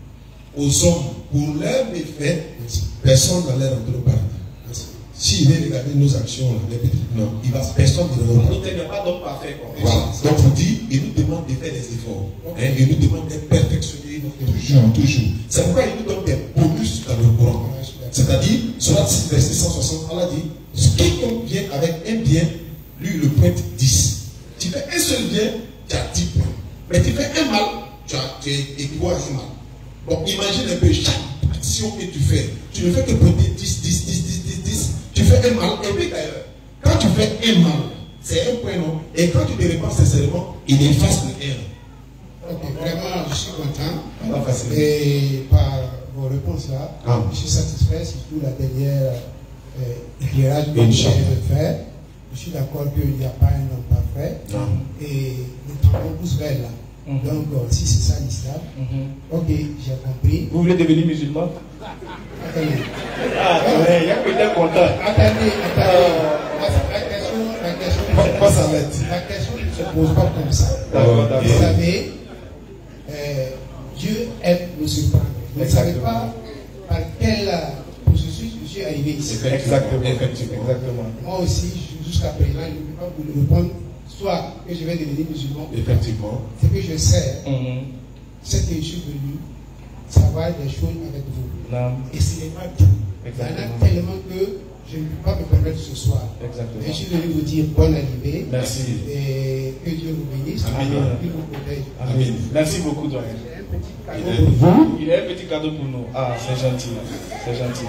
aux hommes pour leurs méfaits, personne n'allait rentrer au paradis. S'il veut regarder nos actions, les petites, non, il va personne ne le Donc il n'y a pas d'homme parfait. Quoi. Voilà. Donc vous dit, il nous demande de faire des efforts. Okay. Hein, il nous demande d'être perfectionnés toujours, toujours. C'est pourquoi il nous donne des bonus dans le Coran. C'est-à-dire, sur six, verset cent soixante, Allah dit, quiconque vient avec un bien, lui le pointe dix. Tu fais un seul bien, tu as dix points. Mais tu fais un mal, tu as tu es équivalent à un mal. Donc imagine un peu chaque action que tu fais. Tu ne fais que pointer dix, dix, dix, dix, dix, dix. Tu fais un mal. Et puis d'ailleurs, quand tu fais un mal, c'est un point non. Et quand tu te répands sincèrement, il efface le un. Ok, vraiment, je suis content. Ah, facile. Et par vos réponses là, ah. je suis satisfait, surtout la dernière euh, éclairage que vous avez fait. Je suis d'accord qu'il n'y a pas un homme parfait. Ah. Et nous tendons tous vers là. Mm-hmm. Donc, euh, si c'est ça l'islam, mm-hmm. ok, j'ai compris. Vous voulez devenir musulman? Attendez. Ah, ouais, il y a peut-être content. Attendez, attendez. Euh, la question, la question, quoi ça va être? La question ne se pose pas comme ça. D'accord, d'accord. Vous savez, euh, Dieu aime nous surprendre. Vous ne savez pas par quel processus je suis arrivé ici. Exactement. Effectivement. Exactement. Moi aussi, jusqu'à présent, je ne peux pas vous le répondre. Soit que je vais devenir musulman. Effectivement. C'est que je sais, mm-hmm. c'est que je suis venu savoir des choses avec vous. Non. Et ce n'est pas tout. Il y en a tellement que je ne peux pas me permettre ce soir. Exactement. Et je suis venu vous dire bonne arrivée. Merci. Et que Dieu vous bénisse. Amen. Qu'il vous protège. Amen. Merci beaucoup, Doyen. Il a un petit cadeau pour vous. Il a un petit cadeau pour nous. Ah, c'est gentil. C'est gentil.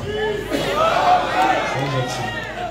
C'est gentil.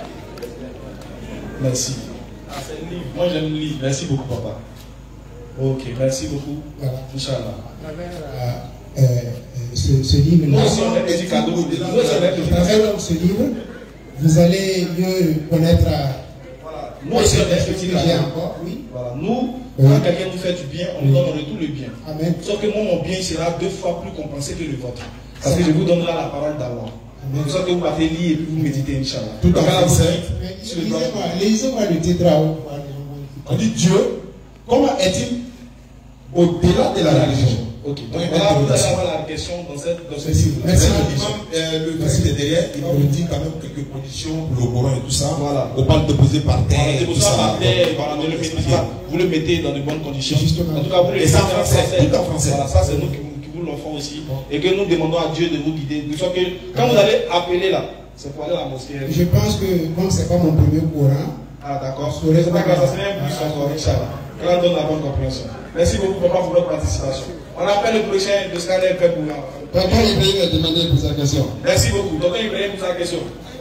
Merci. Ah, c'est un livre. Moi, j'aime le livre. Merci beaucoup, papa. Ok, merci beaucoup. Voilà. Inch'Allah. À travers euh, euh, ce, ce livre, nous aussi, on a un petit cadeau. Nous aussi, on a un petit cadeau. À travers ce livre, vous allez mieux connaître. Voilà. Nous aussi, on a un petit cadeau. Encore, oui. Voilà. Nous, oui. Quand quelqu'un nous fait du bien, on nous donne en retour le bien. Amen. Sauf que moi, mon bien sera deux fois plus compensé que le vôtre. Parce que je vous donnerai la parole d'Allah. C'est pour ça que vous m'avez lu et puis vous méditez, Inch'Allah. Tout à fait. Lisez-moi le titre à haut. On dit Dieu, comment est-il au-delà de la religion? Ok, donc voilà, vous allez avoir la question dans, cette, dans ce livre. Merci. Euh, le texte est derrière, il va vous dire quand même quelques conditions pour le Coran et tout ça. Voilà. On parle de poser par terre. Voilà, déposer par terre, voilà, ne le mettez pas. Vous le mettez dans de bonnes conditions. Justement. En tout cas, vous le mettez en français. Tout en français. Voilà, ça c'est nous qui, qui vous l'offrons aussi. Et que nous demandons à Dieu de vous guider. De sorte que quand vous allez appeler là, c'est pour aller à la mosquée. Je pense que comme c'est pas mon premier Coran. Ah d'accord. C'est pas grave, ça serait un plus encore, Inch'Allah. Que l'on donne la bonne compréhension. Merci beaucoup, papa, pour votre participation. On appelle le prochain, le scanner fait pour nous. Tonton Ibrahim a demandé pour sa question. Merci beaucoup. Tonton Ibrahim pour sa question.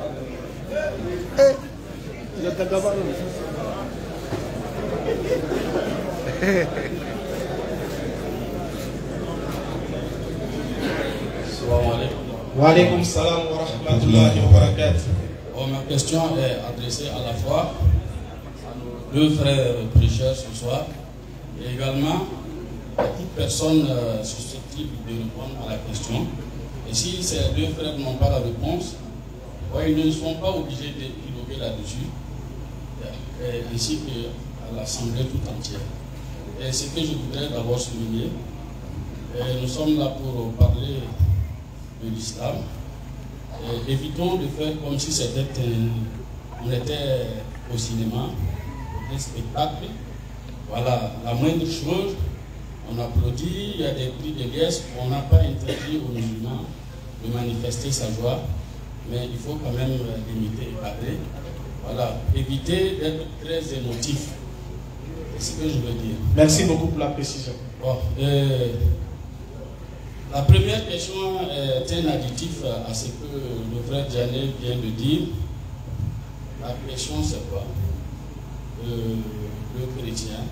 Wa alaykum salam wa rahmatullahi wa barakatuh. Bon, ma question est adressée à la fois à nos deux frères prêcheurs ce soir et également à toute personne euh, susceptible de répondre à la question. Et si ces deux frères n'ont pas la réponse, ouais, ils ne sont pas obligés de dialoguer là-dessus, ainsi qu'à l'Assemblée tout entière. Et ce que je voudrais d'abord souligner, et nous sommes là pour parler de l'islam. Évitons de faire comme si c'était un, on était au cinéma, un spectacle. Voilà, la moindre chose, on applaudit, il y a des cris de guerre, on n'a pas interdit aux musulmans de manifester sa joie, mais il faut quand même limiter et parler. Voilà, éviter d'être très émotif. C'est ce que je veux dire. Merci beaucoup pour la précision. Bon, euh, la première question est un additif à ce que le frère Djané vient de dire. La question c'est quoi? euh, Le chrétien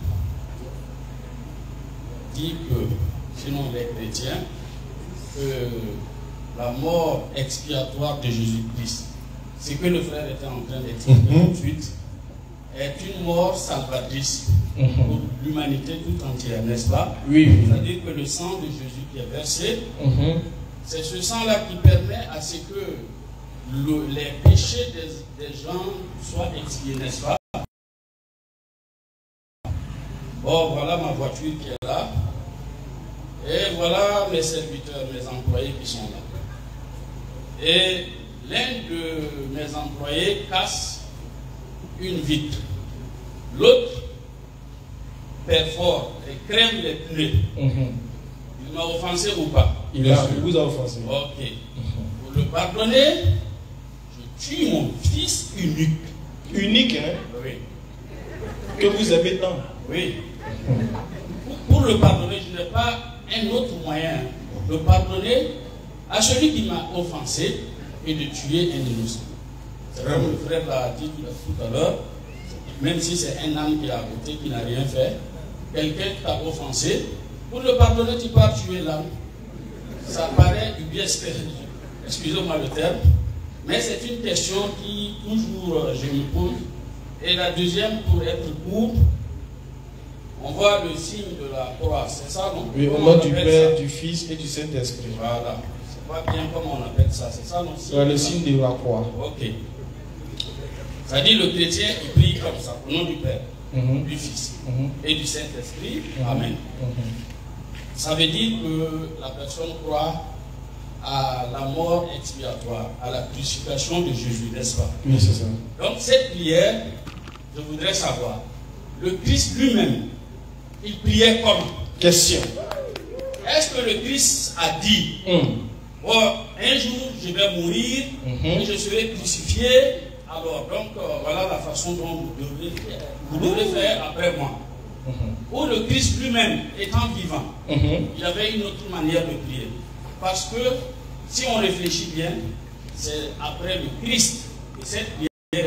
dit que, sinon les chrétiens, que la mort expiatoire de Jésus-Christ, ce que le frère était en train d'expliquer tout de suite, est une mort salvatrice. mm-hmm. pour l'humanité tout entière, n'est-ce pas? Oui. C'est-à-dire que le sang de Jésus qui est versé, mm-hmm. c'est ce sang-là qui permet à ce que le, les péchés des, des gens soient expiés, n'est-ce pas? Bon, voilà ma voiture qui est là. Et voilà mes serviteurs, mes employés qui sont là. Et l'un de mes employés casse une vitre. L'autre perfore et crème les pneus. Mm-hmm. Il m'a offensé ou pas? Il, a, il vous a offensé. Ok. Mm-hmm. Pour le pardonner, je tue mon fils unique. Unique, hein? Oui. Que vous aimez tant. Oui. Pour, pour le pardonner, je n'ai pas un autre moyen de pardonner à celui qui m'a offensé et de tuer un innocent. C'est comme le frère l'a dit tout à l'heure, même si c'est un âme qui est à côté, qui n'a rien fait, quelqu'un qui t'a offensé, pour le pardonner, tu peux tuer l'âme. Ça paraît du bien, excusez-moi le terme, mais c'est une question qui toujours je me pose. Et la deuxième, pour être court, on voit le signe de la croix, c'est ça, non? Oui, au nom du Père, ça? Du Fils et du Saint-Esprit. Voilà. C'est pas bien comment on appelle ça, c'est ça, non? C'est le signe de la croix. Ok. Ça dit le chrétien, il prie comme ça, au nom du Père, mm-hmm. du Fils mm-hmm. et du Saint-Esprit. Mm-hmm. Amen. Mm-hmm. Ça veut dire que la personne croit à la mort expiatoire, à la crucifixion de Jésus, n'est-ce pas? Oui, c'est ça. Donc cette prière, je voudrais savoir, le Christ lui-même, il priait comment? Question. Est-ce que le Christ a dit, mm. bon, un jour je vais mourir mm-hmm. et je serai crucifié, alors donc euh, voilà la façon dont vous devrez, vous devrez faire après moi. Mm-hmm. Ou le Christ lui-même, étant vivant, mm-hmm. il avait une autre manière de prier. Parce que si on réfléchit bien, c'est après le Christ et cette prière.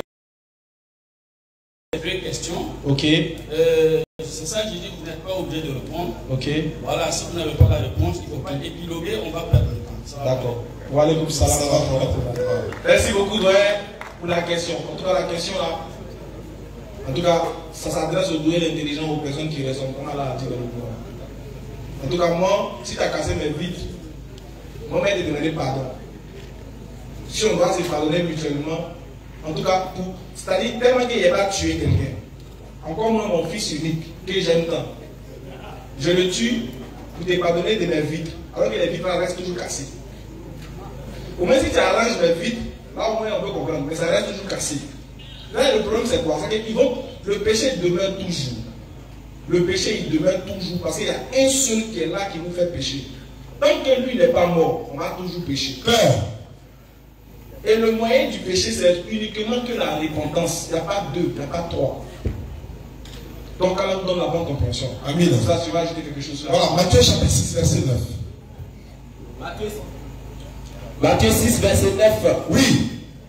Vraie question. Ok. Euh, c'est ça que j'ai dit, vous n'êtes pas obligé de répondre. Ok. Voilà, si vous n'avez pas la réponse, il ne faut pas épiloguer, on va perdre le temps. D'accord. Wa alaykoum salam. Merci beaucoup, doyen, pour la question. En tout cas, la question là, en tout cas, ça s'adresse aux doués intelligents, aux personnes qui raisonnent. Comme Allah a dit dans le Coran. En tout cas, moi, si tu as cassé mes vitres, moi, je vais te demander pardon. Si on doit se pardonner mutuellement, en tout cas, c'est-à-dire tellement qu'il n'y a pas tué quelqu'un. Encore moi, mon fils unique, que j'aime tant. Je le tue pour te pardonner de mes vitres, alors que les vitres restent toujours cassées. Au moins, si tu arranges mes vitres, là au moins on peut comprendre, mais ça reste toujours cassé. Là, le problème c'est quoi? C'est qu'ils vont, le péché demeure toujours. Le péché, il demeure toujours, parce qu'il y a un seul qui est là qui nous fait pécher. Tant que lui n'est pas mort, on va toujours pécher. Peur. Et le moyen du péché, c'est uniquement que la repentance. Il n'y a pas deux, il n'y a pas trois. Donc, quand on donne la bonne compréhension. Amen. Ça, tu vas ajouter quelque chose là. Voilà, Matthieu chapitre six, verset neuf. Matthieu, Matthieu six, verset neuf. Oui.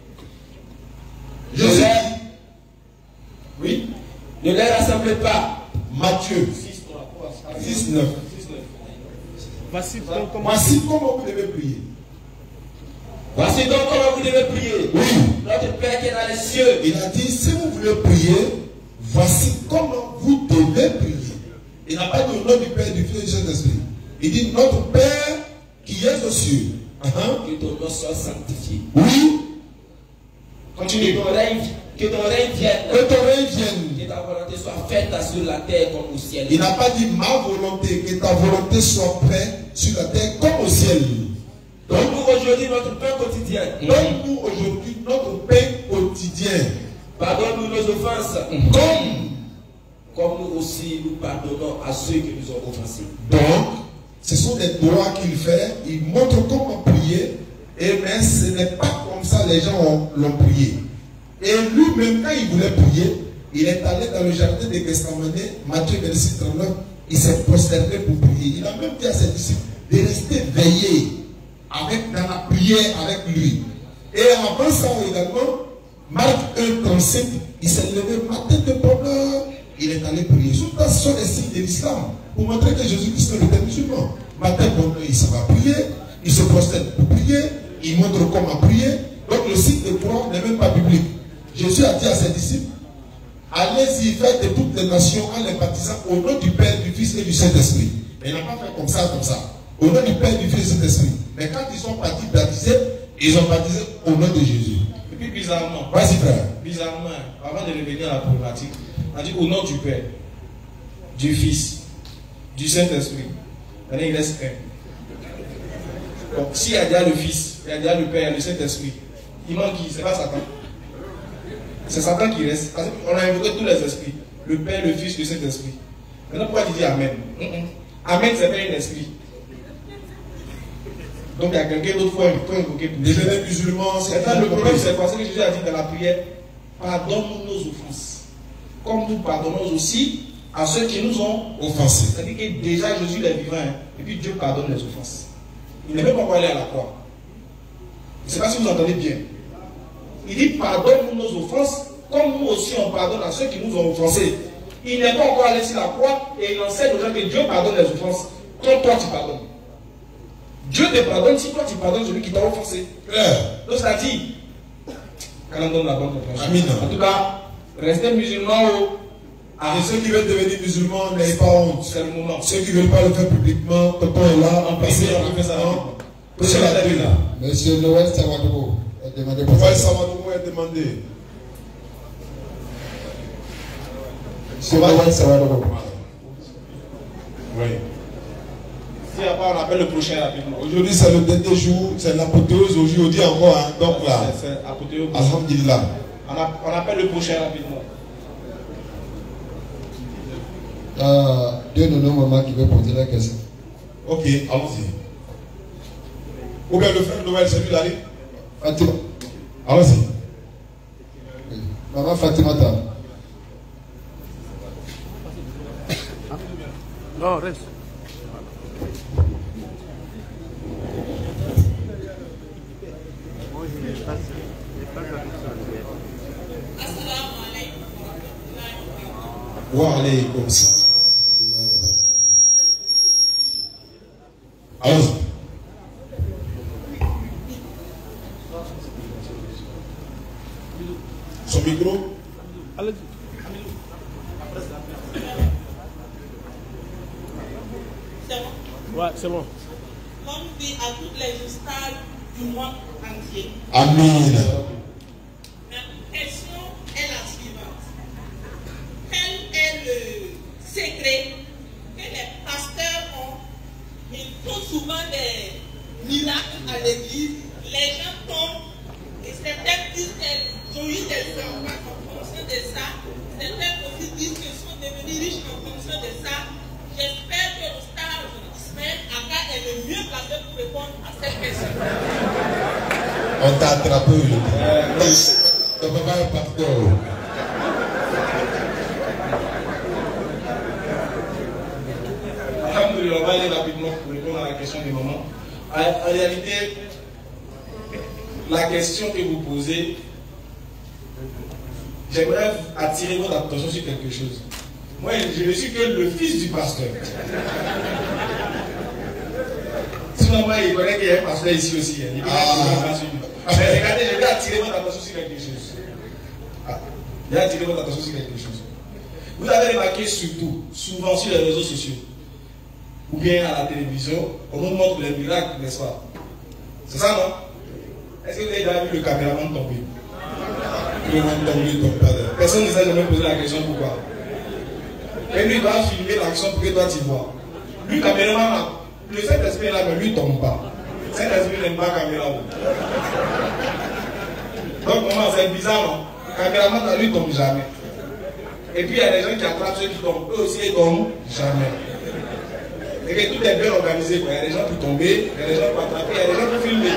Jésus. Oui. Ne les rassemblez pas. Matthieu six, neuf. Voici donc comment, Voici comment vous devez prier. Voici donc comment vous devez prier. Oui. Notre Père qui est dans les cieux. Il a dit, si vous voulez prier, voici comment vous devez prier. Il n'a pas dit au nom du Père, du Fils et du Saint-Esprit. Il dit, notre Père qui est aux cieux. Uh-huh. Que ton nom soit sanctifié. Oui. Continue. Que ton règne, que ton règne vienne. Que ton règne vienne. Que ta volonté soit faite sur la terre comme au ciel. Il n'a pas dit ma volonté, que ta volonté soit faite sur la terre comme au ciel. Donne-nous aujourd'hui notre pain quotidien. Donne-nous aujourd'hui notre pain quotidien. Pardonne-nous nos offenses. Comme, comme nous aussi nous pardonnons à ceux qui nous ont offensés. Donc, ce sont des droits qu'il fait. Il montre comment prier. Et mais ce n'est pas comme ça les gens l'ont prié. Et lui-même, quand il voulait prier, il est allé dans le jardin de Gethsemane, Matthieu vingt-six, trente-neuf. Il s'est prosterné pour prier. Il a même dit à ses disciples de rester veillés avec, dans la prière avec lui. Et avant ça également, Marc un, trente-sept, il s'est levé matin de bonne heure, il est allé prier. Tout ça, ce sont les signes de l'islam pour montrer que Jésus-Christ était musulman. Matin de bonne heure, il s'en va prier, il se prosterne pour prier, il montre comment prier. Donc le signe de croix n'est même pas biblique. Jésus a dit à ses disciples, allez-y, faites de toutes les nations en les baptisant au nom du Père, du Fils et du Saint-Esprit. Mais il n'a pas fait comme ça, comme ça. Au nom du Père, du Fils et du Saint-Esprit. Mais quand ils sont partis baptiser, ils ont baptisé au nom de Jésus. Et puis bizarrement, vas-y frère. Bizarrement, avant de revenir à la problématique, on dit au nom du Père, du Fils, du Saint-Esprit. Maintenant il reste un. Donc s'il y a déjà le Fils, il y a déjà le Père, il y a le Saint-Esprit, il manque qui? C'est pas Satan. C'est Satan qui reste. Parce qu'on a invoqué tous les esprits. Le Père, le Fils, le Saint-Esprit. Maintenant pourquoi tu dis Amen? Mm-mm. Amen, c'est pas un esprit. Donc il y a quelqu'un d'autre qui faut invoquer pour les jeunes musulmans. Le problème, c'est parce que Jésus a dit dans la prière, pardonne-nous nos offenses. Comme nous pardonnons aussi à ceux qui nous ont offensés. C'est-à-dire que déjà Jésus est vivant, hein, et puis Dieu pardonne les offenses. Il n'est même pas encore allé à la croix. Je ne sais pas si vous entendez bien. Il dit pardonne-nous nos offenses, comme nous aussi on pardonne à ceux qui nous ont offensés. Il n'est pas encore allé sur la croix et il enseigne aux gens que Dieu pardonne les offenses, comme toi tu pardonnes. Dieu te pardonne si toi tu pardonnes celui qui t'a offensé. Donc ça dit, quand on donne la bonne compréhension. En tout cas, restez musulmans. Ah. Et ceux qui veulent devenir musulmans, n'ayez pas honte. C'est le moment. Ceux qui ne veulent pas le faire publiquement, tonton est là, en passant, on peut faire ça. Monsieur Noël Sawadogo est demandé pour Noël Sawadogo est demandé. Monsieur Noël Sawadogo. Oui. Si après on appelle le prochain rapidement. Aujourd'hui c'est le dernier jour, c'est l'apothéose aujourd'hui encore. Hein. Donc là, c'est l'apothéose. Alhamdulillah. On, on appelle le prochain rapidement. Euh, deux nonos maman qui veut poser la question. Ok, allons-y. Ou bien le frère Noël, c'est lui d'aller. Fatima. Allons-y. Oui. Maman Fatima ta. Non, reste. Wa alaykum salam. Allons-y. Son micro. Allez-y. C'est bon? Ouais, c'est bon. Comme dit à toutes les stars du monde entier. Amen. Ma question est la suivante. Quel est le secret que les pasteurs ont? Ils font souvent des miracles à l'église. Les gens tombent et certains disent qu'ils ont eu des enfants en fonction de ça. Certains aussi disent qu'ils sont devenus riches en fonction de ça. J'espère que le star Ismaël Aka est le mieux placé pour répondre à cette question. On t'a attrapé aujourd'hui. Ton papa est pasteur. Alhamdulillah, on va aller rapidement pour répondre à la question du moment. En, en réalité, la question que vous posez, j'aimerais attirer votre attention sur quelque chose. Moi, je ne suis que le fils du pasteur. Sinon, moi, il connaît qu'il y a un pasteur ici aussi. Il ah. Mais regardez, je vais attirer votre attention sur quelque chose. Ah. Je vais attirer votre attention sur quelque chose. Vous avez remarqué surtout, souvent sur les réseaux sociaux, ou bien à la télévision, on nous montre les miracles, n'est-ce pas? C'est ça, non? Est-ce que vous avez déjà vu le caméraman tomber? Le caméraman tomber, tomber. Personne ne s'est jamais posé la question pourquoi. Et lui doit filmer l'action pour que toi tu vois. Lui, le caméraman, le Saint-Esprit est là, mais lui ne tombe pas. Le Saint-Esprit n'aime pas le caméraman. Donc, comment c'est bizarre, non? Le caméraman, lui, ne tombe jamais. Et puis, il y a des gens qui attrapent ceux qui tombent. Eux aussi, ils tombent jamais. Et que tout est bien organisé. Quoi. Il y a des gens pour tomber, il y a des gens pour attraper, il y a des gens pour filmer.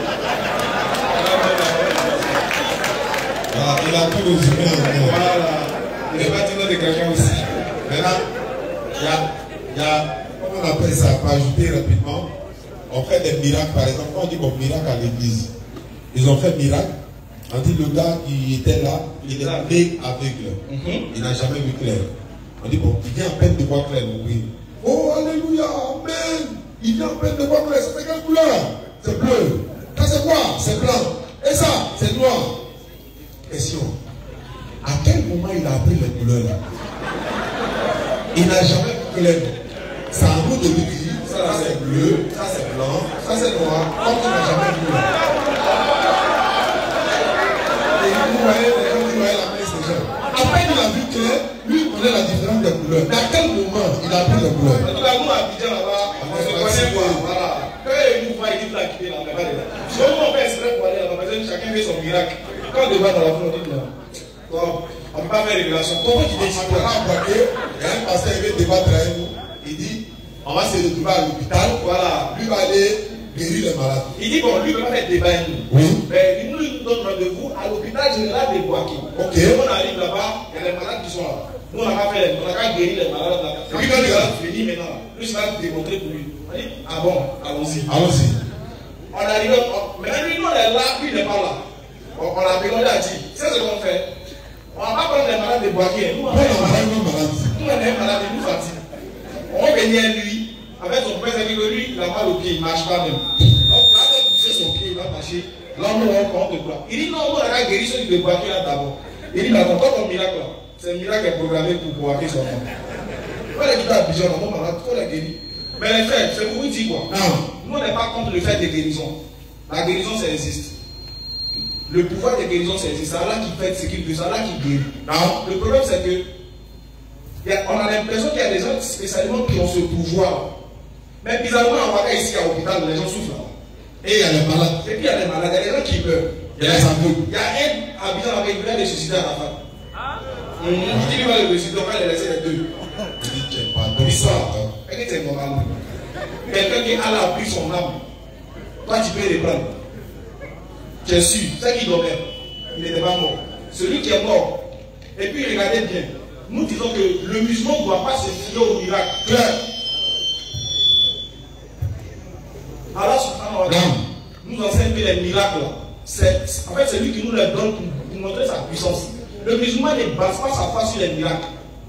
Ah, il a tout résumé. Voilà. Il est pas de quelqu'un aussi. Maintenant, il y a, il y a, comment on appelle ça, pour ajouter rapidement, on fait des miracles, par exemple, quand on dit bon miracle à l'église, ils ont fait miracle, on dit le gars qui était là, il est né aveugle, mm-hmm. Il n'a jamais vu clair. On dit bon, il vient à peine de voir clair, oui. Oh, alléluia, amen. Il vient à peine de voir clair, c'est quelle couleur? C'est bleu. Ça c'est quoi? C'est blanc. Et ça, c'est noir. Question. À quel moment il a appris les couleurs là. Il n'a jamais vu que les noms. C'est à nous de lui dire, ça c'est bleu, ça c'est blanc, ça c'est noir, comme il n'a jamais vu là. Et vous voyez, vous voyez la place des gens. Après il a vu que lui il connaît la différence des couleurs. Mais à quel moment il a pris les couleurs? En tout cas, nous à Abidjan là-bas, on se connaît quoi. Voilà. Quand il nous voit, il dit la quitter là, on va là. Si on fait exprès pour aller là-bas, parce que chacun fait son miracle. Quand on débat dans la foule, on dit non. On ne peut pas faire révélation. Comment tu décides? On a embarqué, il y a un pasteur qui veut débattre avec nous. Il dit, on va se retrouver à l'hôpital. Voilà. Lui va aller guérir les malades. Il dit, bon, lui ne peut pas faire débat avec nous. Oui. Mais il nous donne rendez-vous à l'hôpital général de Boaké. Ok. On arrive là-bas, il y a les malades qui sont là. Nous, on n'a pas fait, on n'a pas guéri les malades là. Et puis quand il va finir maintenant, lui, ça va démontrer pour lui. On dit, ah bon, allons-y. Allons-y. On arrive, maintenant lui, nous, on est là, lui, il n'est pas là. On, on l'a on l'a dit. C'est ce qu'on fait. On va pas prendre les malades de Boaké. Nous, on est malades. Nous, on est malades, nous, fatigués. On va venir lui, avec son père, c'est que lui, il a mal au pied, il ne marche pas même. Donc là, on va pousser son pied, il va marcher. Là, on va prendre de quoi. Il dit non, on a guéri celui de Boaké là d'abord. Il dit, mais attends, toi, ton miracle là, c'est un miracle qui est programmé pour Boaké seulement. Quand les gens à Abidjan, on va malade, il faut les guérir. Mais les frères, c'est pour vous dire quoi. Nous, on n'est pas contre le fait de guérison. La guérison, ça existe. Le pouvoir de guérison, ça existe. C'est Allah qui fait ce qu'il veut, c'est Allah qui guérit. Non. Le problème, c'est que on a l'impression qu'il y a des gens spécialement qui ont ce pouvoir. Mais bizarrement, en Ouaga, ici, à l'hôpital, les gens souffrent. Et il y a les malades. Et puis il y a les malades, il y a des gens qui meurent. Il y a les aveugles. Il y a un habitant avec qui va ressusciter à la fin. Il dit qu'il va le ressusciter, on va les laisser les deux. Il dit qu'il n'y a pas de l'histoire. Et que c'est normal. Quelqu'un qui Allah a pris son âme, toi tu peux les prendre. Tu es sûr, c'est qui dormait. Il n'était pas mort. Celui qui est mort. Et puis regardez bien. Nous disons que le musulman ne doit pas se fier au miracle. Clair. Allah subhanahu wa ta'ala nous enseigne que les miracles, c'est, en fait, c'est lui qui nous les donne pour, pour montrer sa puissance. Le musulman ne base pas sa foi sur les miracles.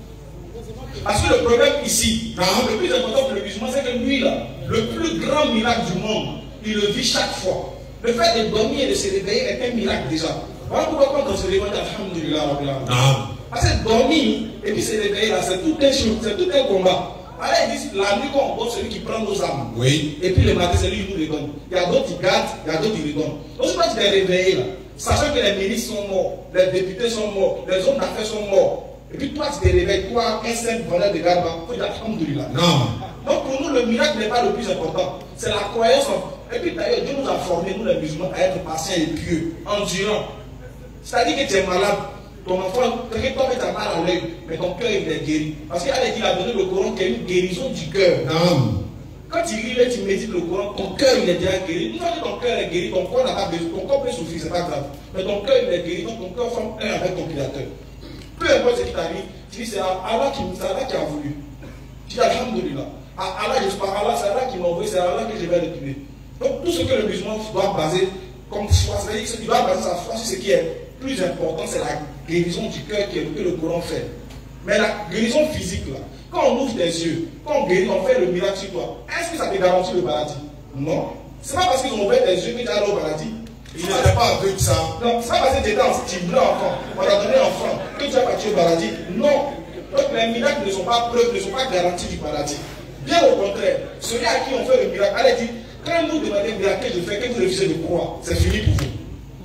Parce que le problème ici, le plus important pour le musulman, c'est que lui, là, le plus grand miracle du monde, il le vit chaque fois. Le fait de dormir et de se réveiller est un miracle déjà. Voilà pourquoi quand on se réveille, alhamdulillah. Parce que dormir et puis se réveiller là, c'est tout un show, c'est tout un combat. Alors ils disent, la nuit quand on voit celui qui prend nos âmes. Oui. Et puis le matin, c'est lui qui nous les donne. Il y a d'autres qui gardent, il y a d'autres qui les donnent. Donc quand tu t'es réveillé là, sachant que les ministres sont morts, les députés sont morts, les hommes d'affaires sont morts. Et puis toi tu te réveilles, toi, un simple vendeur de garde, il faut dire alhamdulillah. Non. Donc pour nous, le miracle n'est pas le plus important. C'est la croyance en. Et puis d'ailleurs, Dieu nous a formés, nous les musulmans, à être patients et pieux, endurants. C'est-à-dire que tu es malade. Ton enfant, peut-être toi, tu as mal à l'œil, mais ton cœur il est guéri. Parce qu'Allah dit, il a donné le Coran qui est une guérison du cœur. Non. Quand tu lis et tu médites le Coran, ton cœur il est déjà guéri. Une fois que ton cœur est guéri, ton corps n'a pas besoin, ton corps peut souffrir, c'est pas grave. Mais ton cœur il est guéri, donc ton cœur forme un avec ton Créateur. Peu importe ce qui t'arrive, tu dis c'est Allah qui, Allah qui a voulu. Tu dis alhamdulillah. Allah, je parle Allah, c'est Allah qui m'a envoyé, c'est Allah que je vais retrouver. Donc tout ce que le musulman doit baser comme foi, c'est-à-dire qu'il doit baser sa foi sur ce qui est plus important, c'est la guérison du cœur que le Coran fait. Mais la guérison physique, là, quand on ouvre les yeux, quand on guérit, on fait le miracle sur toi, est-ce que ça te garantit le maladie? Non. C'est pas parce qu'ils ont ouvert les yeux que tu as le maladie. Il n'était pas avec ça. Non, c'est pas parce que tu étais en tu voulais enfant, on t'a donné enfant, que tu as battu le maladie. Non. Donc les miracles ne sont pas preuves, ne sont pas garantis du maladie. Bien au contraire, celui à qui on fait le miracle, elle dit, quand nous demandez le miracle que je fais, que vous refusez de croire, c'est fini pour vous.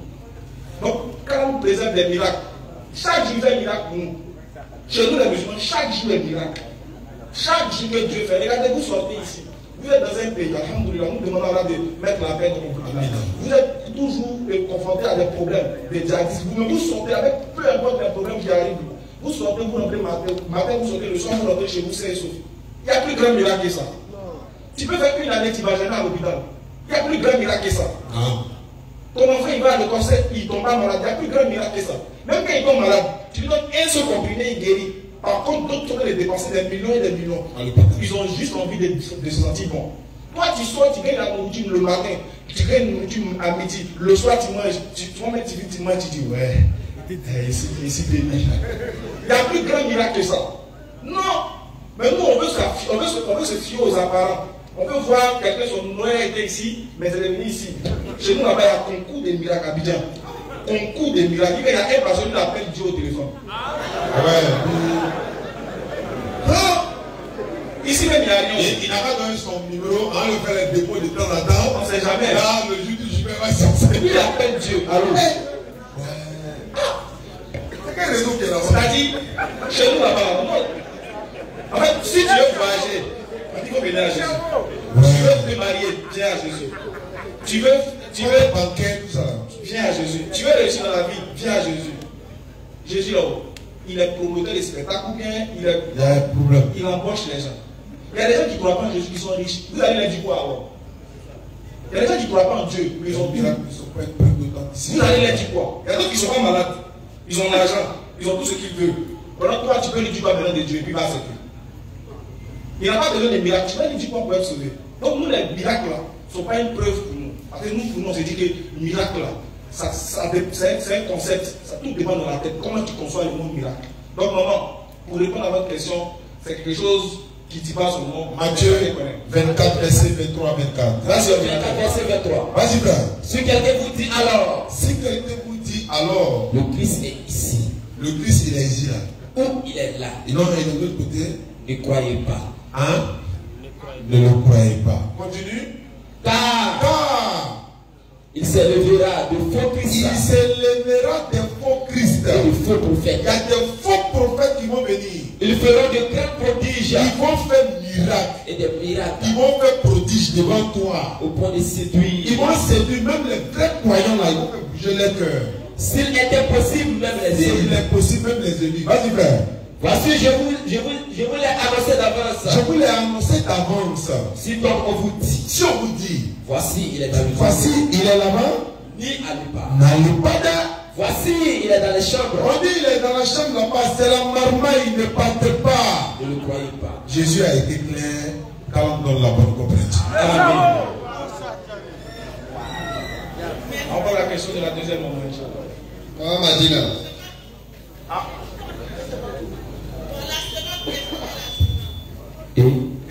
Donc, quand on nous présente des miracles, chaque jour fait un miracle pour nous. Chez nous les musulmans, chaque jour est un miracle. Chaque jour que Dieu fait. Regardez, vous sortez ici. Vous êtes dans un pays, alhamdoulilah, nous demandons à Allah de mettre la paix dans nos pays. Vous êtes toujours confrontés à des problèmes, des djihadistes. Vous, vous sortez avec peu importe les problèmes qui arrivent. Vous sortez, vous rentrez matin, matin, vous sortez le soir, vous rentrez chez vous, c'est sauf. Il n'y a plus grand miracle que ça. Tu peux faire une année, tu vas jamais à l'hôpital. Il n'y a plus grand miracle que ça. Non. Ton enfant, il va à l'école, il tombe pas malade. Il n'y a plus grand miracle que ça. Même quand il tombe malade, tu lui donnes un seul comprimé, il guérit. Par contre, d'autres sont les dépenser des millions et des millions. Ils ont juste envie de, de se sentir bon. Toi, tu sors, tu gagnes la nourriture le matin, tu gagnes la nourriture à midi. Le soir, tu manges, tu toi-même, tu, tu manges, tu dis, ouais, ici, ici, béni. Il n'y a plus grand miracle que ça. Non. Mais nous, on veut, se, on, veut se, on veut se fier aux apparents. On peut voir quelqu'un, son noir était ici, mais elle est venu ici. Chez nous, là-bas, il y a un concours des miracles à Abidjan. concours des miracles. Il y a un personne qui appelle Dieu au téléphone. Ouais. Non. Ici même, il y a rien. Il n'a pas donné son numéro, on le fait les dépôts de temps en temps. On ne sait jamais. Là, le jour du jugement va sortir. Il appelle Dieu. Allô. C'est quelle raison qu'il est là? C'est-à-dire, chez nous là-bas, non. En fait, si tu veux voyager, il faut venir à Jésus. Tu veux te marier, viens à Jésus. Tu veux, tu veux banquer, tout ça. Viens à Jésus. Tu veux réussir dans la vie, viens à Jésus. Jésus là-haut, il est promoteur des spectacles ou bien il, est, il y a un problème. Il embauche les gens. Il y a des gens qui ne croient pas en Jésus qui sont riches. Vous allez leur dire quoi alors? Il y a des gens qui ne croient pas en Dieu, mais ils ont bien. Vous allez leur dire quoi? Il y a d'autres qui ne sont pas malades. Ils ont l'argent, ils ont tout ce qu'ils veulent. Pendant toi, tu peux lui dire quoi besoin de Dieu et puis il va accepter. Il n'a pas besoin de miracles. Tu vas lui dire quoi pour être sauvé. Donc nous, les miracles là, ne sont pas une preuve pour nous. Parce que nous, pour nous, on s'est dit que le miracle là, ça, ça, c'est un concept, ça tout dépend dans la tête. Comment tu conçois le mot miracle? Donc maman, pour répondre à votre question, c'est quelque chose qui dit pas son nom. Matthieu vingt-quatre, verset vingt-trois, vingt-quatre. Matthieu vingt-quatre, verset vingt-trois. Vas-y, frère. Si quelqu'un vous dit alors. Si quelqu'un vous dit alors. Le Christ est ici. Le Christ, il est ici là. Ou il est là. Et non, il est de l'autre côté. Ne croyez pas. Hein? Ne le croyez pas. Continue. Car. Car. Il s'élèvera de faux Christ. Il s'élèvera des faux Christ. Et de faux prophètes. Il y a des faux prophètes qui vont venir. Ils feront de grands prodiges. Ils vont faire miracles. Et des miracles. Ils vont faire prodiges devant toi. Au point de séduire. Ils vont séduire même les vrais croyants là. Ils vont faire bouger leur cœur. S'il était possible, même les élus. S'il est possible, même les élus. Vas-y, frère. Voici, je vous, je vous, je vous l'ai annoncé d'avance. Je vous l'ai annoncé d'avance. Si donc on vous dit. Si on vous dit. Voici, il est dans le Voici, il est là-bas. Ni allez pas. N'allez pas là. Voici, il est dans les chambres. On dit il est dans la chambre là-bas. C'est la marmaille, il ne parte pas. Ne le croyez pas. Jésus a été clair quand on donne la bonne compréhension. Amen. Encore la question de la deuxième moment. Ah, Madina. Ah. Et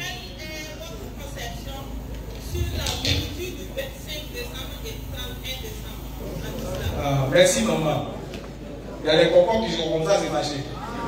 Ah, merci maman. Il y a des cocons qui sont comme ça, c'est fâché.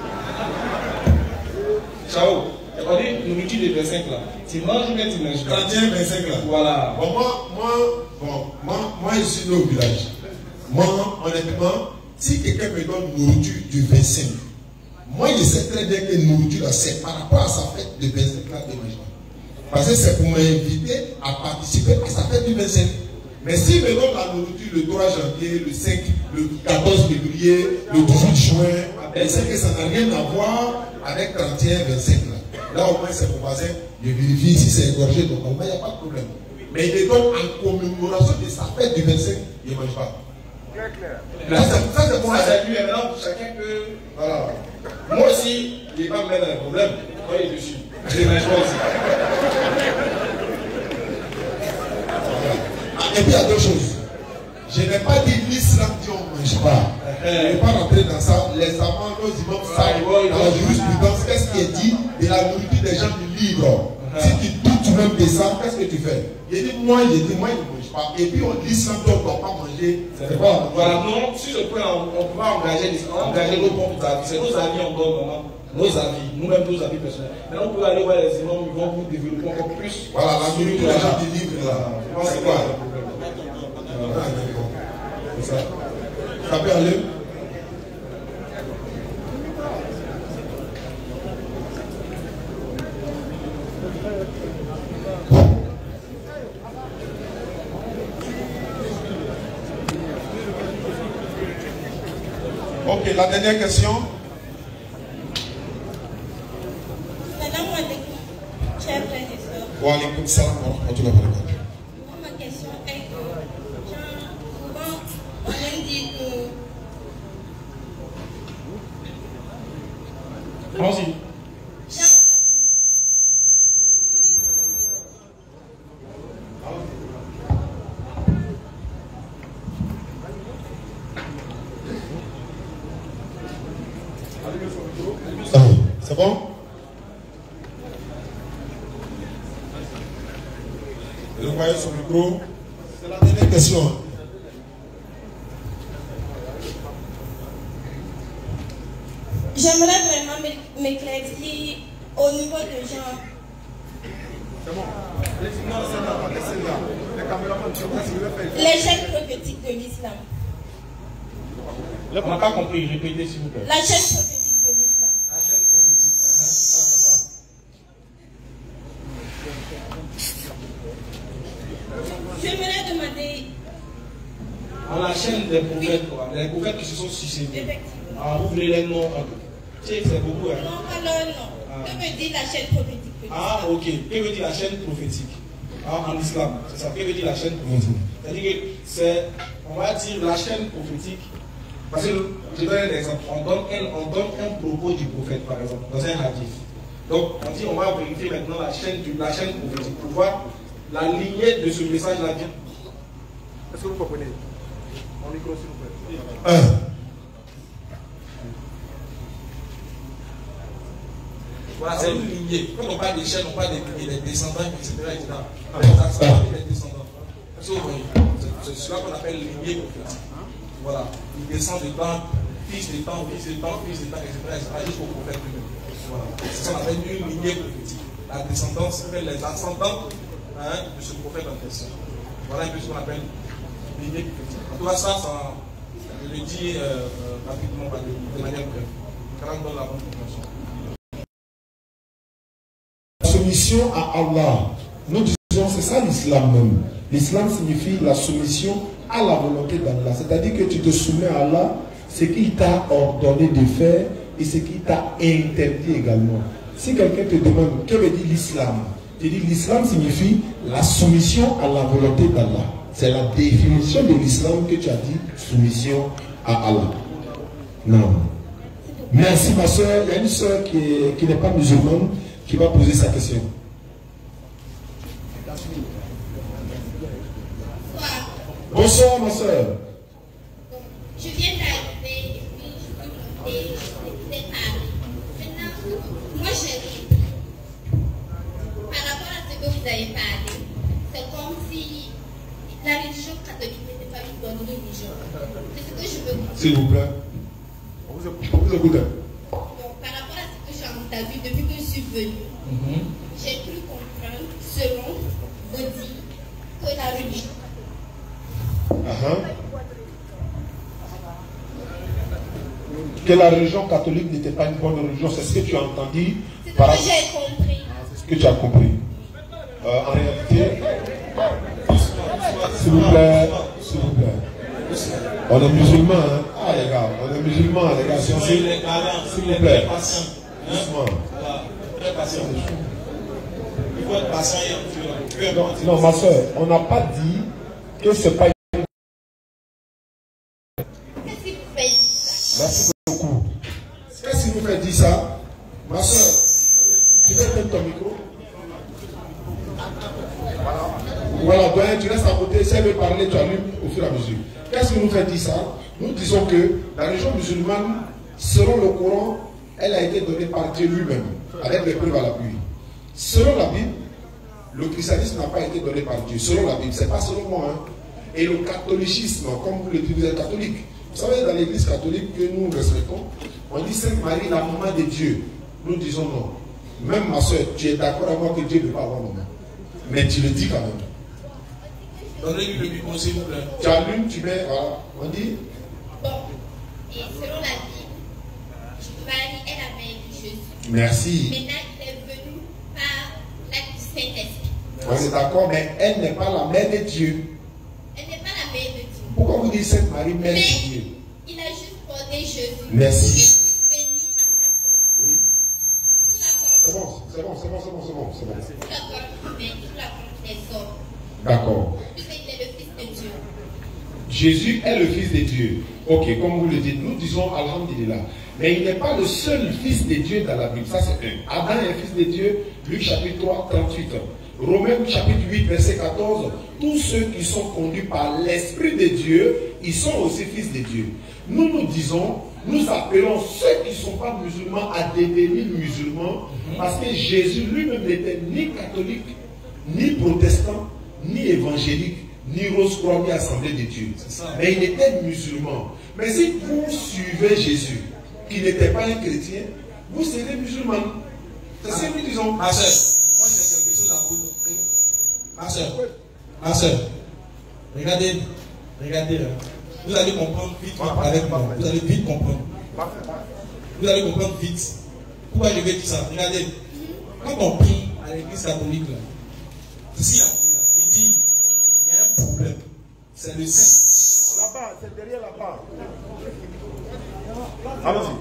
Ciao. On dit nourriture de vingt-cinq là. Tu manges ou bien tu manges pas? trente et un, vingt-cinq là. Voilà. Bon, moi, moi, bon, moi, moi, je suis né au village. Moi, honnêtement, si quelqu'un me donne nourriture du vingt-cinq, moi, je sais très bien que nourriture là, c'est par rapport à sa fête de vingt-cinq là de management. Parce que c'est pour m'inviter à participer à sa fête du vingt-cinq. Mais s'il me donne la nourriture le trois janvier, le cinq, le quatorze février, le dix-huit juin, je sais que ça n'a rien à voir avec trente et un, vingt-cinq là. Là au moins c'est mon voisin, je vérifie si c'est égorgé, donc au moins il n'y a pas de problème. Mais il me donne en commémoration de sa fête du vingt-cinq, il ne mange pas. Claire, claire. Ça c'est moi. Ça c'est lui, maintenant chacun peut. Voilà. Moi aussi, il n'est pas me mettre dans un problème. Quand il est dessus, je ne mange pas aussi. Et puis il y a deux choses. Je n'ai pas dit l'islam dit on ne mange pas. Je ne vais pas rentrer dans ça. Les amants, nos imams savent dans la jurisprudence, qu'est-ce qui est dit de la nourriture des gens du livre. Si tu doutes même de ça, qu'est-ce que tu fais? J'ai dit moi, j'ai dit moi, il ne mange pas. Et puis l'islam ne doit pas manger. C'est pas. Voilà, non, si je peux, on, on peut pas engager, engager nos propres avis. C'est nos avis on donne maintenant. Nos avis, nous-mêmes nos avis personnels. Maintenant, on peut aller voir les imams, ils vont vous développer encore plus. Voilà, la nourriture des gens du livre là. C'est quoi? Ça. Ça peut aller. Ok, la dernière question. Salam alaikum, chers frères et sœurs. Wa alaikum salam wa rahmatullahi wa barakatuh. Ma question est que, genre, souvent, on aime dire que. Allons-y. C'est bon? Vous voyez son micro? C'est la dernière question. dit au niveau de Jean. C'est bon. Non, c'est là, laissez là. Les caméramans, Les chaînes prophétiques de l'islam. On n'a pas compris, répétez s'il vous plaît. La chaîne prophétique de l'islam. La chaîne prophétique. Uh-huh. Ah, c'est quoi? J'aimerais demander. Dans la chaîne des prophètes, quoi. Les prophètes qui se sont suicidés. Ah, vous voulez les noms? Tu sais, c'est beaucoup. Hein? Non, pas leur nom. Ah. Que veut dire la chaîne prophétique de l'islam? Ah, ok. Que veut dire la chaîne prophétique? Ah, en islam, c'est ça. Que veut dire la chaîne prophétique? C'est-à-dire que c'est, on va dire, la chaîne prophétique. Parce que, je donne un exemple. On donne un, on donne un propos du prophète, par exemple, dans un hadith. Donc, on dit, on va vérifier maintenant la chaîne, du, la chaîne prophétique pour voir la lignée de ce message-là. Est-ce que vous comprenez? Mon micro, s'il vous plaît. Un. Voilà, c'est une lignée. Quand on parle des chaînes, on parle des, des descendants, et cetera. Et cetera. Ça, ça parle des descendants. C'est cela qu'on appelle lignée prophétique. Voilà. Il descend du temps, fils de temps, fils de temps, fils de temps, et cetera. Et cetera jusqu'au prophète lui-même. Voilà. C'est ça qu'on appelle une lignée prophétique. La descendance, c'est les ascendants hein, de ce prophète en question. Voilà un peu ce qu'on appelle lignée prophétique. En tout cas, ça, ça je le dis euh, rapidement, de, de manière brève. Quand on donne la bonne compréhension. Soumission à Allah. Nous disons, c'est ça l'islam même. L'islam signifie la soumission à la volonté d'Allah. C'est-à-dire que tu te soumets à Allah, ce qu'il t'a ordonné de faire et ce qu'il t'a interdit également. Si quelqu'un te demande, que veut dire l'islam? Tu dis, l'islam signifie la soumission à la volonté d'Allah. C'est la définition de l'islam que tu as dit, soumission à Allah. Non. Merci ma soeur. Il y a une soeur qui, est, qui n'est pas musulmane qui va poser sa question. Bonsoir ma soeur. Je viens d'arriver et puis je suis montée, je t'ai parlé. Maintenant, moi j'ai dit, par rapport à ce que vous avez parlé, c'est comme si la religion catholique n'était pas une bonne religion. C'est ce que je veux comprendre. S'il vous plaît. On vous écoute. On vous écoute. Donc, par rapport à ce que j'ai entendu depuis que je suis venue, mm-hmm. j'ai pu comprendre, selon vous dire, que la religion. Uh-huh. Que la religion catholique n'était pas une bonne religion, c'est ce que tu as entendu. C'est ce par... que j'ai compris. C'est ce que tu as compris. Euh, en réalité, s'il vous plaît, s'il vous plaît. On est musulmans, hein? Ah les gars, on est musulmans, les gars, s'il vous plaît. Doucement. Il faut être patient et un peu. Non, ma soeur, on n'a pas dit que c'est pas. Qu'est-ce qui vous fait dire ça? Merci beaucoup. Qu'est-ce qui vous fait dire ça? Ma soeur, tu peux éteindre ton micro? Voilà, donc tu restes à côté, si elle veut parler, tu allumes au fur et à mesure. Qu'est-ce qui nous fait dire ça? Nous disons que la religion musulmane, selon le Coran, elle a été donnée par Dieu lui-même, avec des preuves à l'appui. Selon la Bible, le christianisme n'a pas été donné par Dieu. Selon la Bible, ce n'est pas selon moi. Hein. Et le catholicisme, comme vous le dites, vous êtes catholique. Vous savez, dans l'église catholique que nous respectons, on dit Sainte Marie, la maman de Dieu. Nous disons non. Même ma soeur, tu es d'accord avec moi que Dieu ne peut pas avoir maman. Mais tu le dis quand même. Donnez-lui le micro, s'il vous plaît. Tu allumes, tu mets, voilà. On dit. Bon, et selon la Bible, Marie est la mère de Jésus. Merci. Maintenant, il est venu par l'acte du Saint-Esprit. On est d'accord, mais elle n'est pas la mère de Dieu. Elle n'est pas la mère de Dieu. Pourquoi vous dites Sainte Marie, mère mais de Dieu? Il a juste porté Jésus. Merci. Oui. C'est bon, c'est bon, c'est bon, c'est bon, c'est bon, c'est bon. Tout d'accord, mais tout la compte des hommes. D'accord. Puisqu'il est le Fils de Dieu. Jésus est le Fils de Dieu. Ok, comme vous le dites, nous disons Alhamdulillah. Mais il n'est pas le seul Fils de Dieu dans la Bible. Ça, c'est un. Adam est Fils de Dieu. Luc chapitre trois, trente-huit. Romains chapitre huit, verset quatorze. Tous ceux qui sont conduits par l'Esprit de Dieu, ils sont aussi Fils de Dieu. Nous nous disons, nous appelons ceux qui ne sont pas musulmans à devenir musulmans, parce que Jésus lui-même n'était ni catholique, ni protestant, ni évangélique, ni rose-croix, ni assemblée de Dieu. Mais il était musulman. Mais si vous suivez Jésus, qui n'était pas un chrétien, vous serez musulman. C'est ce que nous disons. Ma soeur, Moi j'ai quelque chose à vous montrer. ma soeur, ma soeur, regardez, regardez là. Vous allez comprendre vite avec moi. Vous allez vite comprendre. Vous allez comprendre vite. Pourquoi je vais dire ça? Regardez, quand on prie à l'église catholique là, ici là, il dit, il y a un problème. C'est le Saint. Là-bas, c'est derrière là-bas. Allons-y.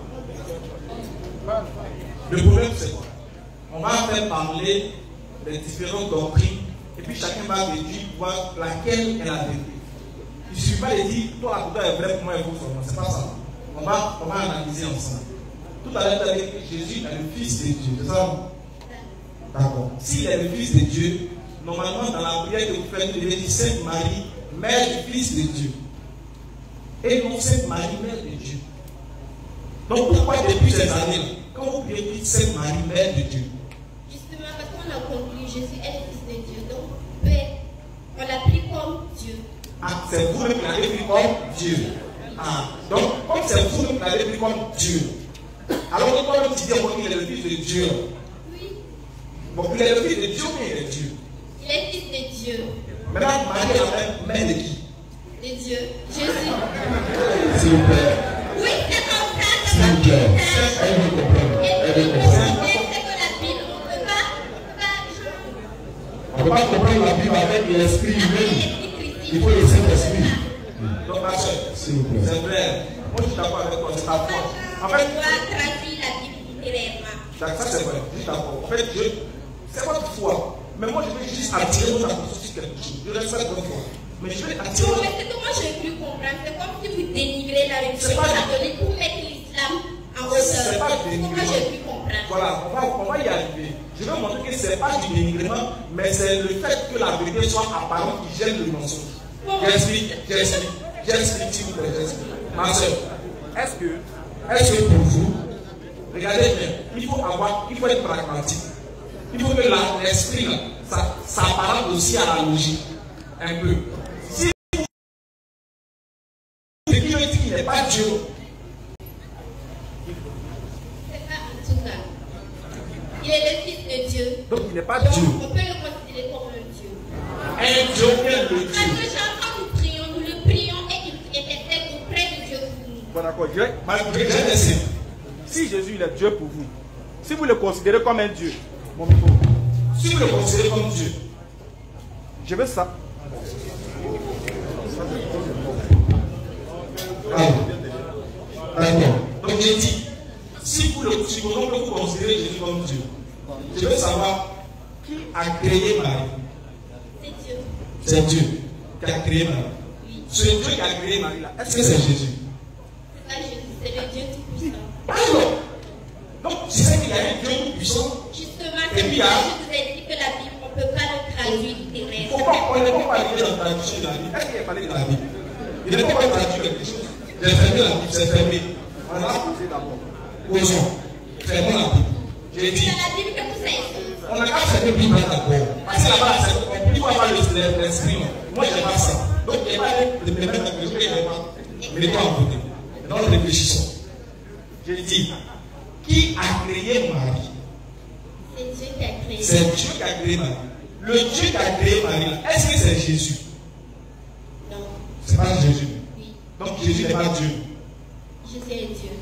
Le problème c'est quoi? On va faire parler des différentes doctrines et puis chacun va me dire voir laquelle est la vérité. Il ne suffit pas de dire toi la est vrai pour moi et vous pour moi. C'est pas ça. On va, on va analyser ensemble. Tout à l'heure, tu as dit que Jésus est le Fils de Dieu. C'est ça? D'accord. S'il est le Fils de Dieu, normalement dans la prière que vous faites, vous devez dire Sainte Marie, Mère du Fils de Dieu. Et non Sainte Marie, Mère de Dieu. Donc pourquoi depuis ces années, quand vous priez, dites Sainte Marie, Mère de Dieu? Justement, parce qu'on a conclu Jésus est le Fils de Dieu. Donc, Père, on l'a pris comme Dieu. Ah, c'est vous-même qui l'avez pris comme Dieu. Ah, donc, comme c'est vous-même qui l'avez pris comme Dieu, alors que toi-même tu dis qu'il est le Fils de Dieu. Oui. Bon, il est le Fils de Dieu, mais il est Dieu. Il est Fils de Dieu. Maintenant, Marie est la mère de qui? De Dieu. Jésus. S'il vous plaît. Oui, c'est comme ça. S'il vous plaît. Elle veut comprendre. Elle veut comprendre. C'est que la Bible, on ne peut pas. On ne peut pas comprendre la Bible avec l'esprit humain. Il faut le Saint-Esprit. Donc, ma soeur, s'il vous plaît. C'est clair. Moi, je suis d'accord avec toi, c'est ta foi. En fait, on doit traduire la Bible littérairement. ça c'est vrai, je suis d'accord. En fait, je, c'est votre foi. Mais moi, je vais juste attirer votre attention sur quelque chose. Je respecte votre foi. Mais je vais attirer. Non, mais c'est que moi, je n'ai plus comprendre. C'est comme si vous dénigrez la religion catholique pour mettre l'islam en hauteur. C'est pas du dénigrement. Moi, je n'ai plus comprendre. Voilà, on va, on va y arriver. Je vais montrer que ce n'est pas du dénigrement, mais c'est le fait que la vérité soit apparente qui gêne le mensonge. J'explique, j'explique, j'explique, s'il vous plaît, j'explique. Ma soeur, est-ce que, est-ce que pour vous, regardez bien, il faut avoir, il faut être pragmatique. Il faut que l'esprit, là, ça s'apparente aussi à la logique. Un peu. Si vous dites qu'il n'est pas Dieu, C'est pas en tout cas. Il est le Fils de Dieu. donc il n'est pas Donc, Dieu. on peut le considérer comme un Dieu. Un Dieu, bien le Dieu. Parce que quand nous prions, nous le prions et il intercède auprès de Dieu pour nous. Bon, d'accord. Je vais- Malgré que j'ai laissé. Si Jésus il est Dieu pour vous, si vous le considérez comme un Dieu, mon micro, Si vous le considérez comme Dieu, je veux ça. ah, d'accord. Donc j'ai dit, si vous le supposons que vous considérez Jésus comme Dieu, je veux savoir qui a créé Marie. C'est Dieu. C'est Dieu qui a créé Marie. Oui. Ce Dieu qui a créé Marie là, est-ce que c'est Jésus? C'est pas Jésus, c'est le Dieu tout-puissant. Alors, donc je sais qu'il y a un Dieu tout puissant. Justement, Et c'est puis, pour ça hein, que je vous ai dit que la Bible, on ne peut pas le traduire il ne littéralement. faut pas, on ne peut pas lire dans la traduction de la Bible. Est-ce qu'il a parlé de la Bible? Il ne faut pas traduire quelque chose. J'ai fermé la Bible, c'est fermé. On a posé d'abord. Posons. Fermons la Bible. J'ai dit. C'est dans la Bible que vous savez. On n'a qu'à faire le Bible d'abord. Parce que là-bas, c'est compliqué. Il faut avoir l'esprit. Moi, je n'ai pas ça. Donc, il n'y a pas de me mettre dans le jeu, il n'y a pas. Mettez-toi en côté. Maintenant, réfléchissons. J'ai dit, qui a créé Marie? C'est Dieu qui a créé. C'est Dieu qui a créé Marie. Le Dieu qui a créé Marie, est-ce que c'est Jésus? Non. C'est pas Jésus. Oui. Donc, Jésus n'est pas Dieu. Jésus est Dieu.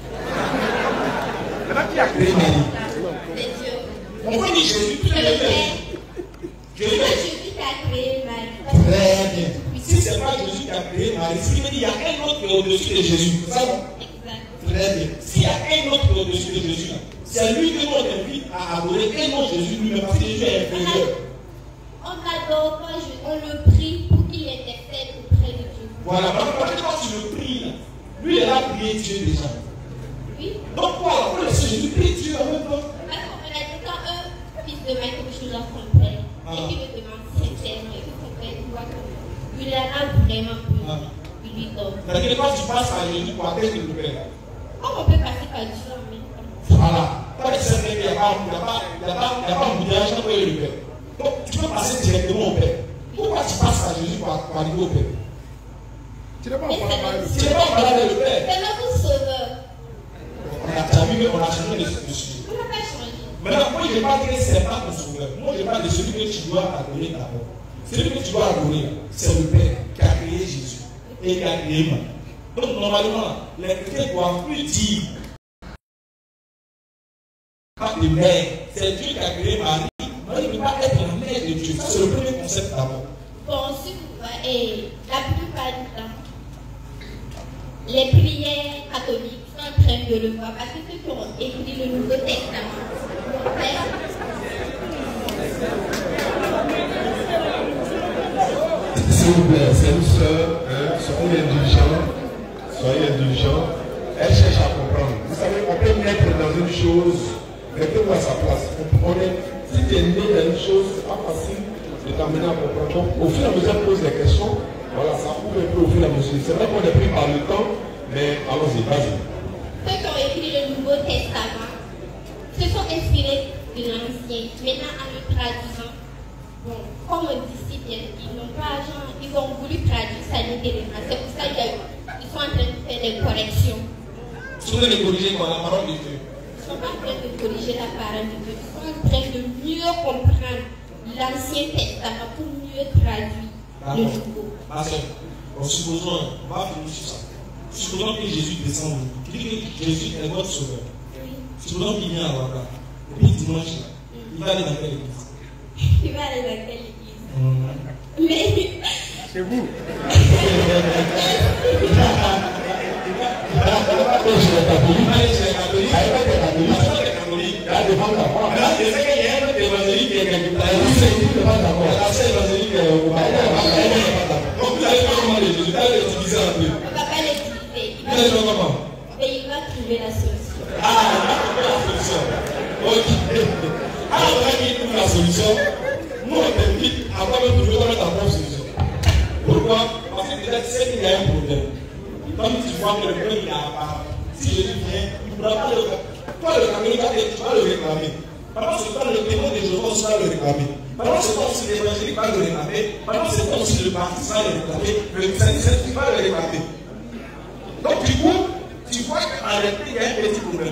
Maintenant, qui a créé Marie? C'est Dieu. On peut dire Jésus, tout C'est le le monde. Père. Jésus. C'est Jésus qui a créé Marie. Très bien. Si ce n'est pas Jésus qui a créé Marie, ce qui veut dire qu'il y a un autre qui est au-dessus de Jésus. C'est ça? Exact. Très bien. S'il y a un autre qui est au-dessus de Jésus, c'est lui que nous on invite à adorer et non Jésus lui-même, parce que Jésus est inférieur. On n'adore pas Jésus, on le prie pour qu'il intercède auprès de Dieu. Voilà, parce que quand tu le pries, là, lui il a prié Dieu déjà. Oui. Donc quoi, on laisse Jésus prier Dieu en même temps. Parce qu'on a dit quand un fils demande quelque chose à son père, Ah. et qu'il le demande sincèrement, et que son père voit qu'il en a vraiment plus, Ah. il lui donne. C'est-à-dire que quand tu passes à Jésus pour atteindre le Père. Comme on peut passer par Dieu en même temps. Voilà. Quand tu sais qu'il n'y a pas un boudage pour le Père. Donc tu peux passer directement au Père. Pourquoi tu passes à Jésus pour arriver au Père? Tu n'es pas en Mais parlant c'est de Tu n'es pas en parlant de le Père. c'est notre sauveur. On a déjà vu qu'on a changé de sujet. je parle que ce n'est pas ton sauveur. Moi, je parle de celui que tu dois adorer d'abord. Celui que tu dois adorer, c'est le Père qui a créé Jésus et qui a créé Marie. Donc, normalement, les chrétiens doivent plus dire pas de mère, c'est Dieu qui a créé Marie. Marie ne peut pas être la mère de Dieu. Ça, c'est le premier concept d'abord. Bon, si vous voyez, la plupart du temps, les prières catholiques sont en train de le voir parce que ceux qui ont écrit le Nouveau Testament l'ont fait. S'il vous plaît, c'est une soeur, hein, soyez indulgents, soyez indulgents. Elle cherche à comprendre. Vous savez, on peut mettre dans une chose, mettez-vous à sa place. On est, si tu es né dans une chose, c'est pas facile de t'amener à comprendre. Donc, au fur et à mesure, on pose des questions. Voilà, ça ouvre un peu au fur et à mesure. C'est vrai qu'on est pris par le temps, mais allons-y, vas-y. Ceux qui ont écrit le Nouveau Testament se sont inspirés de l'Ancien. Maintenant, en le traduisant, bon, comme on dit si bien, ils n'ont pas genre, ils ont voulu traduire ça littéralement. C'est pour ça qu'ils sont en train de faire des corrections. Ils sont en train de corriger quoi, la parole de Dieu. Ils sont pas en train de corriger la parole de Dieu. Ils sont en train de mieux comprendre l'Ancien Testament pour mieux traduire le Nouveau. Ma soeur, bon, supposons, on va finir sur ça. Supposons que Jésus descend, qui dit que Jésus est votre sauveur. Oui. Supposons qu'il vient à Rwanda. Et puis dimanche, là, il va aller dans quelle église? Il va aller dans quelle église? Mmh. Mais. C'est vous. Mais il va trouver la solution. Ah, la solution. Ok. Alors, on va trouver la solution. Nous, on t'invite à pas même trouver ta propre solution. Pourquoi? Parce que déjà, tu sais qu'il y a un problème. Comme tu vois que le problème est apparent, si Jésus vient, il ne pourra pas le faire. Toi, le catholique, tu vas le réclamer. Pendant ce temps, le témoin de Jéhovah, tu vas le réclamer. Pendant ce temps, si l'évangélique va le réclamer. Pendant ce temps, si le baptiste va le réclamer. Le saint tu vas le réclamer. Donc, du coup, tu vois qu'en réalité, il y a un petit problème.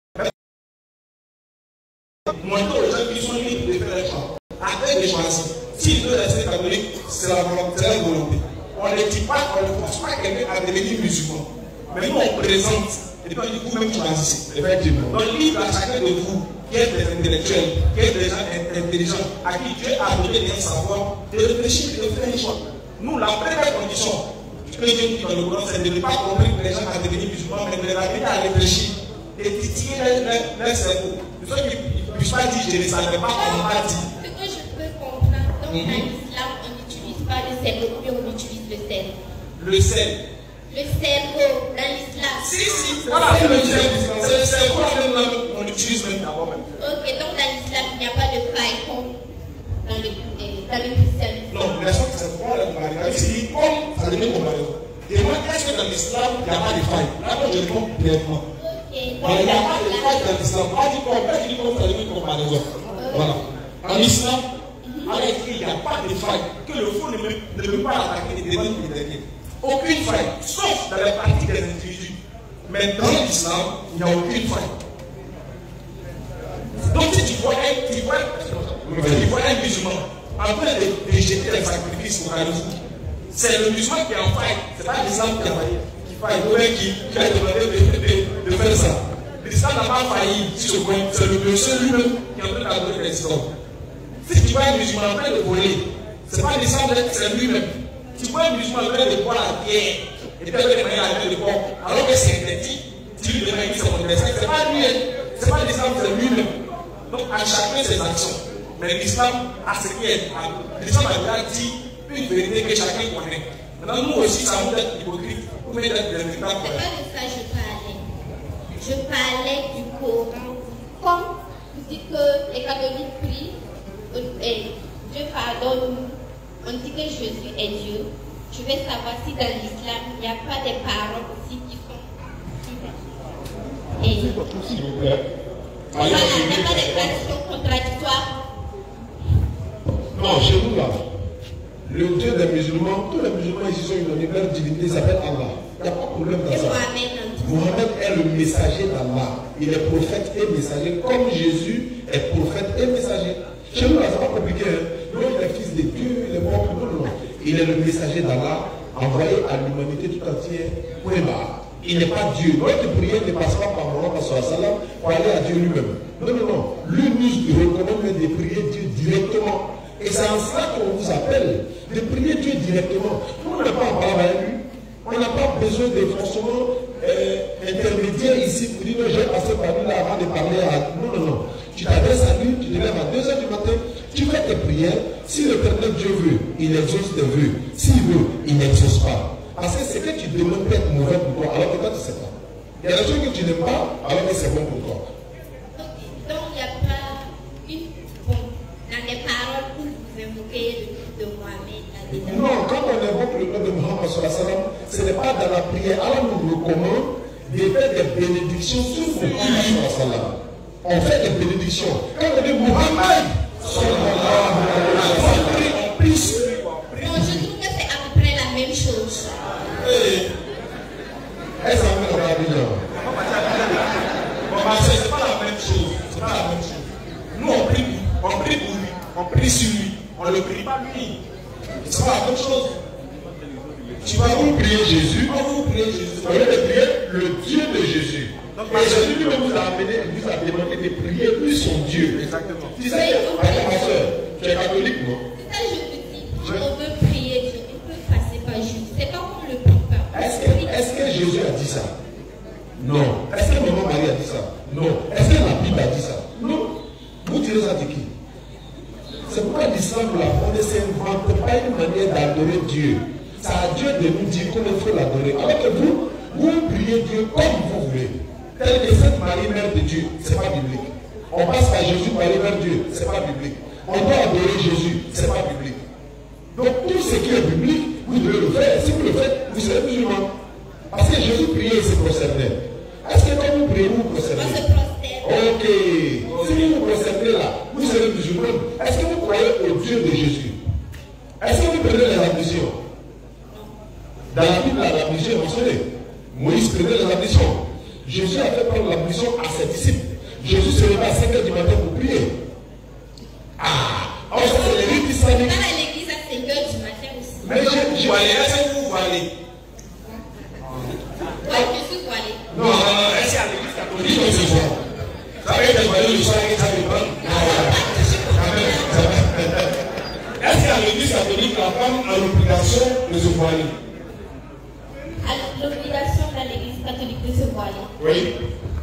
Montrons aux gens qui sont libres de faire les choix. Après de choisir. S'ils veulent rester catholiques, c'est la volonté. On ne dit pas, on ne force pas quelqu'un à devenir musulman. Mais nous, on présente. Et puis, on dit vous-même choisissez. Effectivement. Donc, libre à chacun de vous, qui êtes des intellectuels, qui êtes des gens intelligents, à qui Dieu a donné des savoirs, de réfléchir et de faire les choix. Nous, la première condition que Dieu dit dans le Coran, c'est de ne pas convaincre les gens à devenir musulmans, mais de les amener à réfléchir, de titiller leur cerveau. De sorte qu'ils ne puissent pas dire je ne savais pas, on m'a dit. Ce que je peux comprendre, donc dans l'islam, on n'utilise pas le cerveau, mais on utilise le sel. Le sel. Le cerveau, dans l'islam. Si, si, voilà, c'est le cerveau. C'est le cerveau, on l'utilise même d'abord même. Ok, donc dans l'islam, il n'y a pas de faille comme dans le, dans le christianisme. Non, la chose c'est quoi la comparaison? C'est comme ça devient comparaison. Et moi, est-ce que dans l'islam, il n'y a pas de faille? Là, moi, je réponds clairement. Ok. Mais il n'y a pas de faille dans l'islam. Pas du comme, pas du comme ça devient comparaison. Voilà. En islam, en réalité, il n'y a pas de faille. Que le faux ne peut pas attaquer les devants et les derniers. Aucune faille, sauf dans les pratiques des individus. Mais dans l'islam, il n'y a aucune faille. Donc si tu vois un, tu vois, tu vois un musulman en train de, de jeter les sacrifices au carrefour, c'est le musulman qui est en faille, c'est pas l'islam qui a failli, qui faille, ou qui, qui a demandé de, de, de faire ça. L'islam n'a pas failli sur ce point, c'est le monsieur lui-même qui est en train d'adorer les islams. Si tu vois un musulman en train de voler, c'est pas l'islam, c'est lui-même. Tu vois un musulman en train de boire la bière, et puis avec les moyens à de boire, alors que c'est interdit, tu lui demandes que c'est mon destin, c'est pas lui, c'est pas l'islam, c'est lui-même. Donc à chacun ses actions. Mais l'islam a ce qui est. L'islam a déjà dit une vérité que chacun connaît. Maintenant, nous aussi, ça nous être hypocrite. Vous mettez des résultats. C'est pas de ça que je parlais. Je parlais du Coran. Comme vous dites que les catholiques prient, et Dieu pardonne, on dit que Jésus est Dieu. Je vais savoir si dans l'islam, il n'y a pas des paroles aussi qui sont. Et S'il vous plaît. il n'y a pas des traditions contradictoires. Non, chez nous là, le Dieu des musulmans, tous les musulmans ici sont une leur divinité s'appelle Allah. Il n'y a pas de problème dans ça. Mohamed est le messager d'Allah. Il est prophète et messager comme Jésus est prophète compliqué. Hein. Non, il est fils de Dieu, il est mort. Non, non, non. Il est le messager d'Allah, envoyé à l'humanité tout entière. Point barre. Il n'est pas Dieu. Notre prière ne passe pas par Mohammed sallam pour aller à Dieu lui-même. Non, non, non. Lui nous recommande de prier Dieu directement. Et c'est en cela qu'on vous appelle de prier Dieu directement. Nous, on n'a pas à parler avec lui. On n'a pas besoin de forcément euh, intermédiaire ici pour dire j'ai passé par lui là avant de parler à. Non, non, non. Tu t'adresses à lui, tu te lèves à deux heures du matin, tu fais tes prières. Si l'éternel Dieu veut, il exauce tes vœux. S'il veut, il n'exauce pas. Parce que c'est que tu demandes peut être mauvais pour toi, alors que toi tu ne sais pas. Il y a des choses que tu n'aimes pas, alors que c'est bon pour toi. Donc il n'y a pas une. Bon, dans les paroles où vous évoquez le nom de Mohamed. Non, quand on évoque le nom de Mohamed, ce n'est pas dans la prière. Alors on nous recommande de faire des bénédictions sur Mohamed. On fait des bénédictions. Quand on dit Mohamed, on prie sur lui. Non, je trouve que c'est à peu près la même chose. Est-ce que ça va bien? C'est pas la même chose. C'est pas la même chose. Nous, on prie, on prie pour lui, on prie sur lui, on ne le prie pas lui. C'est pas la même chose. Tu vas vous prier Jésus, on vous prier Jésus. Au lieu de prier le Dieu de Jésus. Donc, et Jésus lui vous a amené, vous a demandé de prier lui son Dieu. Exactement. Tu sais, ma soeur, tu es catholique, non? C'est ça, je te dis. On veut prier Dieu, on peut passer par Jésus. C'est pas qu'on le prie pas. Est-ce que, est que Jésus a dit ça? Non. Est-ce que Maman Marie a dit ça? Non. Est-ce que la Bible a dit ça? Non. Vous tirez ça de qui? C'est pourquoi l'islam, la foi ne s'invente pas une manière d'adorer Dieu. C'est à Dieu de nous dire comment il faut l'adorer. Alors que vous, vous priez Dieu comme vous voulez. Tel que Sainte Marie, Mère de Dieu, ce n'est pas biblique. On passe par Jésus, Marie, Mère de Dieu, ce n'est pas biblique. On doit adorer Jésus, ce n'est pas biblique. Donc tout ce qui est biblique, vous devez le faire. Si vous le faites, vous serez musulman. Parce que Jésus priait et se prosternait. Est-ce que quand vous priez, vous vous prosternez? Ok. Si vous vous prosternez là, vous serez musulman. Est-ce que vous croyez au Dieu de Jésus? Est-ce que vous prenez les ablutions? Dans la Bible, l'ablution est mentionnée. Moïse prenait les ablutions. Jésus a fait prendre l'ablution à ses disciples. Jésus se levait à cinq heures du matin pour prier. Ah! Alors, c'est les rites islamiques. Dans l'église à cinq heures du matin aussi. Mais je, je... Voilé, est-ce que vous voilez? Oui, je suis voilé. Non, non, non, est-ce qu'à l'église catholique, on se voit? Ça veut dire que voilé le soir, ça dépend. Est-ce qu'à l'église catholique, la femme a l'obligation de se voiler? L'obligation dans l'église catholique de se voiler. Oui.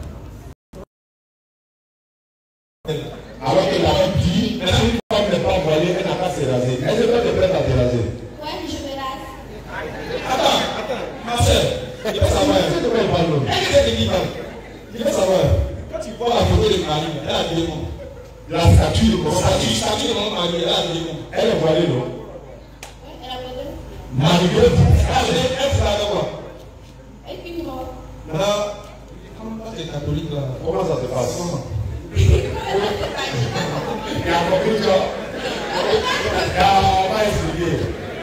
Alors que la Bible dit, une femme n'est pas voilée, elle n'a pas à se raser. Elle n'est pas de prête à te raser. Oui, je me rase. Attends, attends, ma soeur, il faut savoir. C'est de quoi il parle. Il faut savoir. Quand tu vois la photo de Marie, elle a dit comment? La statue de La statue, statue de Marie, elle a dit comment? Elle est voilée, non? Oui, elle a voilé. Marie-Claude. Elle fait la quoi? Et puis non. Là, comment tu es catholique là? Comment ça se passe? Il y a compris ça? Il y a pas expliqué.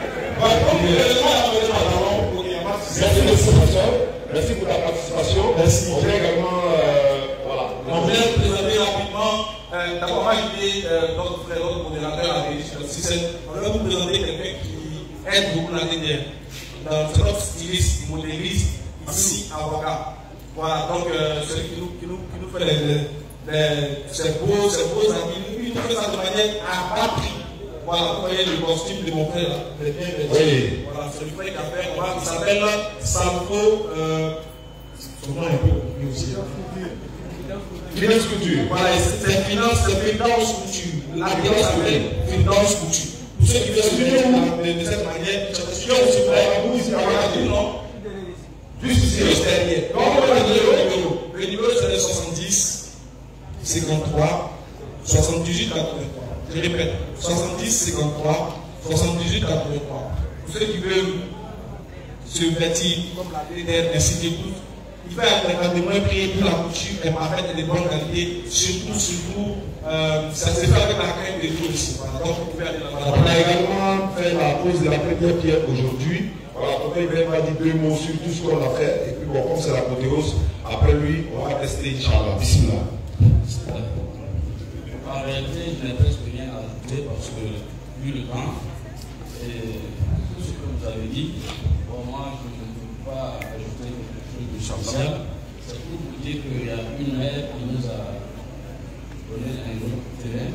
Merci, merci, merci pour ta participation. Merci. On vient également. Euh, voilà. On vient présenter rapidement. Euh, D'abord, on va inviter euh, notre frère, notre modérateur, à on va vous présenter quelqu'un qui aide beaucoup la dernière. C'est notre styliste, modéliste, ici, avocat. Voilà, donc euh, celui qui nous, qui nous, qui nous fait les, les, les, ces beaux, ces beaux habits, il nous fait ça de manière à bas prix. Voilà, vous voyez le costume de mon frère là, le bien oui. Voilà, c'est le frère qui a fait, voilà, il s'appelle Salvo, euh, son nom est un peu compliqué aussi. Finance couture. Voilà, c'est finance, c'est finance couture. La finance s'appelle finance couture. Pour ceux qui veulent de, de cette manière, c'est sûr aussi pour vous ici, non? Juste ici, juste derrière. Donc, on va donner le numéro. Le numéro, c'est le soixante-dix, cinquante-trois, soixante-dix-huit, quatre-vingt-trois. Je répète, soixante-dix, cinquante-trois, soixante-dix-huit, quatre-vingt-trois. Pour ceux qui veulent se vêtir comme la dernière, ainsi de tout, il fait fréquemment prier pour la couture est parfaite et de bonne qualité, surtout, surtout, euh, ça se fait avec la crème de Dieu ici. Voilà, donc vous pouvez aller là-bas. On a également fait la pose de la première pierre aujourd'hui. Voilà, donc il va dire deux mots sur tout ce qu'on a fait. Et puis bon, comme c'est l'apothéose, après lui, on va tester Inch'Allah. Bismillah. réalité, je n'ai presque rien à ajouter parce que, vu le temps, et tout ce que vous avez dit, pour moi, je ne peux pas ajouter quelque chose de spécial. C'est pour vous dire qu'il y a une mère qui nous a donné un autre terrain.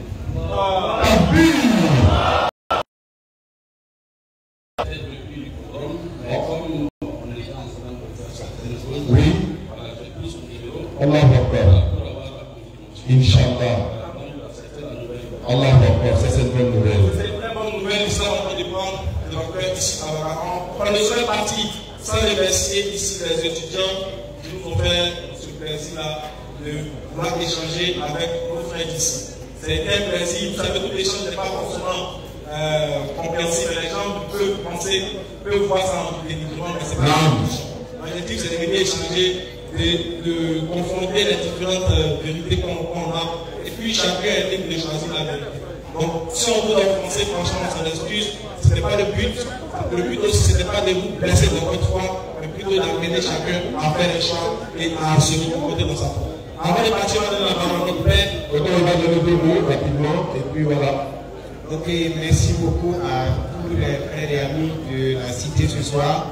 Mais comme on était en train de faire certaines choses, oui. Voilà, j'ai pris son numéro. Allah Akbar. Inch'Allah. Allah Akbar, ça c'est une bonne nouvelle. C'est une très bonne nouvelle, ça on dépend de notre père ici à Varan. On ne serait parti sans remercier ici les étudiants qui nous ont fait ce plaisir-là de pouvoir échanger avec nos frères d'ici. C'est un plaisir, vous savez, tout l'échange n'est pas forcément euh, compréhensible, les gens peuvent penser, peuvent voir ça en dénigrement, mais c'est pas la l'objectif, c'est de venir échanger, de, de confronter les différentes euh, vérités qu'on qu a, et puis chacun est libre de choisir la vérité. Donc, si on veut offenser, franchement, sans excuse, ce n'est pas le but. Le but aussi, ce n'est pas de vous blesser dans votre foi, mais plutôt d'amener chacun à faire un choix et à se recomporter dans sa foi. Avant de partir, on va donner la parole à notre père. Donc, on va donner deux mots rapidement, et puis voilà. Ok, merci beaucoup à tous les frères et amis de la cité ce soir.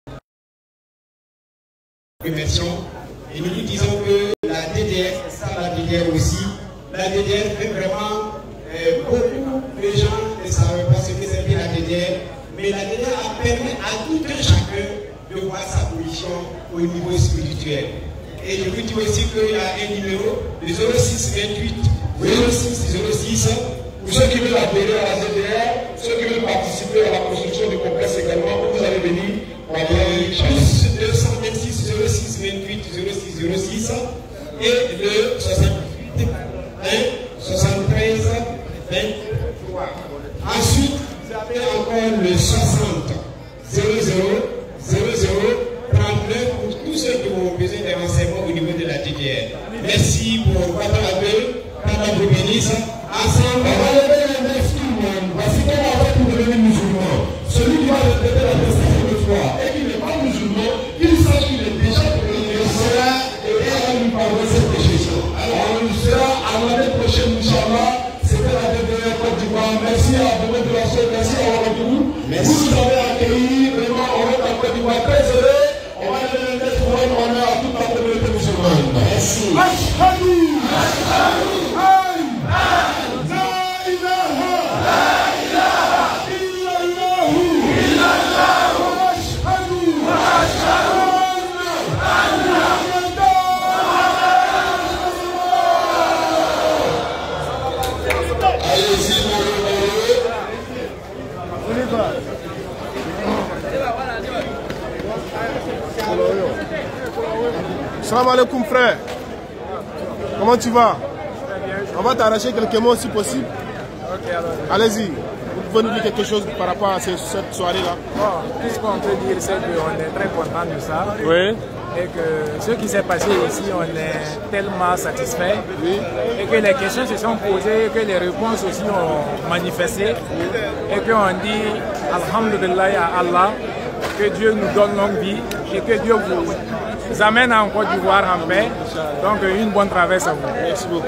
Remercions. Et nous nous disons que la D D R, c'est ça la D D R aussi. La D D R fait vraiment euh, beaucoup de gens ne savent pas ce que c'est que la D D R, mais la D D R a permis à tout un chacun de voir sa position au niveau spirituel. Et je vous dis aussi qu'il y a un numéro de zéro six vingt-huit zéro six zéro six. Pour ceux qui veulent adhérer à la D D R, ceux qui veulent participer à la construction du complexe également, vous allez venir. Plus deux cent vingt-six zéro six vingt-huit zéro six zéro six et le soixante-huit un soixante-treize vingt-trois. Ensuite, vous avez encore le soixante zéro zéro zéro zéro trente-neuf pour tous ceux qui ont besoin des renseignements au niveau de la D D R. Merci pour votre accueil. Pendant vous bénisse. Ensemble, on va lever les mains tout le monde. Voici comment on va pour devenir musulman. Celui qui va répéter la prestation de foi et qui n'est pas musulman, il sache qu'il est déjà devenu sera et elle va lui pardonner ses péchés. Alors, on sera à l'année prochaine, Inch'Allah. C'était la D D R Côte d'Ivoire. Merci à Benoît de la Soeur, merci à Ouagadougou. Vous nous avez accueillis, vraiment, on est en Côte d'Ivoire très heureux. On va donner un lettre pour un honneur à toute la communauté musulmane. Merci. Ashhadu. Ashhadu. Salam alaikum frère. Comment tu vas? On va t'arracher quelques mots si possible. Okay, allez-y. Vous pouvez nous dire quelque chose par rapport à cette soirée-là? Bon, tout ce qu'on peut dire, c'est qu'on est très content de ça. Oui. Et que ce qui s'est passé ici, on est tellement satisfait. Oui. Et que les questions se sont posées, que les réponses aussi ont manifesté. Oui. Et qu'on dit Alhamdulillah à Allah, que Dieu nous donne longue vie et que Dieu vous amène en Côte d'Ivoire en paix. Donc une bonne traversée à vous. Merci beaucoup.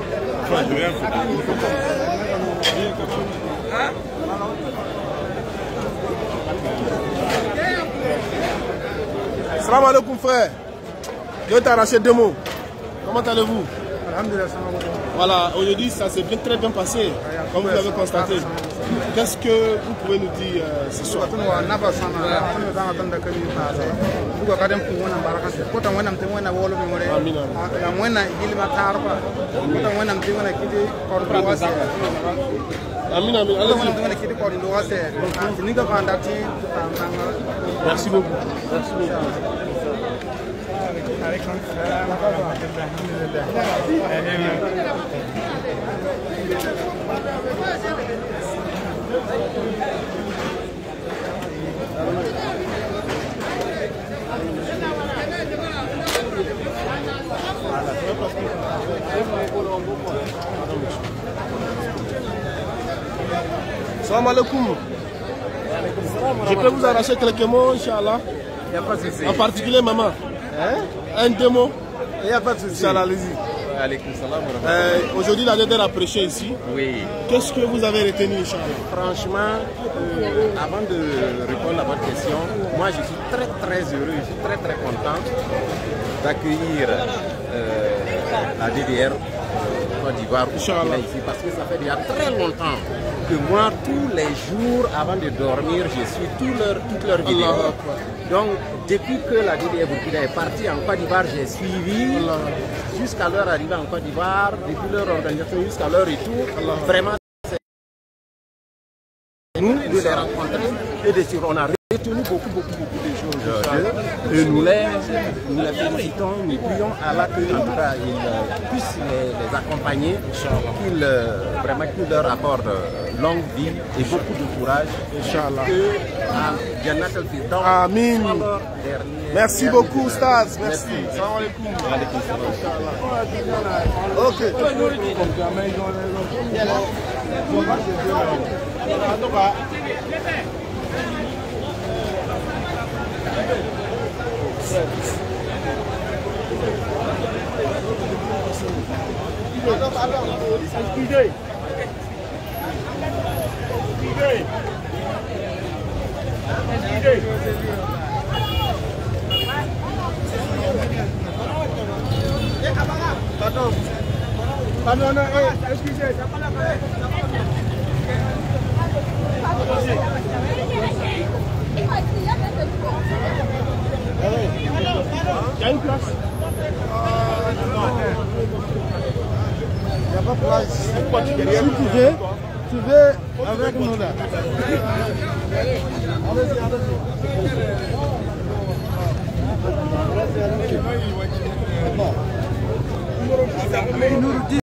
Salam alaikum frère. Je vais t'arracher deux mots. Comment allez-vous? Voilà, aujourd'hui ça s'est bien, très bien passé, comme vous l'avez constaté. Qu'est-ce que vous pouvez nous dire euh, ce soir? Amin, amin. Allez-y. Merci beaucoup. Merci beaucoup. Salam alaikum. Je peux vous arracher quelques mots, Inch'Allah. En particulier, maman. Hein? Un, deux mots. Il n'y a pas de souci. Inch'Allah, allez-y. Euh, Aujourd'hui, la dernière a prêché ici. Oui. Qu'est-ce que vous avez retenu, Inch'Allah? Franchement, euh, avant de répondre à votre question, moi je suis très très heureux, je suis très très content d'accueillir euh, la D D R Côte d'Ivoire ici parce que ça fait déjà très longtemps que moi, tous les jours avant de dormir, je suis tout leur, toutes leurs vidéos. Donc, depuis que la D D R Burkina est partie en Côte d'Ivoire, j'ai suivi jusqu'à leur arrivée en Côte d'Ivoire, depuis leur organisation jusqu'à leur retour. Vraiment, c'est nous de les rencontrer et de suivre. On a retenu beaucoup, beaucoup, beaucoup de choses d'eux. Et nous les, nous les félicitons, nous prions Allah que, en tout cas, ils puissent les, les accompagner, qu'ils vraiment qu'ils leur accordent longue vie et beaucoup de courage. Inch'Allah. Que Amin. Merci beaucoup, Staz. Merci. Salam alaikum. Ok. Excusez. Pardon. Pardon, non, excusez, ça pas la peine. Il y a une place. Il n'y a pas de place. Si tu veux, tu veux avec nous là. Allez-y, allez-y.